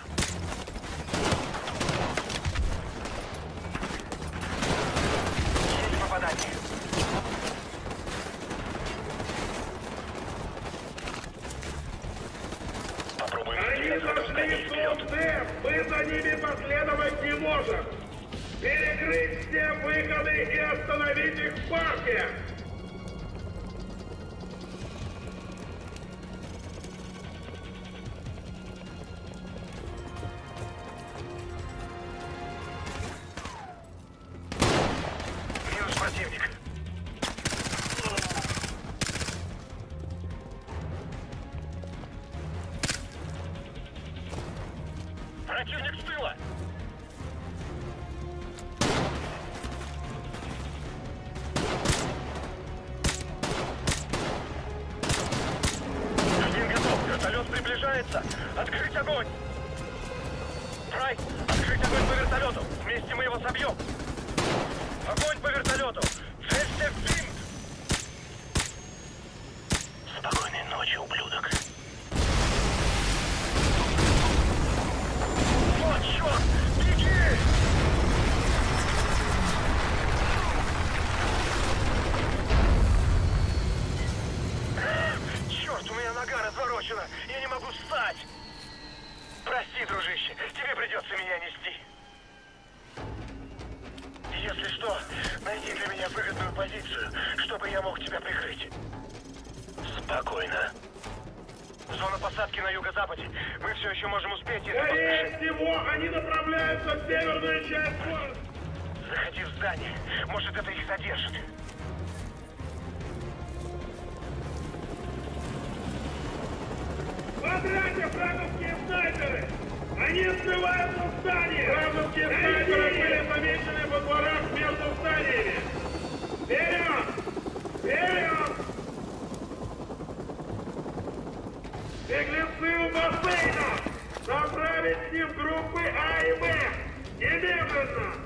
Есть попадание. Попробуем. Они зашли в зон Д. Мы за ними последовать не можем. Перекрыть все выходы и остановить их в парке. Минус противник. Противник с тыла. Один готов. Вертолет приближается. Открыть огонь. Прайс, открыть огонь по вертолету. Вместе мы его собьем. Огонь по вертолету. Целься в винт. Спокойной ночи, ублюдок. Вот черт! Беги! Черт, у меня нога разворочена. Я не могу встать. Прости, дружище, тебе придется меня нести. Если что, найди для меня выгодную позицию, чтобы я мог тебя прикрыть. Спокойно. Зона посадки на юго-западе. Мы все еще можем успеть, если Скорее всего, они направляются в северную часть города. Заходи в здание. Может, это их задержит. Смотрите, вражеские снайперы! Они скрываются в здании! Вражеские снайперы были замечены во дворах между зданиями! Вперед! Вперед! Беглецы у бассейна! Направить с ним группы А и Б! Немедленно!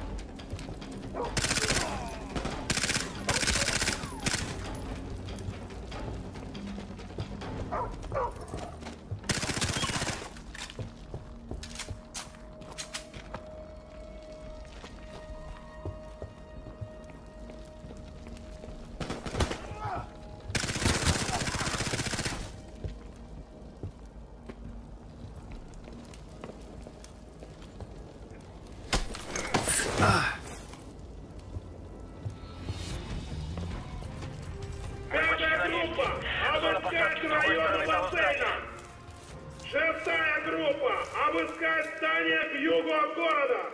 Пятая группа! Обыскать район бассейна! Шестая группа! Обыскать здание к югу от города!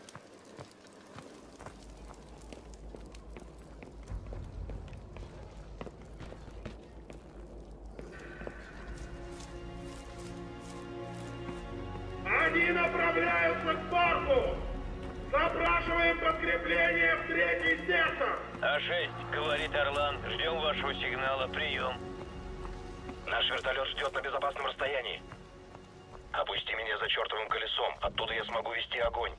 Они направляются к парку! Запрашиваем подкрепление в третий сектор! А6, говорит Орлан, ждем вашего сигнала, прием. Наш вертолет ждет на безопасном расстоянии. Опусти меня за чертовым колесом, оттуда я смогу вести огонь.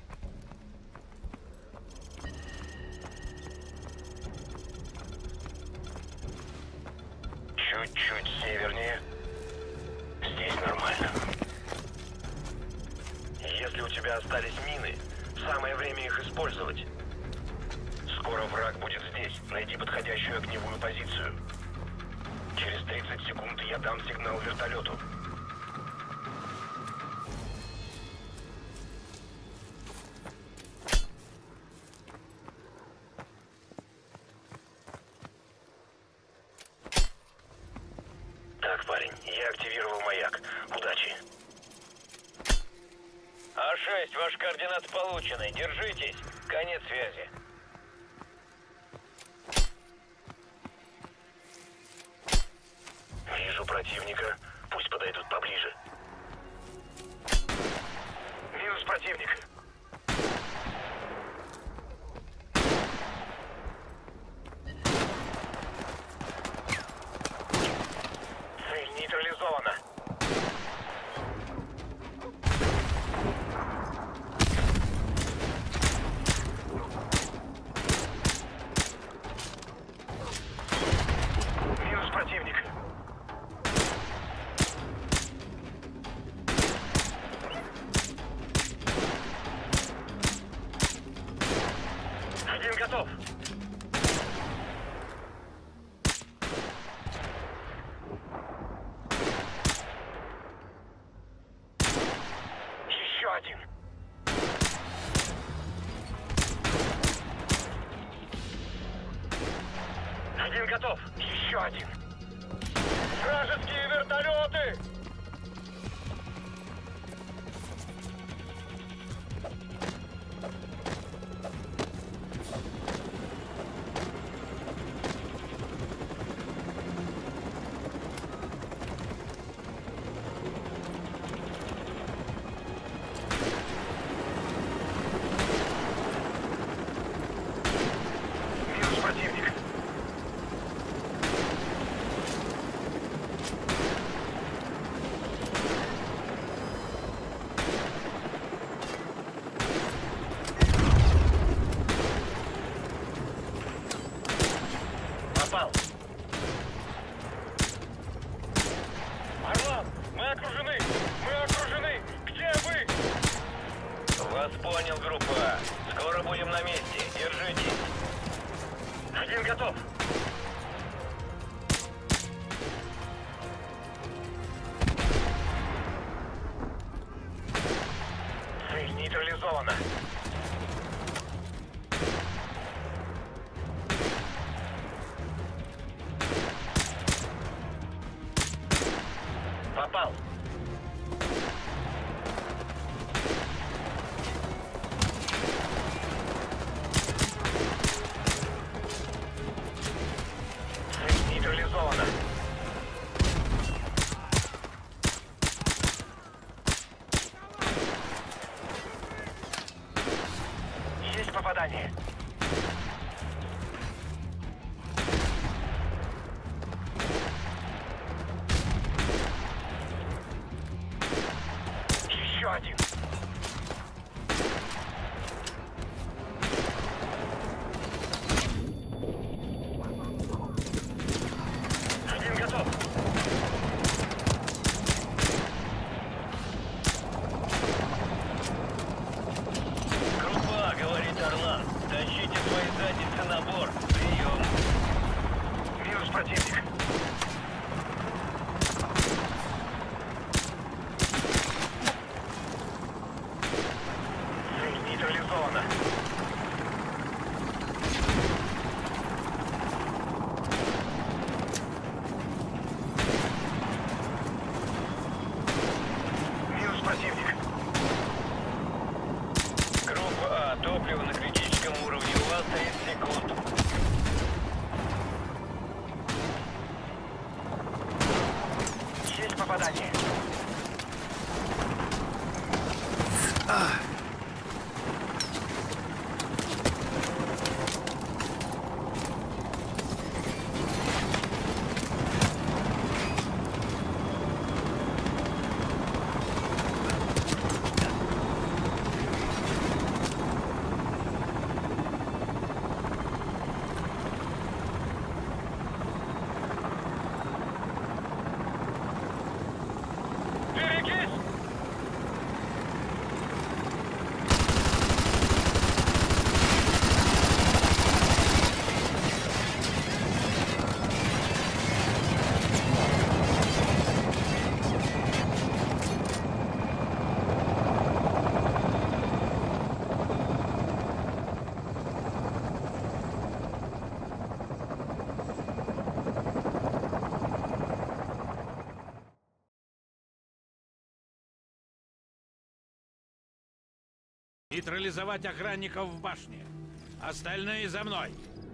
Чуть-чуть севернее. Здесь нормально. Если у тебя остались мины, самое время их использовать. Скоро враг будет здесь. Найди подходящую огневую позицию. Через 30 секунд я дам сигнал вертолету. Так, парень, я активировал маяк. Удачи. А6, ваши координаты получены. Держитесь. Конец связи. Вижу противника. Пусть подойдут поближе. Минус противник. Цель нейтрализована. Минус противник. Один готов. Еще один. Один готов. Еще один. Вражеские вертолеты! Минус противник. Попал. Орлан, мы окружены! Мы окружены! Где вы? Вас понял, группа. Скоро будем на месте. Держитесь. Один готов. Цель нейтрализована. Попал. Цель нейтрализована. Есть попадание. один. Один готов. Группа, говорит Орлан. Тащите свои задницы на борт. Прием. Минус противник. Цель нейтрализована. Минус противник. Группа А. Топливо на критическом уровне. У вас 30 секунд. Есть попадание. Нейтрализовать охранников в башне. Остальные за мной.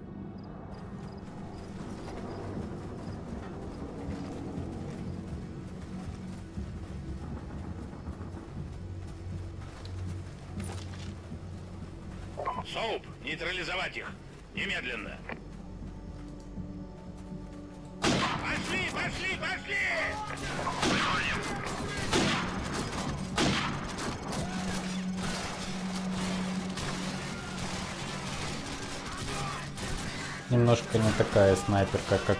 Соуп, нейтрализовать их. Немедленно. Пошли, пошли, пошли! Выходим. Немножко не такая снайперка, как...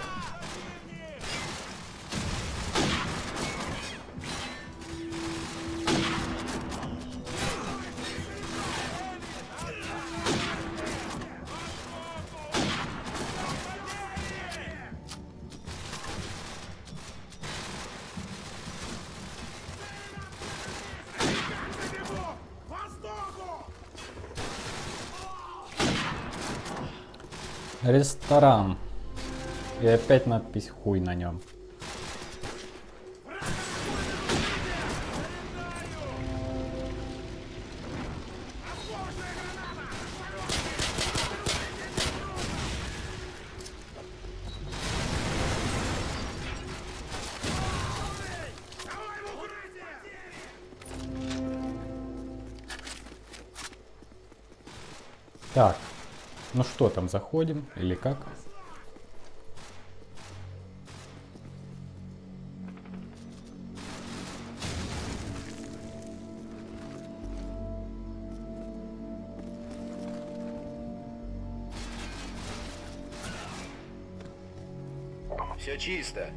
Ресторан. И опять надпись хуй на нем. Так. Ну что там, заходим или как? Все чисто.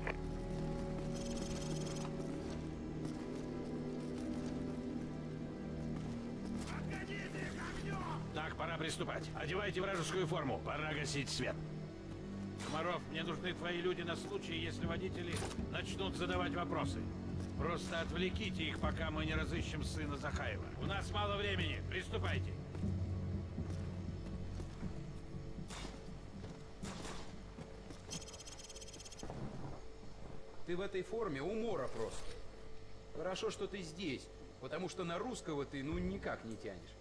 Так, пора приступать. Одевайте вражескую форму. Пора гасить свет. Комаров, мне нужны твои люди на случай, если водители начнут задавать вопросы. Просто отвлеките их, пока мы не разыщем сына Захаева. У нас мало времени. Приступайте. Ты в этой форме умора просто. Хорошо, что ты здесь, потому что на русского ты ну никак не тянешь.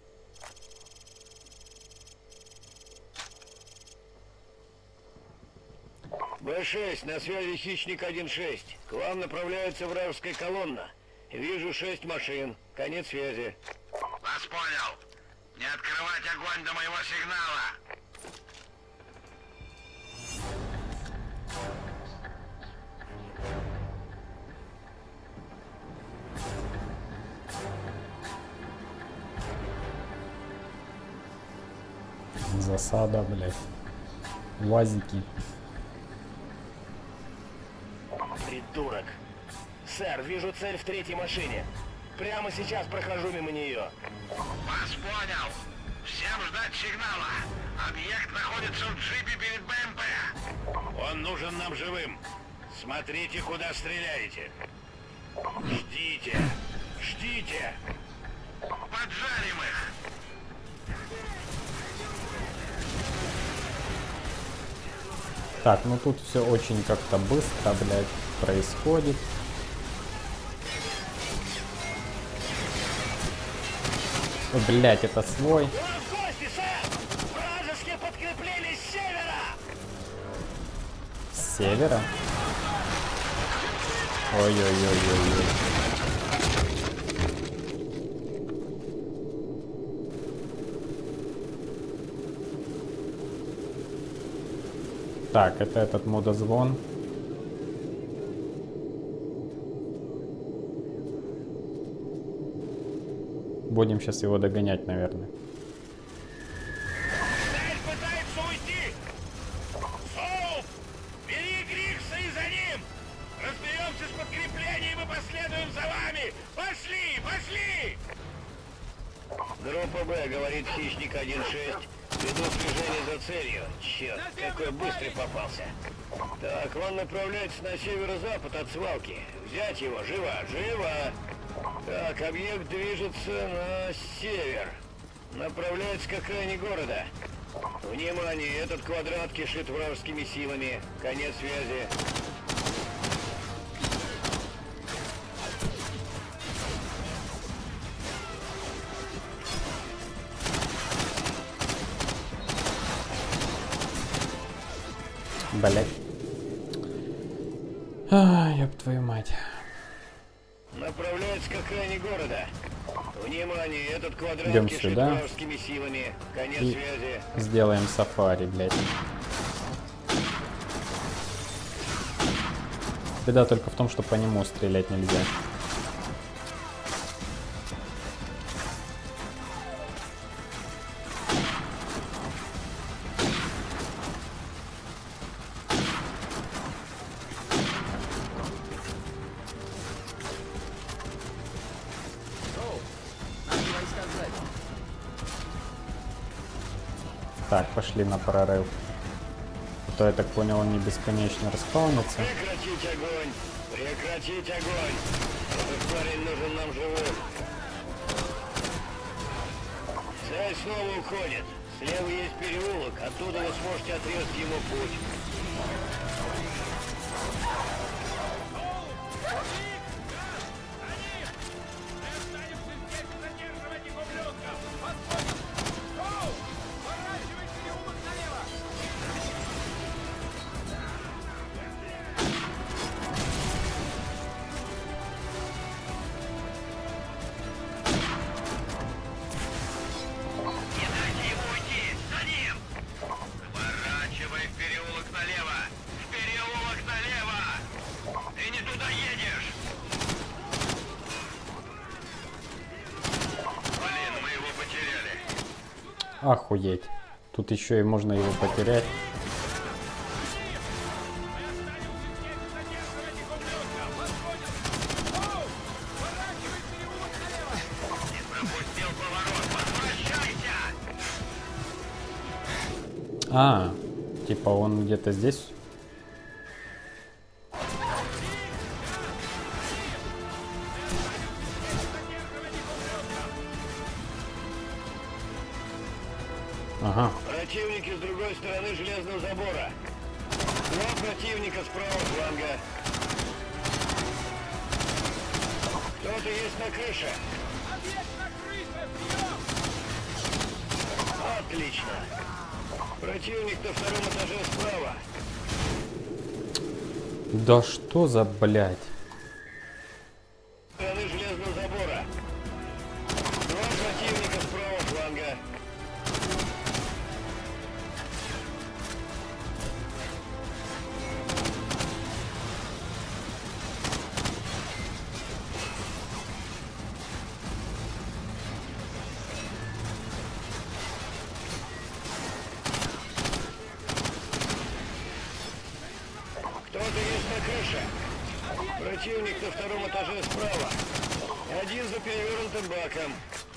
Б-6, на связи Хищник 1-6. К вам направляется вражеская колонна. Вижу 6 машин. Конец связи. Вас понял. Не открывать огонь до моего сигнала. Засада, блядь. Вазики. Придурок. Сэр, вижу цель в третьей машине. Прямо сейчас прохожу мимо нее. Вас понял. Всем ждать сигнала. Объект находится в джипе перед БМП. Он нужен нам живым. Смотрите, куда стреляете. Ждите. Ждите. Поджарим их. Так, ну тут все очень как-то быстро, блядь, происходит. О, блядь, это свой. Вражеские подкрепления с севера! С севера? Ой-ой-ой-ой-ой. Так, это этот мудозвон. Будем сейчас его догонять, наверное. Цель пытается уйти! Соуп! Бери Грикса и за ним! Разберемся с подкреплением и последуем за вами! Пошли! Пошли! Группа Б, говорит Хищник 1-6. Веду слежение за целью. Черт, какой быстрый попался. Так, он направляется на северо-запад от свалки. Взять его, живо, живо! Так, объект движется на север. Направляется к окраине города. Внимание, этот квадрат кишит вражескими силами. Конец связи. Блять. А, ёб твою мать. Направляется к окраине города. Внимание, этот квадрат Идем кишит сюда. вражескими силами. Конец И связи. сделаем сафари, блять. Беда только в том, что по нему стрелять нельзя. Так, пошли на прорыв. А то, я так понял, они бесконечно распаунятся. Прекратить огонь! Прекратить огонь! Этот парень нужен нам живым. Цель снова уходит. Слева есть переулок. Оттуда вы сможете отрезать ему путь. Охуеть. Тут еще и можно его потерять. А, типа он где-то здесь. Ага. Противники с другой стороны железного забора. Два противника с правого фланга. Кто-то есть на крыше. Отлично. Противник на втором этаже справа. Да что за блядь? С стороны железного забора. Два противника с правого фланга. Противник на втором этаже справа. Один за перевернутым баком.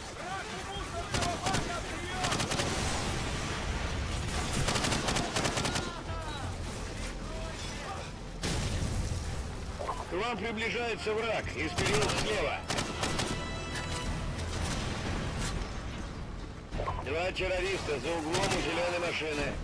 К вам приближается враг. Из перил слева. 2 террориста за углом у зеленой машины.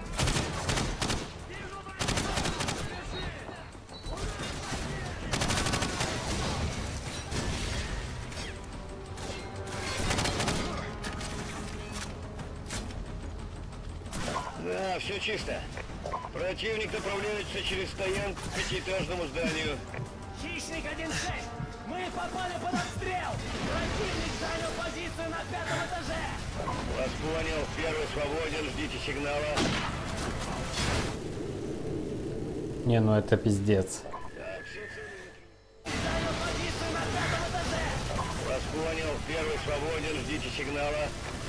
Да, все чисто. Противник направляется через стоянку к 5-этажному зданию. Хищник 1-6! Мы попали под обстрел! Противник занял позицию на 5-м этаже! Вас понял. Первый свободен. Ждите сигнала. Не, ну это пиздец. Занял позицию на 5-м этаже! Вас понял. Первый свободен. Ждите сигнала.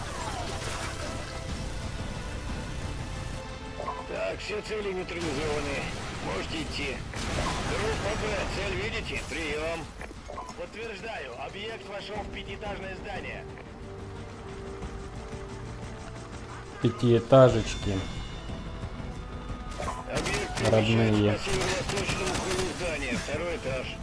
Так, все цели нейтрализованы. Можете идти. Группа Б, цель видите? Прием. Подтверждаю, объект вошел в 5-этажное здание. 5-этажечки. Объект родные. по северо-восточному крылу здания. 2-й этаж.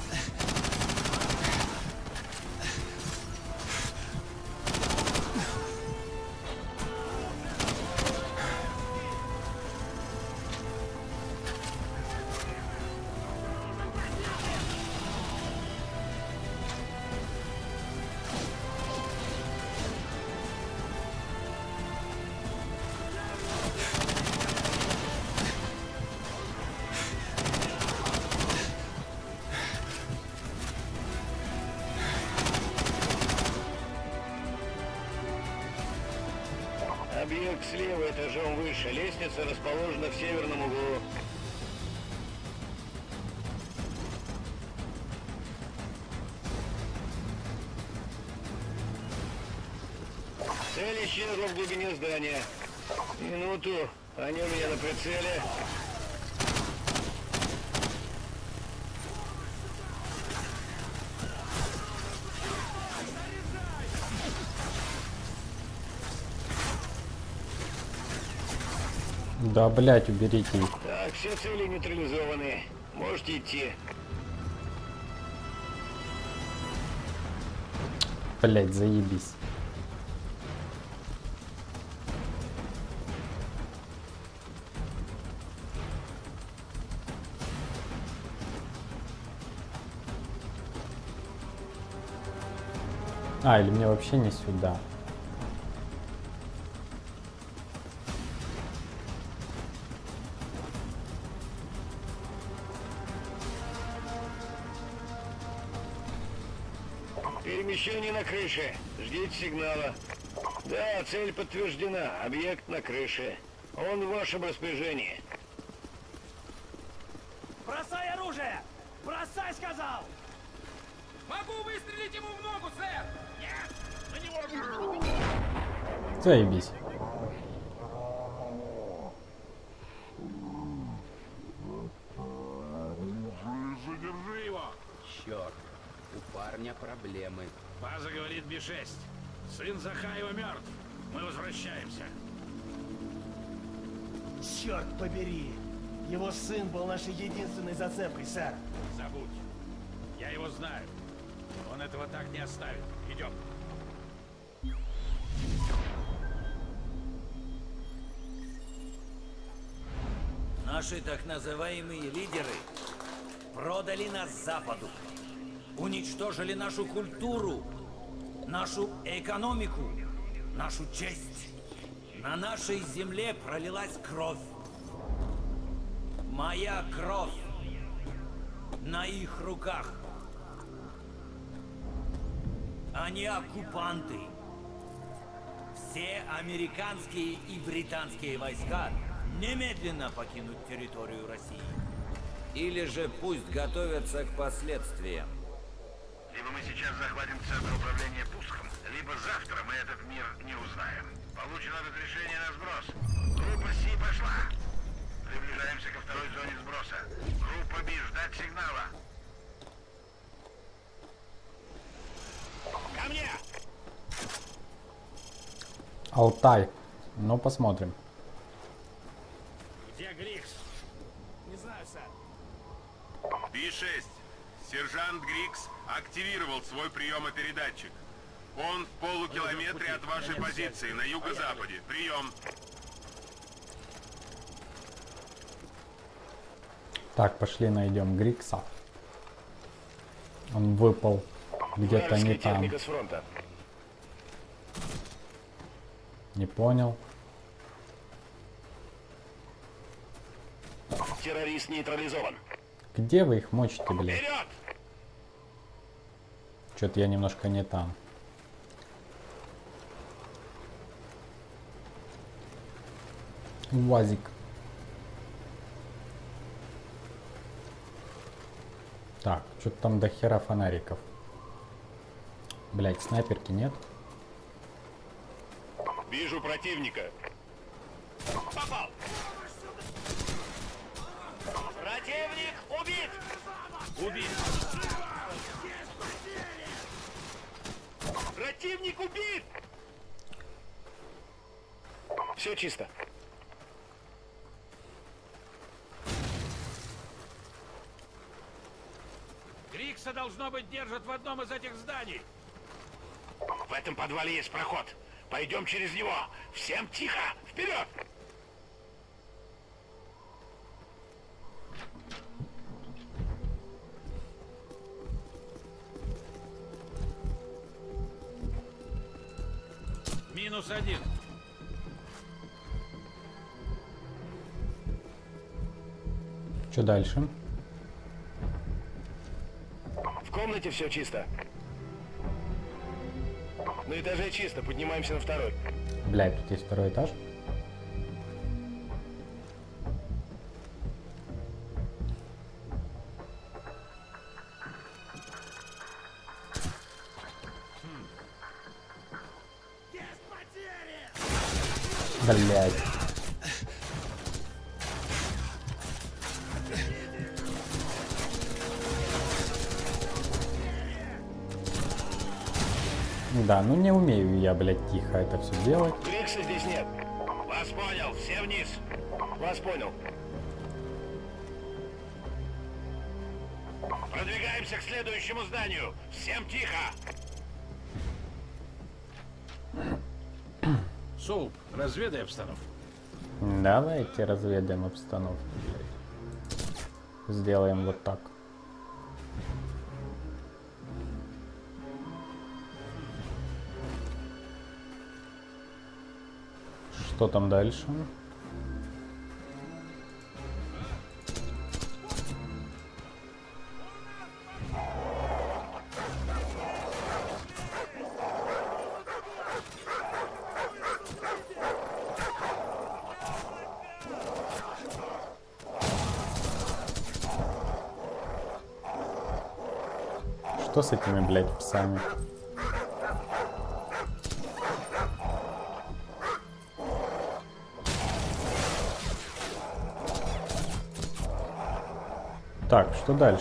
Объект слева этажом выше. Лестница расположена в северном углу. Цель исчезла в глубине здания. Минуту. Они у меня на прицеле. Да, блять, уберите их. Так, все цели нейтрализованы. Можете идти. Блять, заебись. А, или мне вообще не сюда. Перемещение на крыше. Ждите сигнала. Да, цель подтверждена. Объект на крыше. Он в вашем распоряжении. Бросай оружие! Бросай, сказал! Могу выстрелить ему в ногу, сэр! Нет! На него! Заебись. Задержи его! Черт, у парня проблемы. База говорит Б6. Сын Захаева мертв. Мы возвращаемся. Черт побери! Его сын был нашей единственной зацепкой, сэр. Забудь. Я его знаю. Он этого так не оставит. Идем. Наши так называемые лидеры продали нас Западу, уничтожили нашу культуру, нашу экономику, нашу честь. На нашей земле пролилась кровь. Моя кровь на их руках. Они оккупанты. Все американские и британские войска немедленно покинут территорию России. Или же пусть готовятся к последствиям. Либо мы сейчас захватим центр управления пуском, либо завтра мы этот мир не узнаем. Получено разрешение на сброс. Группа Си пошла. Приближаемся ко второй зоне сброса. Группа Би, ждать сигнала. Алтай. Ну, посмотрим. Где Грикс? Не знаю, сэр. Би-6. Сержант Грикс активировал свой приемопередатчик. Он в полукилометре от вашей позиции на юго-западе. Прием. Так, пошли найдем Грикса. Он выпал где-то не там. Техника с фронта. Не понял. Террорист нейтрализован. Где вы их мочите, блядь? Вперед! Что-то я немножко не там. УАЗик. Так, что-то там до хера фонариков. Блять, снайперки нет? Вижу противника. Попал! Противник убит! Убит! Противник убит! Все чисто. Грикса, должно быть, держат в одном из этих зданий. В этом подвале есть проход. Пойдем через него. Всем тихо! Вперед! -1. Что дальше? В комнате все чисто. На этаже чисто. Поднимаемся на второй. Блять, тут есть второй этаж. Блять. Да, ну не умею я, блядь, тихо это все делать. Грикса здесь нет. Вас понял. Все вниз. Вас понял. Продвигаемся к следующему зданию. Всем тихо. Соуп, разведай обстановку. Давайте разведаем обстановку, блядь. Сделаем вот так. Что там дальше? Что с этими, блядь, псами? Так, что дальше?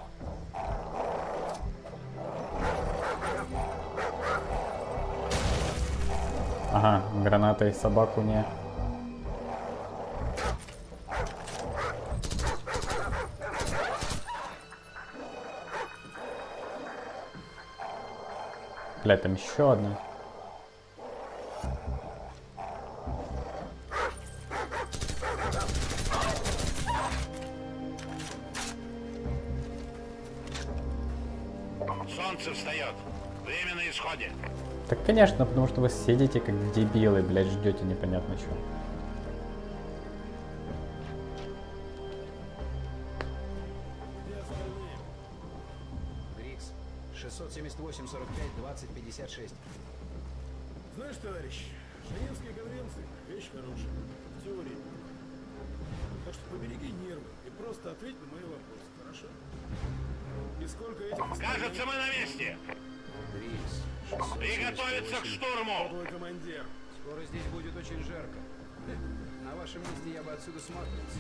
Ага, граната и собаку не. Бля, там еще одна. Солнце встает. Время на исходе. Так, конечно, потому что вы сидите как дебилы, блядь, ждете непонятно чего. Грикс, 678, 45, 20, 56. Знаешь, товарищ, Женевские конвенции — вещь хорошая, в теории. Так что побереги нервы и просто ответь на мои вопросы, хорошо? И сколько этих... Кажется, мы на месте. Грикс, Приготовиться к штурму. Твой командир. Скоро здесь будет очень жарко. На вашем месте я бы отсюда смотрелся.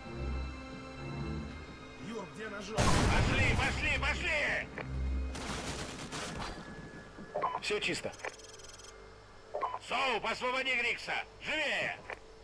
Юр, где ножом? Пошли, пошли, пошли! Все чисто. Соуп, освободи Грикса! Живее!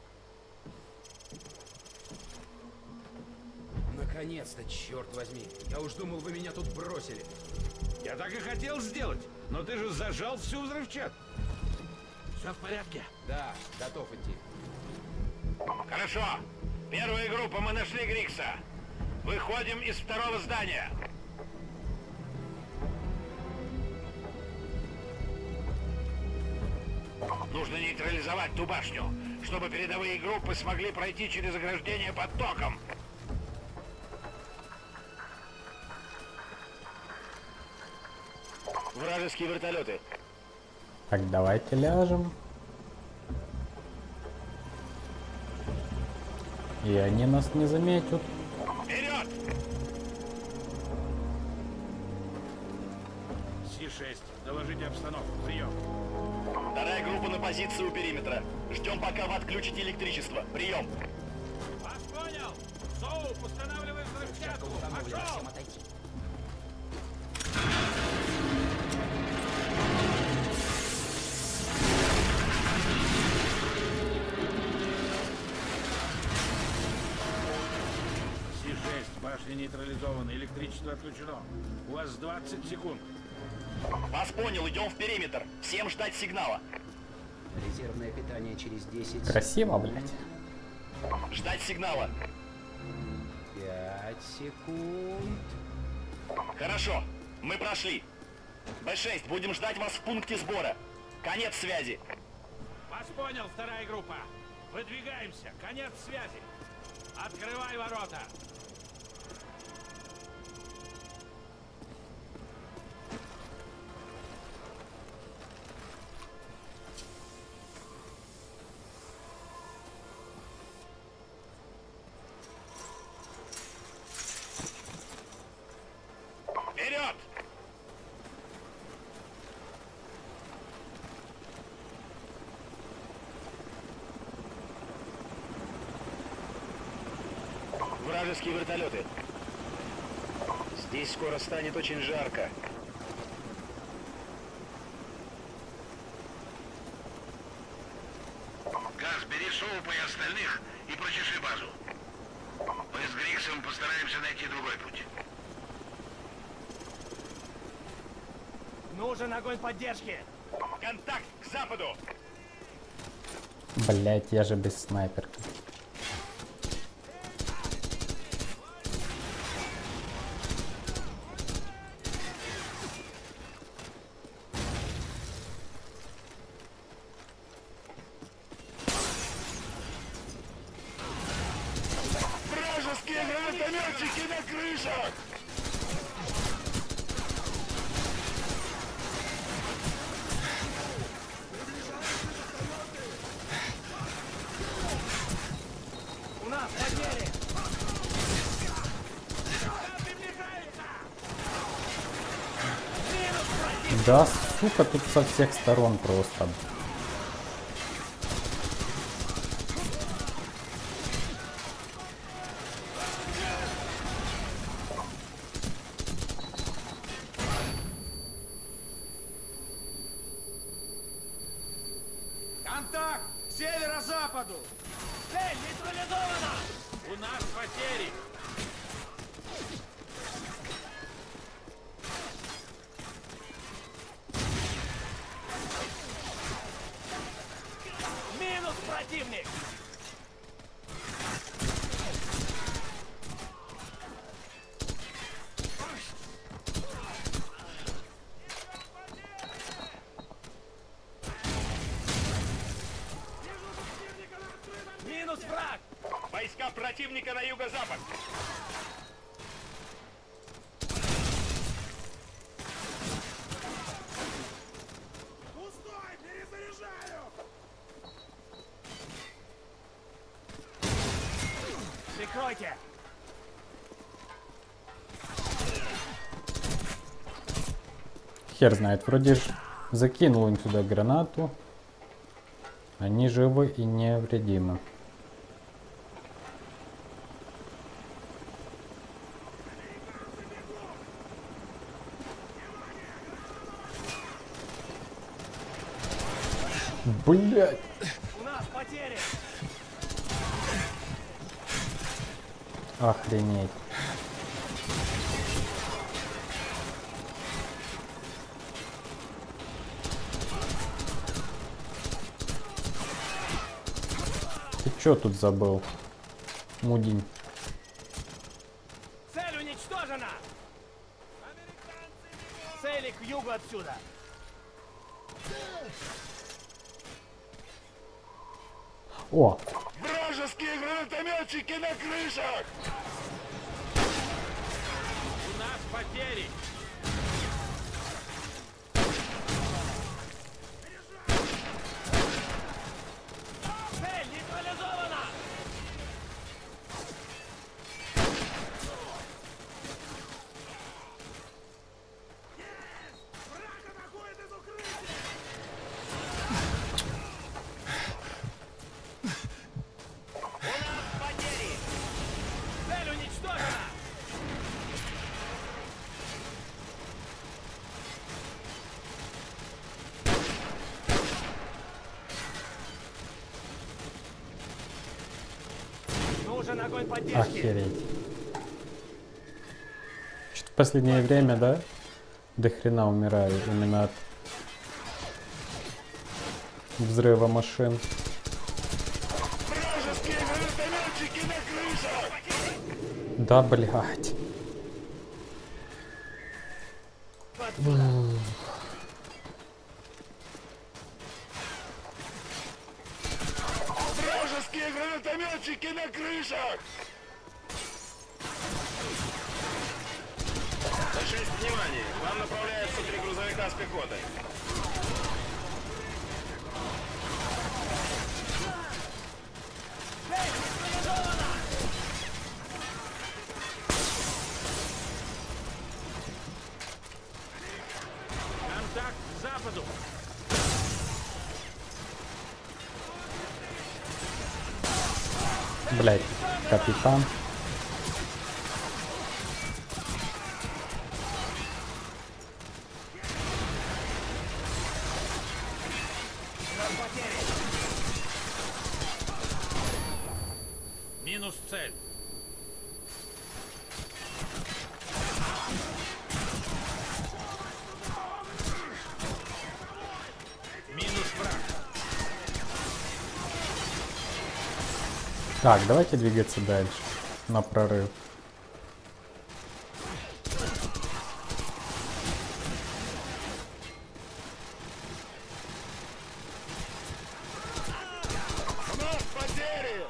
Наконец-то, черт возьми. Я уж думал, вы меня тут бросили. Я так и хотел сделать, но ты же зажал всю взрывчатку. Все в порядке? Да, готов идти. Хорошо. Первая группа, мы нашли Грикса. Выходим из второго здания. Нужно нейтрализовать ту башню, чтобы передовые группы смогли пройти через ограждение под током. Вражеские вертолеты. Так, давайте ляжем. И они нас не заметят. Вперед! Си-6, доложите обстановку. Прием. Вторая группа на позиции у периметра. Ждем, пока вы отключите электричество. Прием. Вас понял. Соуп, устанавливай взрывчатку. Пошел! Си-6, башня нейтрализована, электричество отключено. У вас 20 секунд. Вас понял, идем в периметр. Всем ждать сигнала. Резервное питание через 10 Красиво, блядь. Ждать сигнала. 5 секунд. Хорошо, мы прошли. Б6, будем ждать вас в пункте сбора. Конец связи. Вас понял, вторая группа. Выдвигаемся. Конец связи. Открывай ворота. Вперед! Вражеские вертолеты. Здесь скоро станет очень жарко. Газ, бери Соупа и остальных и прочеши базу. Мы с Гриксом постараемся найти другой путь. Нужен огонь поддержки. Контакт к западу. Блять, я же без снайперки. Вражеские гранатометчики на крышах! У нас потери. Да, сука, тут со всех сторон просто. Контакт! К северо-западу! Цель нейтрализована! У нас потери! Минус противник! Минус враг! Войска противника на юго-запад. Пустой, перезаряжаю! Прикройте! Хер знает, вроде ж закинул им сюда гранату. Они живы и невредимы. Блять. У нас потери! Охренеть. Ты чё тут забыл, мудень? Цель уничтожена! Цели к югу отсюда! О! Вражеские гранатометчики на крышах! У нас потери! Цель нейтрализована! Цель уничтожена! Нужен огонь поддержки! Охереть. Что-то в последнее время, да? До хрена умираю именно от взрыва машин. Вражеские гранатометчики на крышах! Да, блядь. Вражеские гранатометчики на крышах! Большое внимание! К вам направляются 3 грузовика с пехотой. Контакт к западу! Блядь, капитан. Минус цель. Минус враг. Так, давайте двигаться дальше. На прорыв. У нас потери!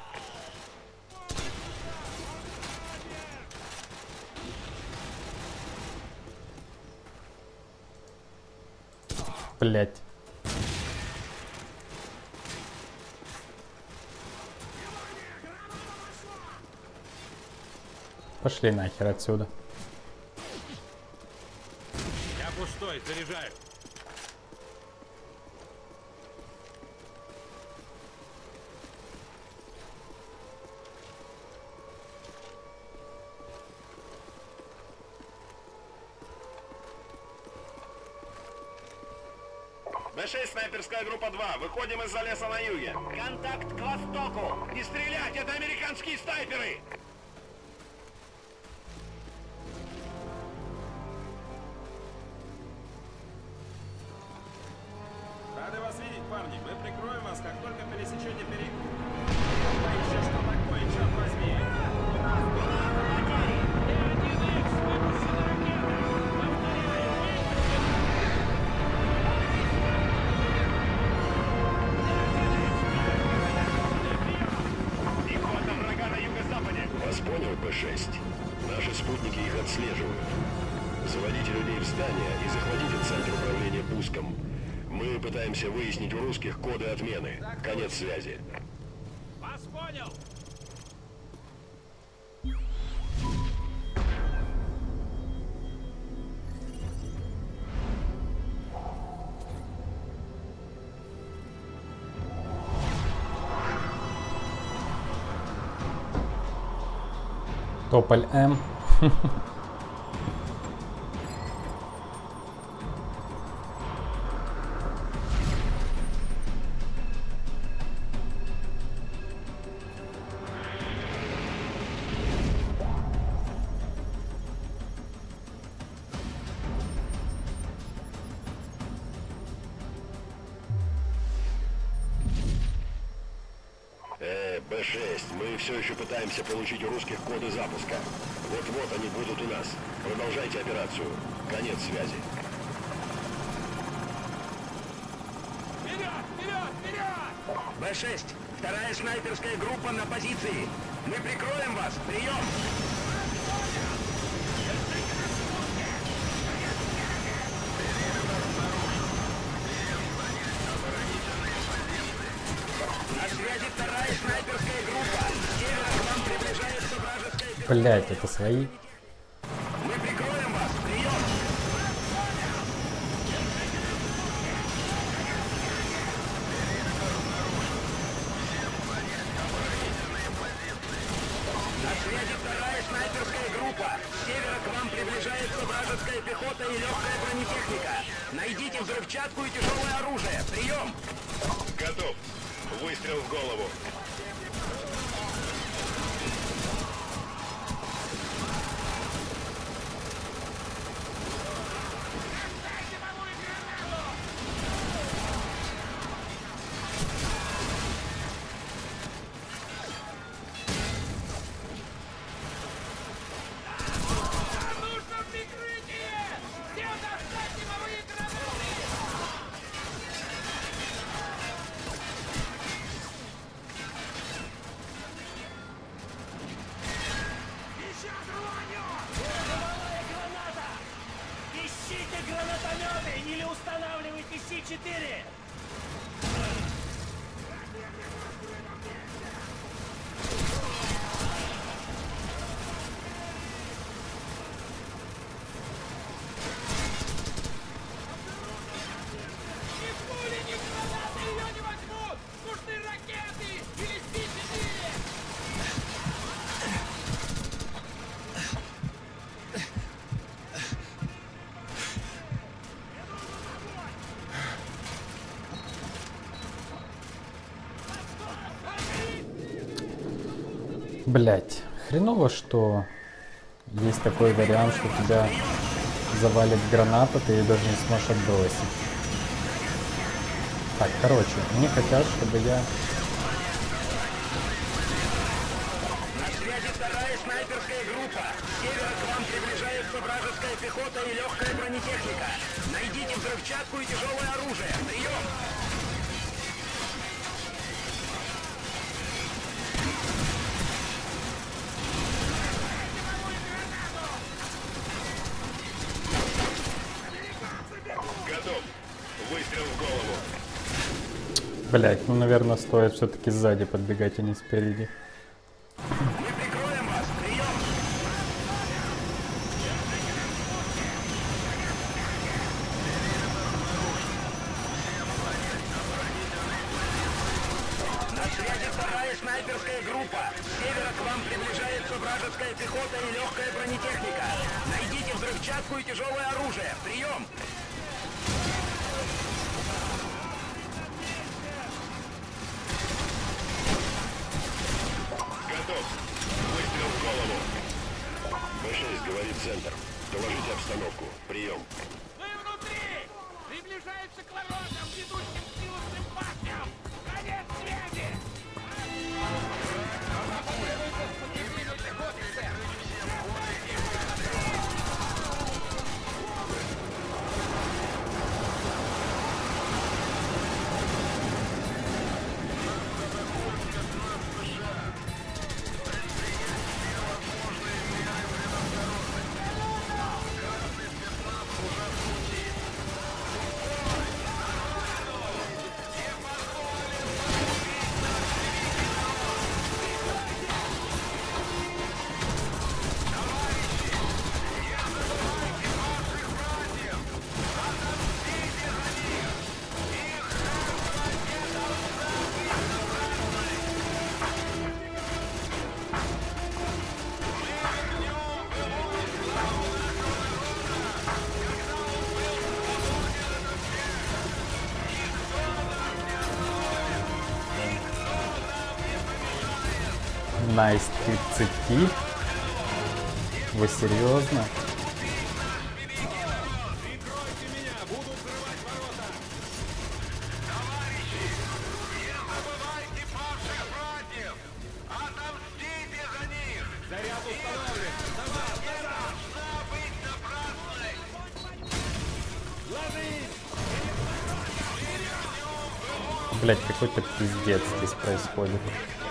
Блять. Пошли нахер отсюда. Я пустой, заряжаю. Б6, снайперская группа 2. Выходим из-за леса на юге. Контакт к востоку! Не стрелять, это американские снайперы! Рады вас видеть, парни. Мы прикроем вас, как только пересечете перекресток. Да еще что такое, черт возьми? Пехота врага на юго-западе! Вас понял, Б6. Наши спутники их отслеживают. Заводите людей в здание и захватите центр управления пуском. Мы пытаемся выяснить у русских коды отмены. Конец связи. Вас понял! Тополь М. Б-6, мы все еще пытаемся получить у русских коды запуска. Вот-вот они будут у нас. Продолжайте операцию. Конец связи. Вперед! Вперед! Вперед! Б-6, вторая снайперская группа на позиции. Мы прикроем вас. Прием! На связи вторая снайперская группа. С севера к вам приближается вражеская пехота. Блять, это свои? Мы прикроем вас. Прием! На связи вторая снайперская группа. С севера к вам приближается вражеская пехота и легкая бронетехника. Найдите взрывчатку и тяжелое оружие. Прием! Готов. Выстрел в голову. Нужно прикрытие! Всем достать дымовые гранаты! Сейчас рванет! Дымовая граната! Ищите гранатометы или устанавливайте С-4! Ни пули, ни гранаты ее не возьмут! Нужны ракеты или С-4! Блять, хреново, что есть такой вариант, что тебя завалит граната, ты ее даже не сможешь отбросить. Так, короче, они хотят, чтобы я... На связи вторая снайперская группа. С севера к вам приближается вражеская пехота и легкая бронетехника. Найдите взрывчатку и тяжелое оружие. Прием! Готов. Выстрел в голову. Блять, ну, наверное, стоит все-таки сзади подбегать, а не спереди. Мы прикроем вас. Прием! На связи вторая снайперская группа. С севера к вам приближается вражеская пехота и легкая бронетехника. Найдите взрывчатку и тяжелое оружие. Прием! Готов. Выстрел в голову. Б-6, говорит центр. Доложите обстановку. Прием. Мы внутри! Приближается к воротам, ведущим к силовым башням! Конец связи! Найс 30. Вы серьезно? Блять, какой-то пиздец здесь происходит.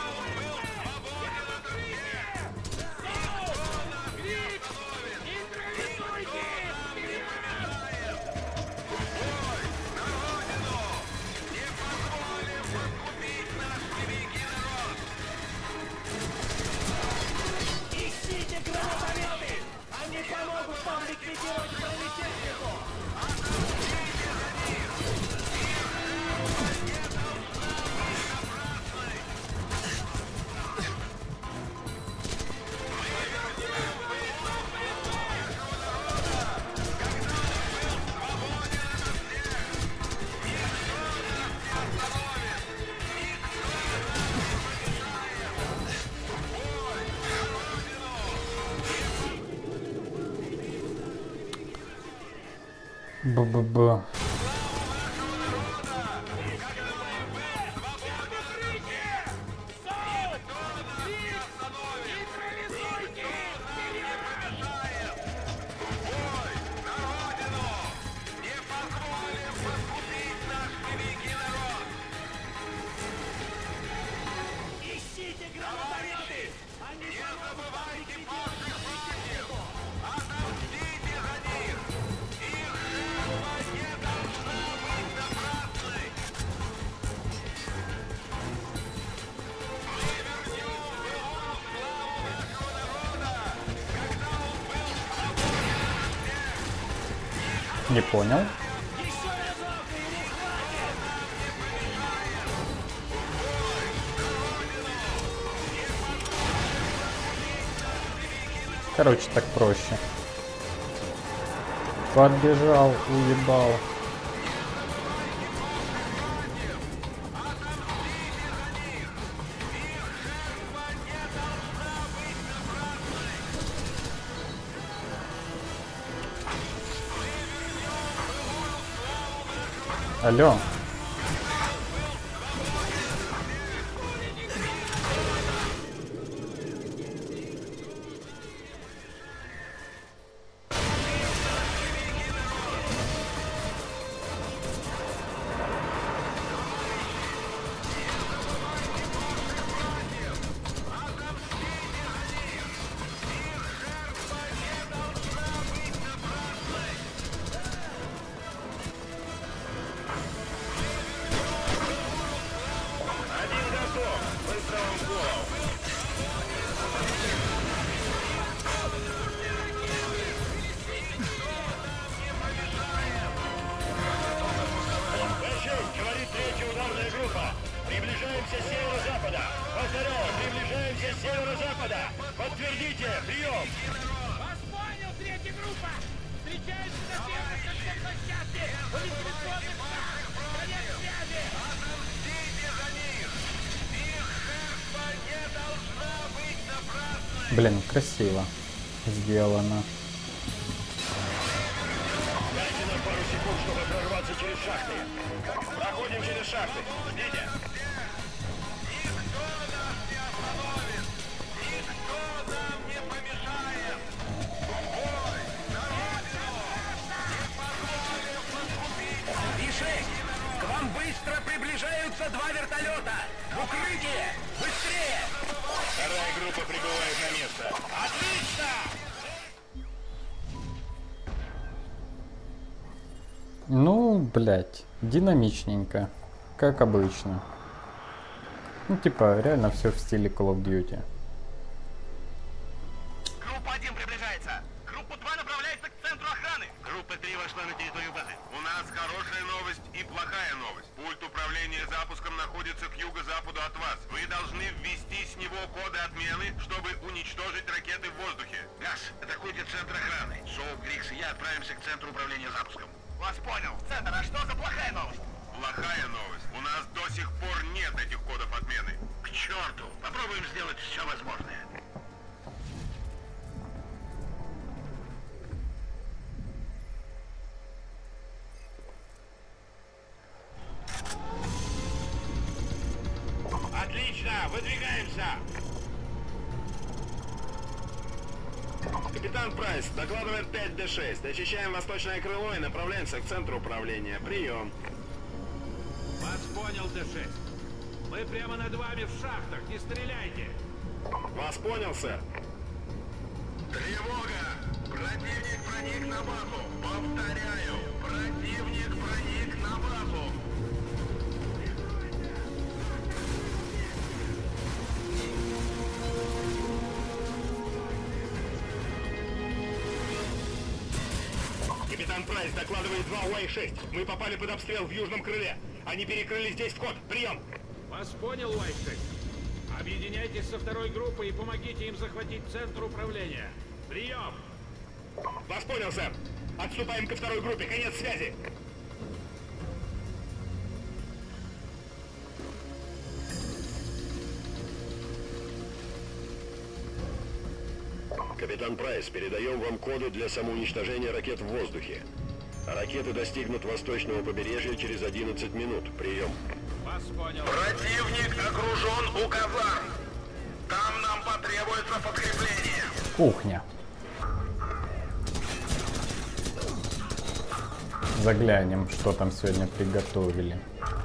Ищите гранатометы! Они помогут вам ликвидировать бронетехнику! Б-б-б. Ищите гранатометы! Они помогут вам ликвидировать бронетехнику! Не понял. Короче, так проще. Подбежал, уебал. Алло. Говорит третья ударная группа. Приближаемся с северо-запада. Повторяю, приближаемся с северо-запада. Подтвердите, прием. Вас понял, третья группа! Встречаемся на первой конце площадки! У вентиляционных шахт! Конец связи! Отомстите за них! Их жертва не должна быть напрасной! Блин, красиво сделано. Дайте нам пару секунд, чтобы прорваться через шахты. Проходим через шахты. Ждите. Никто нас не остановит. Никто нам не помешает. Бой! На родину! Не позволим поступить! И-6! К вам быстро приближаются 2 вертолета! В укрытие! Быстрее! Вторая группа прибывает на место. Отлично! Ну, блять, динамичненько, как обычно. Ну, типа, реально все в стиле Call of Duty. Группа 1 приближается. Группа 2 направляется к центру охраны. Группа 3 вошла на территорию базы. У нас хорошая новость и плохая новость. Пульт управления запуском находится к юго-западу от вас. Вы должны ввести с него коды отмены, чтобы уничтожить ракеты в воздухе. Газ, атакуйте центр охраны. Соул, Грикс и я отправимся к центру управления запуском. Вас понял. Центр, а что за плохая новость? Плохая новость. У нас до сих пор нет этих кодов отмены. К черту! Попробуем сделать все возможное. Отлично, выдвигаемся. Капитан Прайс, докладывает 5D6. Очищаем восточное крыло и направляемся к центру управления. Прием. Вас понял, Д6. Мы прямо над вами в шахтах, не стреляйте. Вас понял, сэр. Тревога! Противник проник на базу! Повторяю, противник проник на базу! Капитан Прайс докладывает 2Y6. Мы попали под обстрел в южном крыле. Они перекрыли здесь вход. Прием. Вас понял, Y6. Объединяйтесь со второй группой и помогите им захватить центр управления. Прием! Вас понял, сэр. Отступаем ко второй группе. Конец связи. Капитан Прайс, передаем вам коды для самоуничтожения ракет в воздухе. Ракеты достигнут восточного побережья через 11 минут. Прием. Вас понял. Противник окружен у казарм. Там нам потребуется подкрепление. Кухня. Заглянем, что там сегодня приготовили.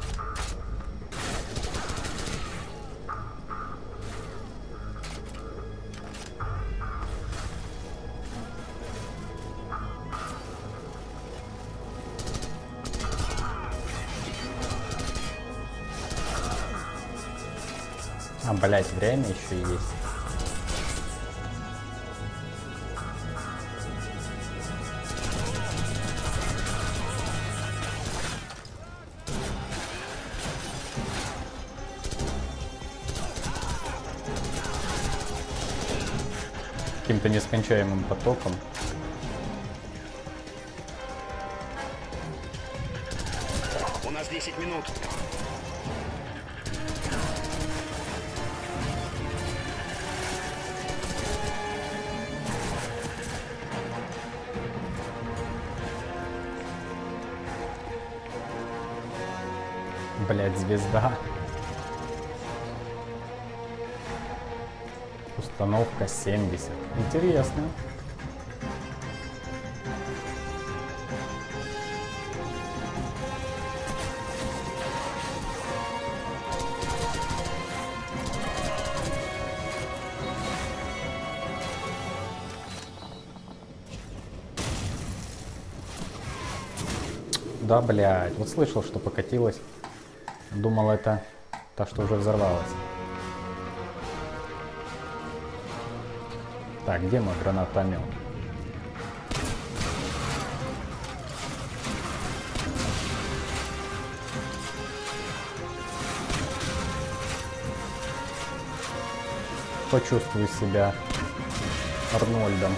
А, блять, время еще есть. Каким-то нескончаемым потоком. У нас 10 минут. Блять, звезда. Установка 70. Интересно. Да, блядь. Вот слышал, что покатилась. Думал, это та, что уже взорвалась. Так, где мой гранатомет? Почувствую себя Арнольдом.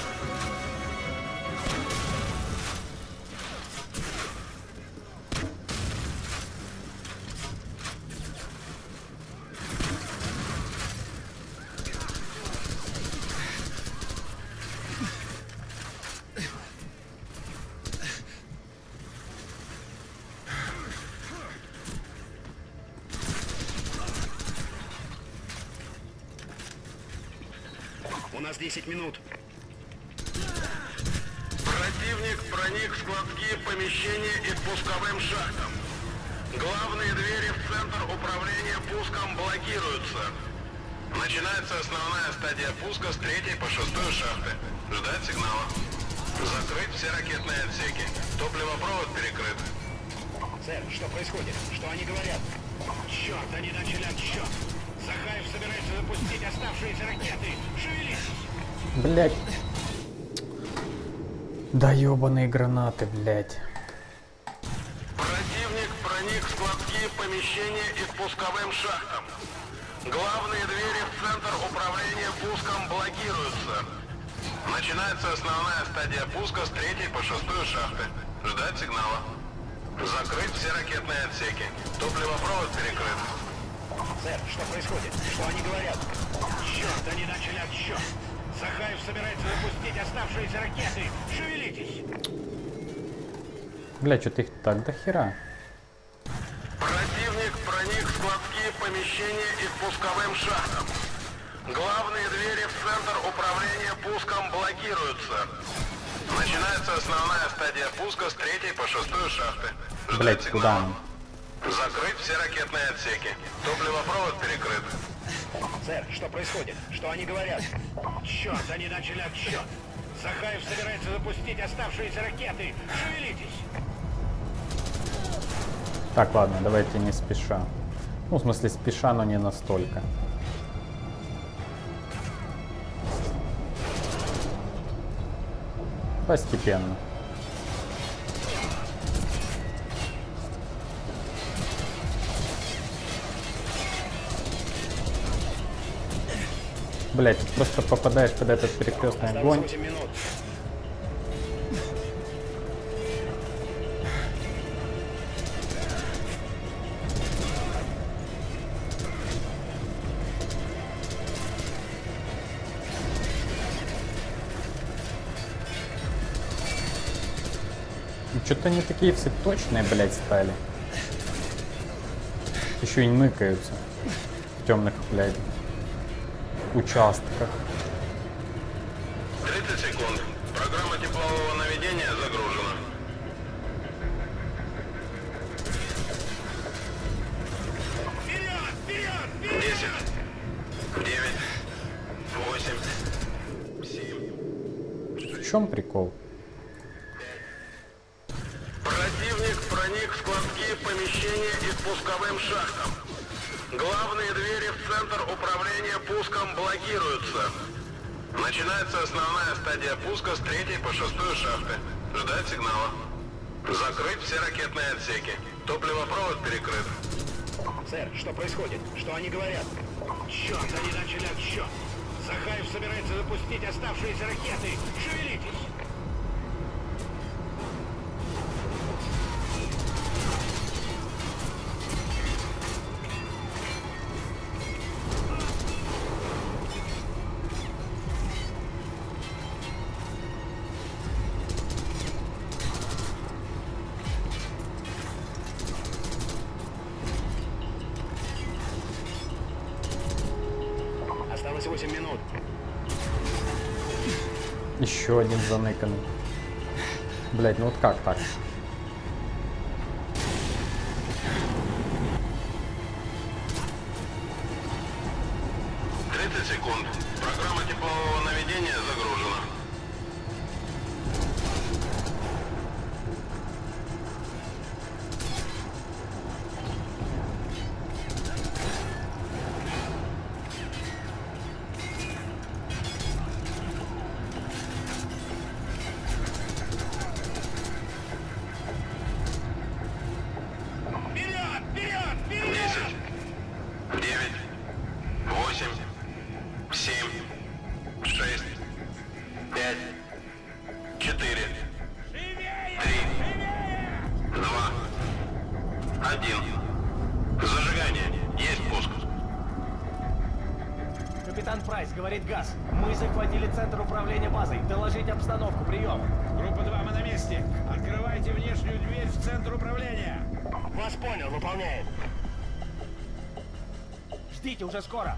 У нас 10 минут. Противник проник в складские помещения и к пусковым шахтам. Главные двери в центр управления пуском блокируются. Начинается основная стадия пуска с 3-й по 6-ю шахты. Ждать сигнала. Закрыть все ракетные отсеки. Топливопровод перекрыт. Сэр, что происходит? Что они говорят? Черт, они начали отсчет. Захаев собирается запустить оставшиеся ракеты. Шевелись! Блять. Да ёбаные гранаты, блять. Противник проник в складские помещения и к пусковым шахтам. Главные двери в центр управления пуском блокируются. Начинается основная стадия пуска с 3-й по 6-ю шахты. Ждать сигнала. Закрыть все ракетные отсеки. Топливопровод перекрыт. Сэр, что происходит? Что они говорят? Черт, они начали отсчет. Захаев собирается запустить оставшиеся ракеты. Шевелитесь! Бля, что-то их так до хера. Противник проник в складские помещения и к пусковым шахтам. Главные двери в центр управления пуском блокируются. Начинается основная стадия пуска с 3-й по 6-ю шахты. Блять, куда он? Закрыть все ракетные отсеки. Топливопровод перекрыт. Сэр, что происходит? Что они говорят? Черт, они начали отсчет. Захаев собирается запустить оставшиеся ракеты. Шевелитесь! Так, ладно, давайте не спеша. Ну, в смысле, спеша, но не настолько. Постепенно. Блять, просто попадаешь под этот перекрестный огонь. Что-то они такие все точные, блять, стали. Еще и ныкаются в темных, блядь, участках. 30 секунд. Программа теплового наведения загружена. Вперед! Вперед! 10, 9, 8, 7. В чем прикол? Противник проник в складские помещения и спусковым шахтам. Главные двери в центр управления пуском блокируются. Начинается основная стадия пуска с 3-й по 6-ю шахты. Ждать сигнала. Закрыть все ракетные отсеки. Топливопровод перекрыт. Сэр, что происходит? Что они говорят? Черт, они начали отсчет. Захаев собирается запустить оставшиеся ракеты. Шевелитесь! Осталось 8 минут. Еще один заныканный. Блять, ну вот как так? Секунд. Программа теплового наведения загружена. Вперед! Вперед! Вперед! 10, 9, 8, 7, 6, 5, 4, 3, 2, 1. Зажигание. Есть пуск. Капитан Прайс, говорит Газ. Мы захватили центр управления базой. Доложить обстановку. Прием. Группа 2, мы на месте. Открывайте внешнюю дверь в центр управления. Вас понял, выполняем. Ждите, уже скоро.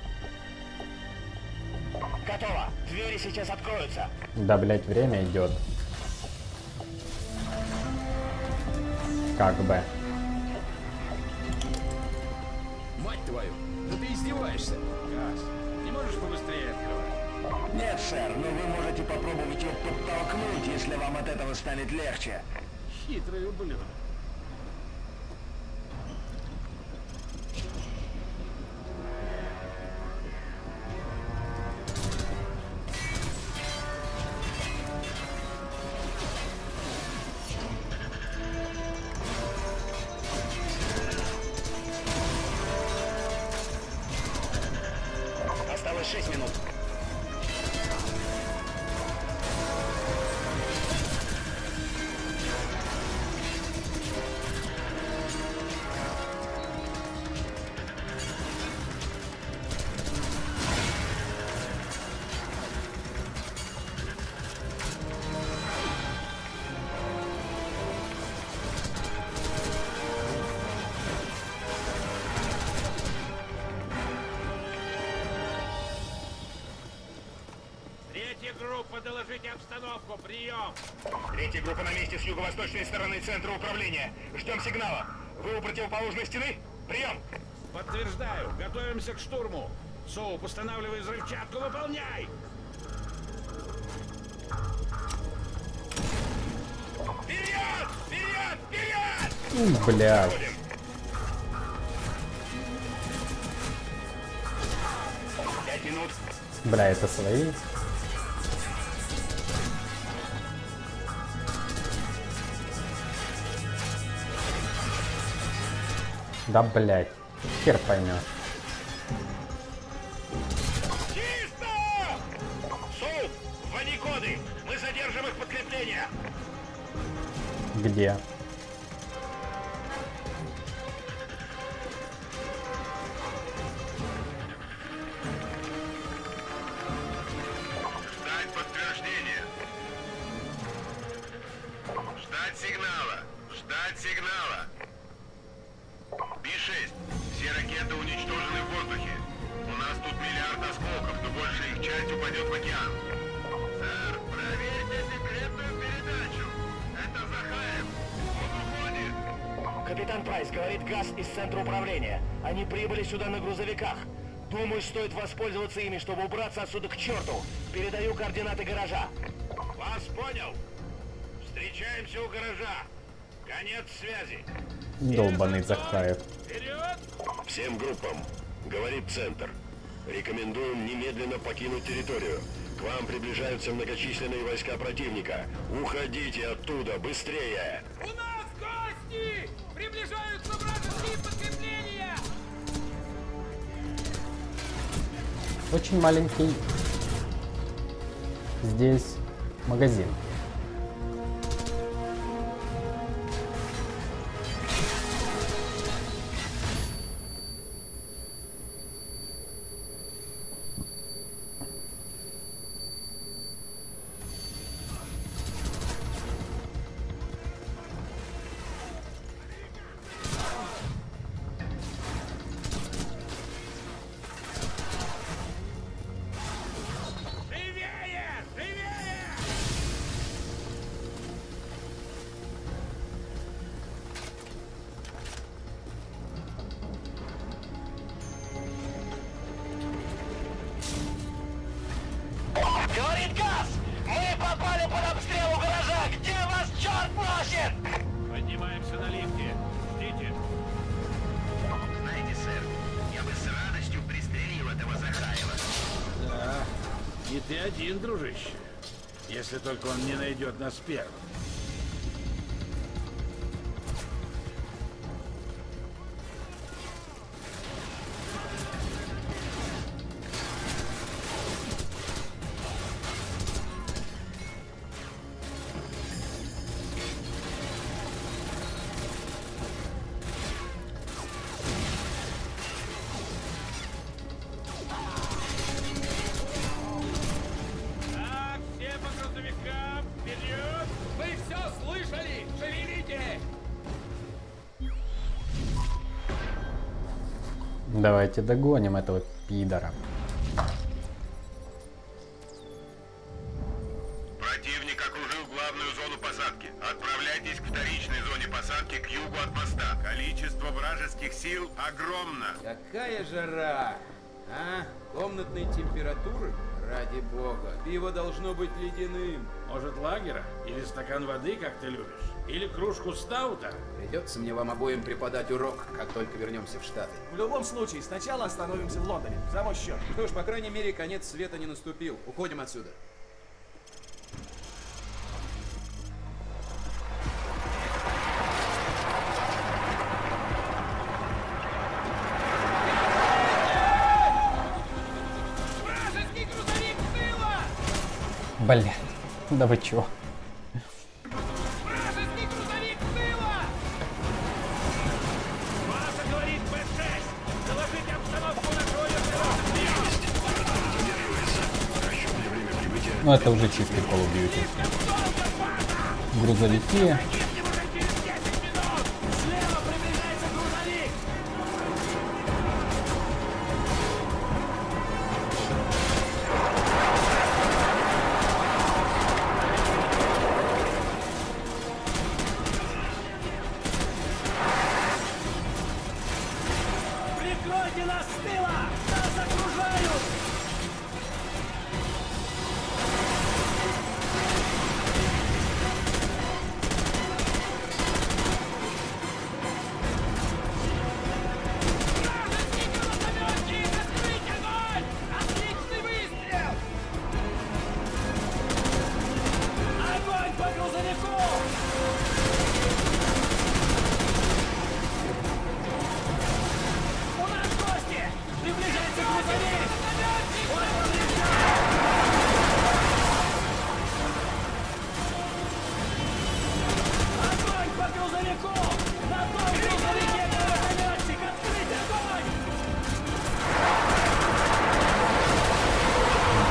Готово. Двери сейчас откроются. Да, блять, время идет. Как бы. Мать твою, да ты издеваешься. Газ, не можешь побыстрее открывать? Нет, сэр, но вы можете попробовать его подтолкнуть, если вам от этого станет легче. Хитрый ублюдок. Осталось 6 минут. группа, доложите обстановку. Прием! Третья группа на месте с юго-восточной стороны центра управления. Ждем сигнала. Вы у противоположной стены? Прием! Подтверждаю. Готовимся к штурму. Соуп, устанавливай взрывчатку. Выполняй! Вперед! Вперед! Вперед! Бля. Бля, это свои. Да, блядь. Хер поймет. Чисто! Соуп, вводи коды. Мы задержим их подкрепление. Где? Ждать подтверждения. Ждать сигнала. Ждать сигнала. Би-6. Все ракеты уничтожены в воздухе. У нас тут миллиард осколков, но большая их часть упадет в океан. Сэр, проверьте секретную передачу. Это Захаев. Он уходит. Капитан Прайс говорит, газ из центра управления. Они прибыли сюда на грузовиках. Думаю, стоит воспользоваться ими, чтобы убраться отсюда к черту. Передаю координаты гаража. Вас понял. Встречаемся у гаража. Конец связи. Долбаный Захаев. Всем группам, говорит Центр. Рекомендуем немедленно покинуть территорию. К вам приближаются многочисленные войска противника. Уходите оттуда, быстрее! У нас гости! Приближаются вражеские подкрепления! Очень маленький здесь магазин. Говорит газ! Мы попали под обстрел у гаража! Где вас черт носит? Поднимаемся на лифте. Ждите. Знаете, сэр, я бы с радостью пристрелил этого Захаева. Да, и ты один, дружище. Если только он не найдет нас первым. Так, все по грузовикам, вперед! Вы все слышали? Шевелите! Давайте догоним этого пидора. Противник окружил главную зону посадки. Отправляйтесь к вторичной зоне посадки к югу от моста. Количество вражеских сил огромно. Какая жара! А? Комнатной температуры? Ради бога. Пиво должно быть ледяным. Может, лагера? Или стакан воды, как ты любишь? Или кружку стаута? Придется мне вам обоим преподать урок, как только вернемся в Штаты. В любом случае, сначала остановимся в Лондоне. За мой счет. Что ж, по крайней мере, конец света не наступил. Уходим отсюда. Вражеский грузовик с тыла! Блядь, да вы чё? Вражеский грузовик с тыла! База говорит Б6! Доложите обстановку на кроме. Ну это уже чистый Call of Duty. Грузовики. Слева приближается грузовик!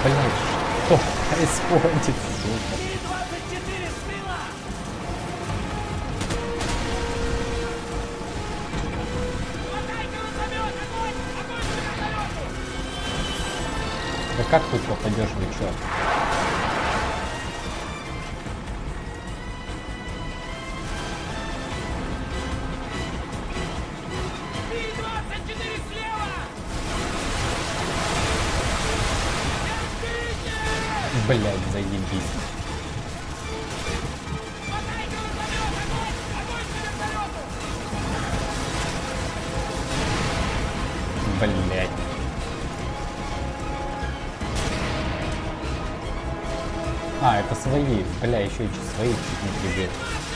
Блять, что происходит, сука? И-24 смело! Да как тут попадешь, вы чё? И-24 слева! Блять, заебись. Блять. А, это свои. Бля, еще и свои чуть не прибил.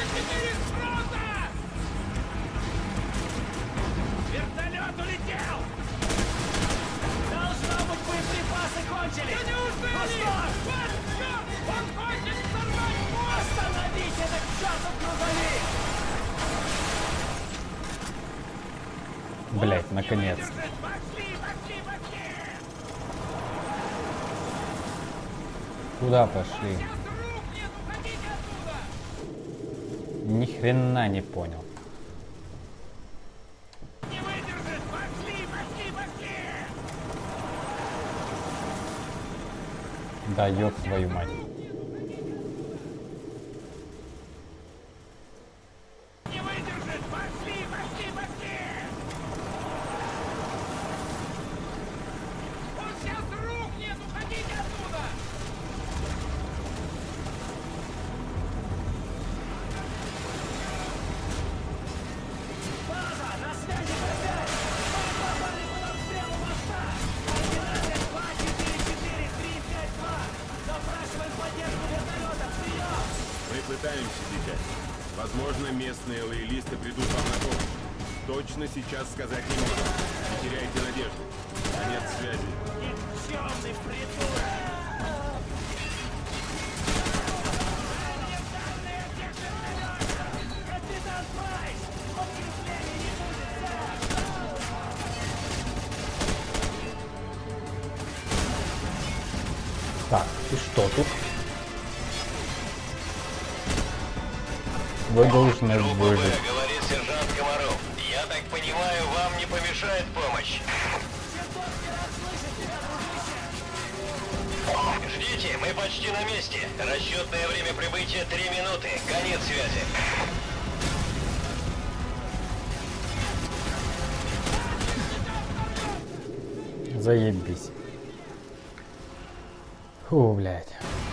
Вертолет улетел! Должно быть, боеприпасы кончились! Да неужели? Ну что? Он хочет взорвать мост! Остановите этот чертов грузовик! Блять, наконец. Куда пошли? Ни хрена не понял. Да ёб твою мать. Пытаемся, дитя. Возможно, местные лоялисты придут вам на помощь. Точно сейчас сказать не можем. Не теряйте надежды. Конец связи. Никчемный придурок! Капитан Прайс! Подкрепления не будет, Так, и что тут? Вы должны выжить. Говорит сержант Комаров. Я так понимаю, вам не помешает помощь. Ждите, мы почти на месте. Расчетное время прибытия 3 минуты. Конец связи. Заебись. Фу, блядь.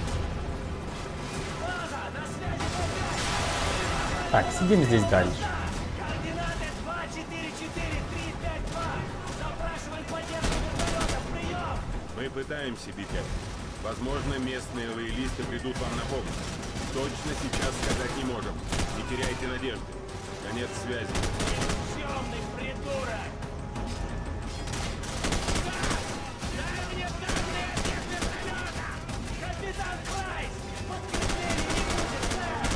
Так, сидим здесь дальше. Координаты 2444352. Запрашиваем поддержку вертолетов. Прием! Мы пытаемся, дитя. Возможно, местные лоялисты придут вам на помощь. Точно сейчас сказать не можем. Не теряйте надежды. Конец связи. Никчемный придурок! Дай мне данные о тех вертолетах! Капитан Прайс! Подкрепления не будет, сэр!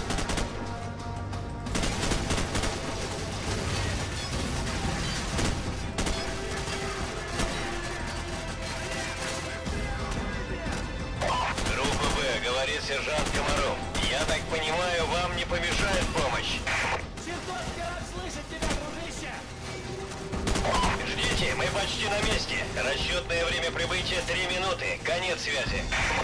Группа Б, говорит сержант Комаров. Я так понимаю, вам не помешает помощь. Чертовски рад слышать тебя, дружище! Ждите, мы почти на месте. Расчетное время прибытия 3 минуты. Конец связи.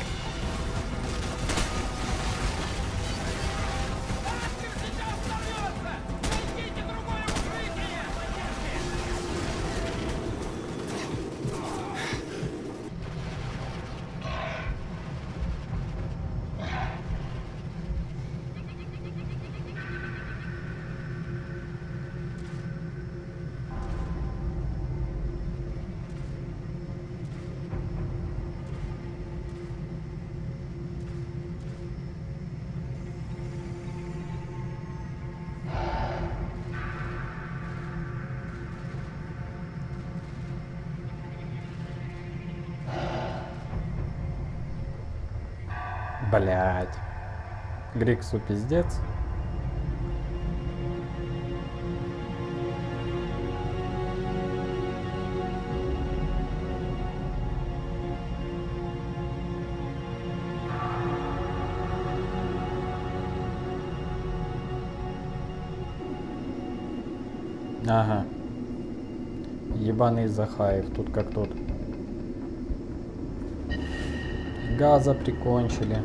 Блядь. Гриксу пиздец. Ага. Ебаный Захаев, тут как тут. Газа прикончили.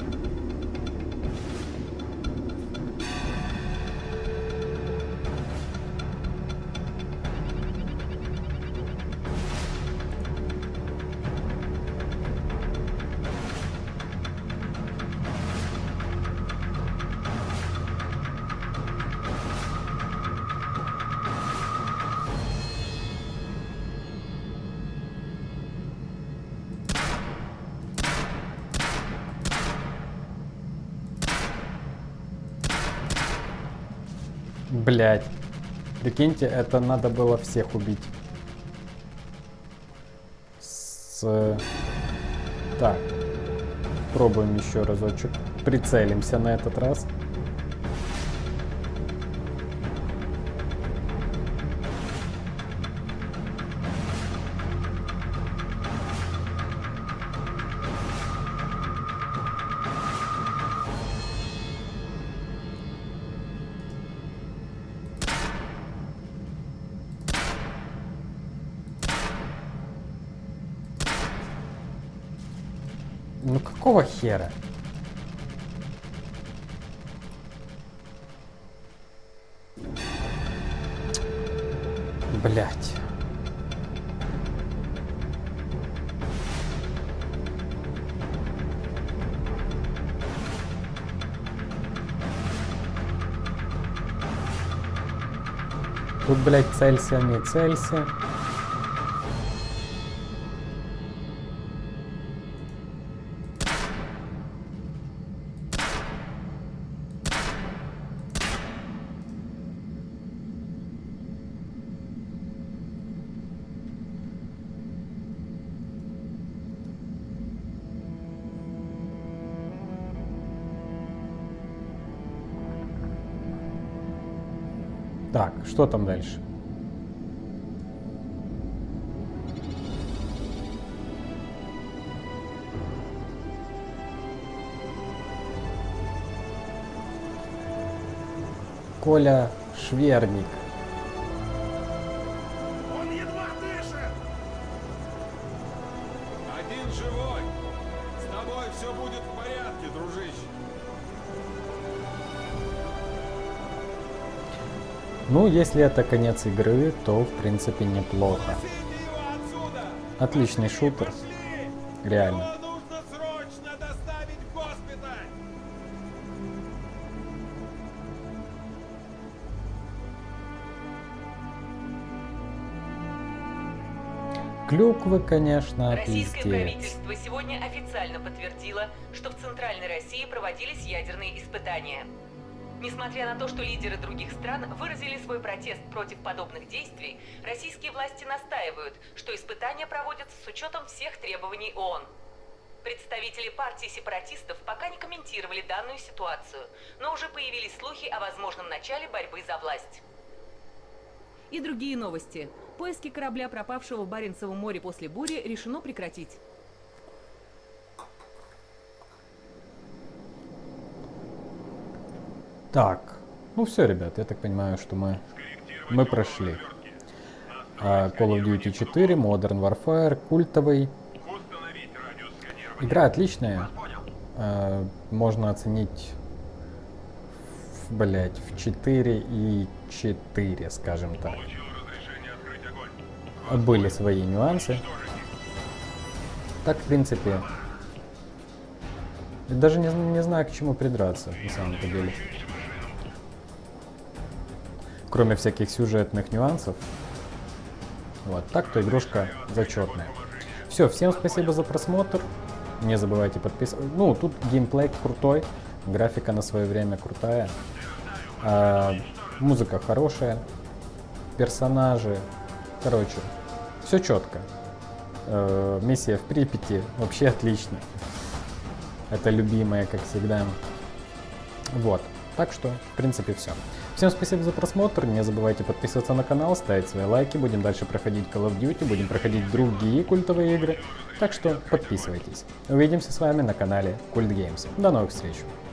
Блять. Прикиньте, это надо было всех убить. Так. Пробуем еще разочек. Прицелимся на этот раз. Ну какого хера? Блять. Тут, блять, целься, не целься. Так, что там дальше? Коля Шверник. Он едва дышит! Один живой! С тобой все будет в порядке, дружище! Ну, если это конец игры, то в принципе неплохо. Отличный шутер. Реально. Нужно срочно доставить в госпиталь! Клюквы, конечно, Российское пиздец. правительство сегодня официально подтвердило, что в Центральной России проводились ядерные испытания. Несмотря на то, что лидеры других стран выразили свой протест против подобных действий, российские власти настаивают, что испытания проводятся с учетом всех требований ООН. Представители партии сепаратистов пока не комментировали данную ситуацию, но уже появились слухи о возможном начале борьбы за власть. И другие новости. Поиски корабля, пропавшего в Баренцевом море после бури, решено прекратить. Так, ну все, ребят, я так понимаю, что мы прошли. Call of Duty 4, Modern Warfare, культовый. Игра отличная. Можно оценить, блять, в 4,4, скажем так. Были свои нюансы. Так, в принципе, даже не знаю, к чему придраться, на самом-то деле. Кроме всяких сюжетных нюансов. Вот, так-то игрушка зачетная. Все, всем спасибо за просмотр. Не забывайте подписываться. Ну, тут геймплей крутой. Графика на свое время крутая. Музыка хорошая. Персонажи. Короче, все четко. Миссия в Припяти вообще отлично. Это любимая, как всегда. Вот. Так что, в принципе, все. Всем спасибо за просмотр. Не забывайте подписываться на канал, ставить свои лайки. Будем дальше проходить Call of Duty, будем проходить другие культовые игры. Так что подписывайтесь. Увидимся с вами на канале Cult Games. До новых встреч.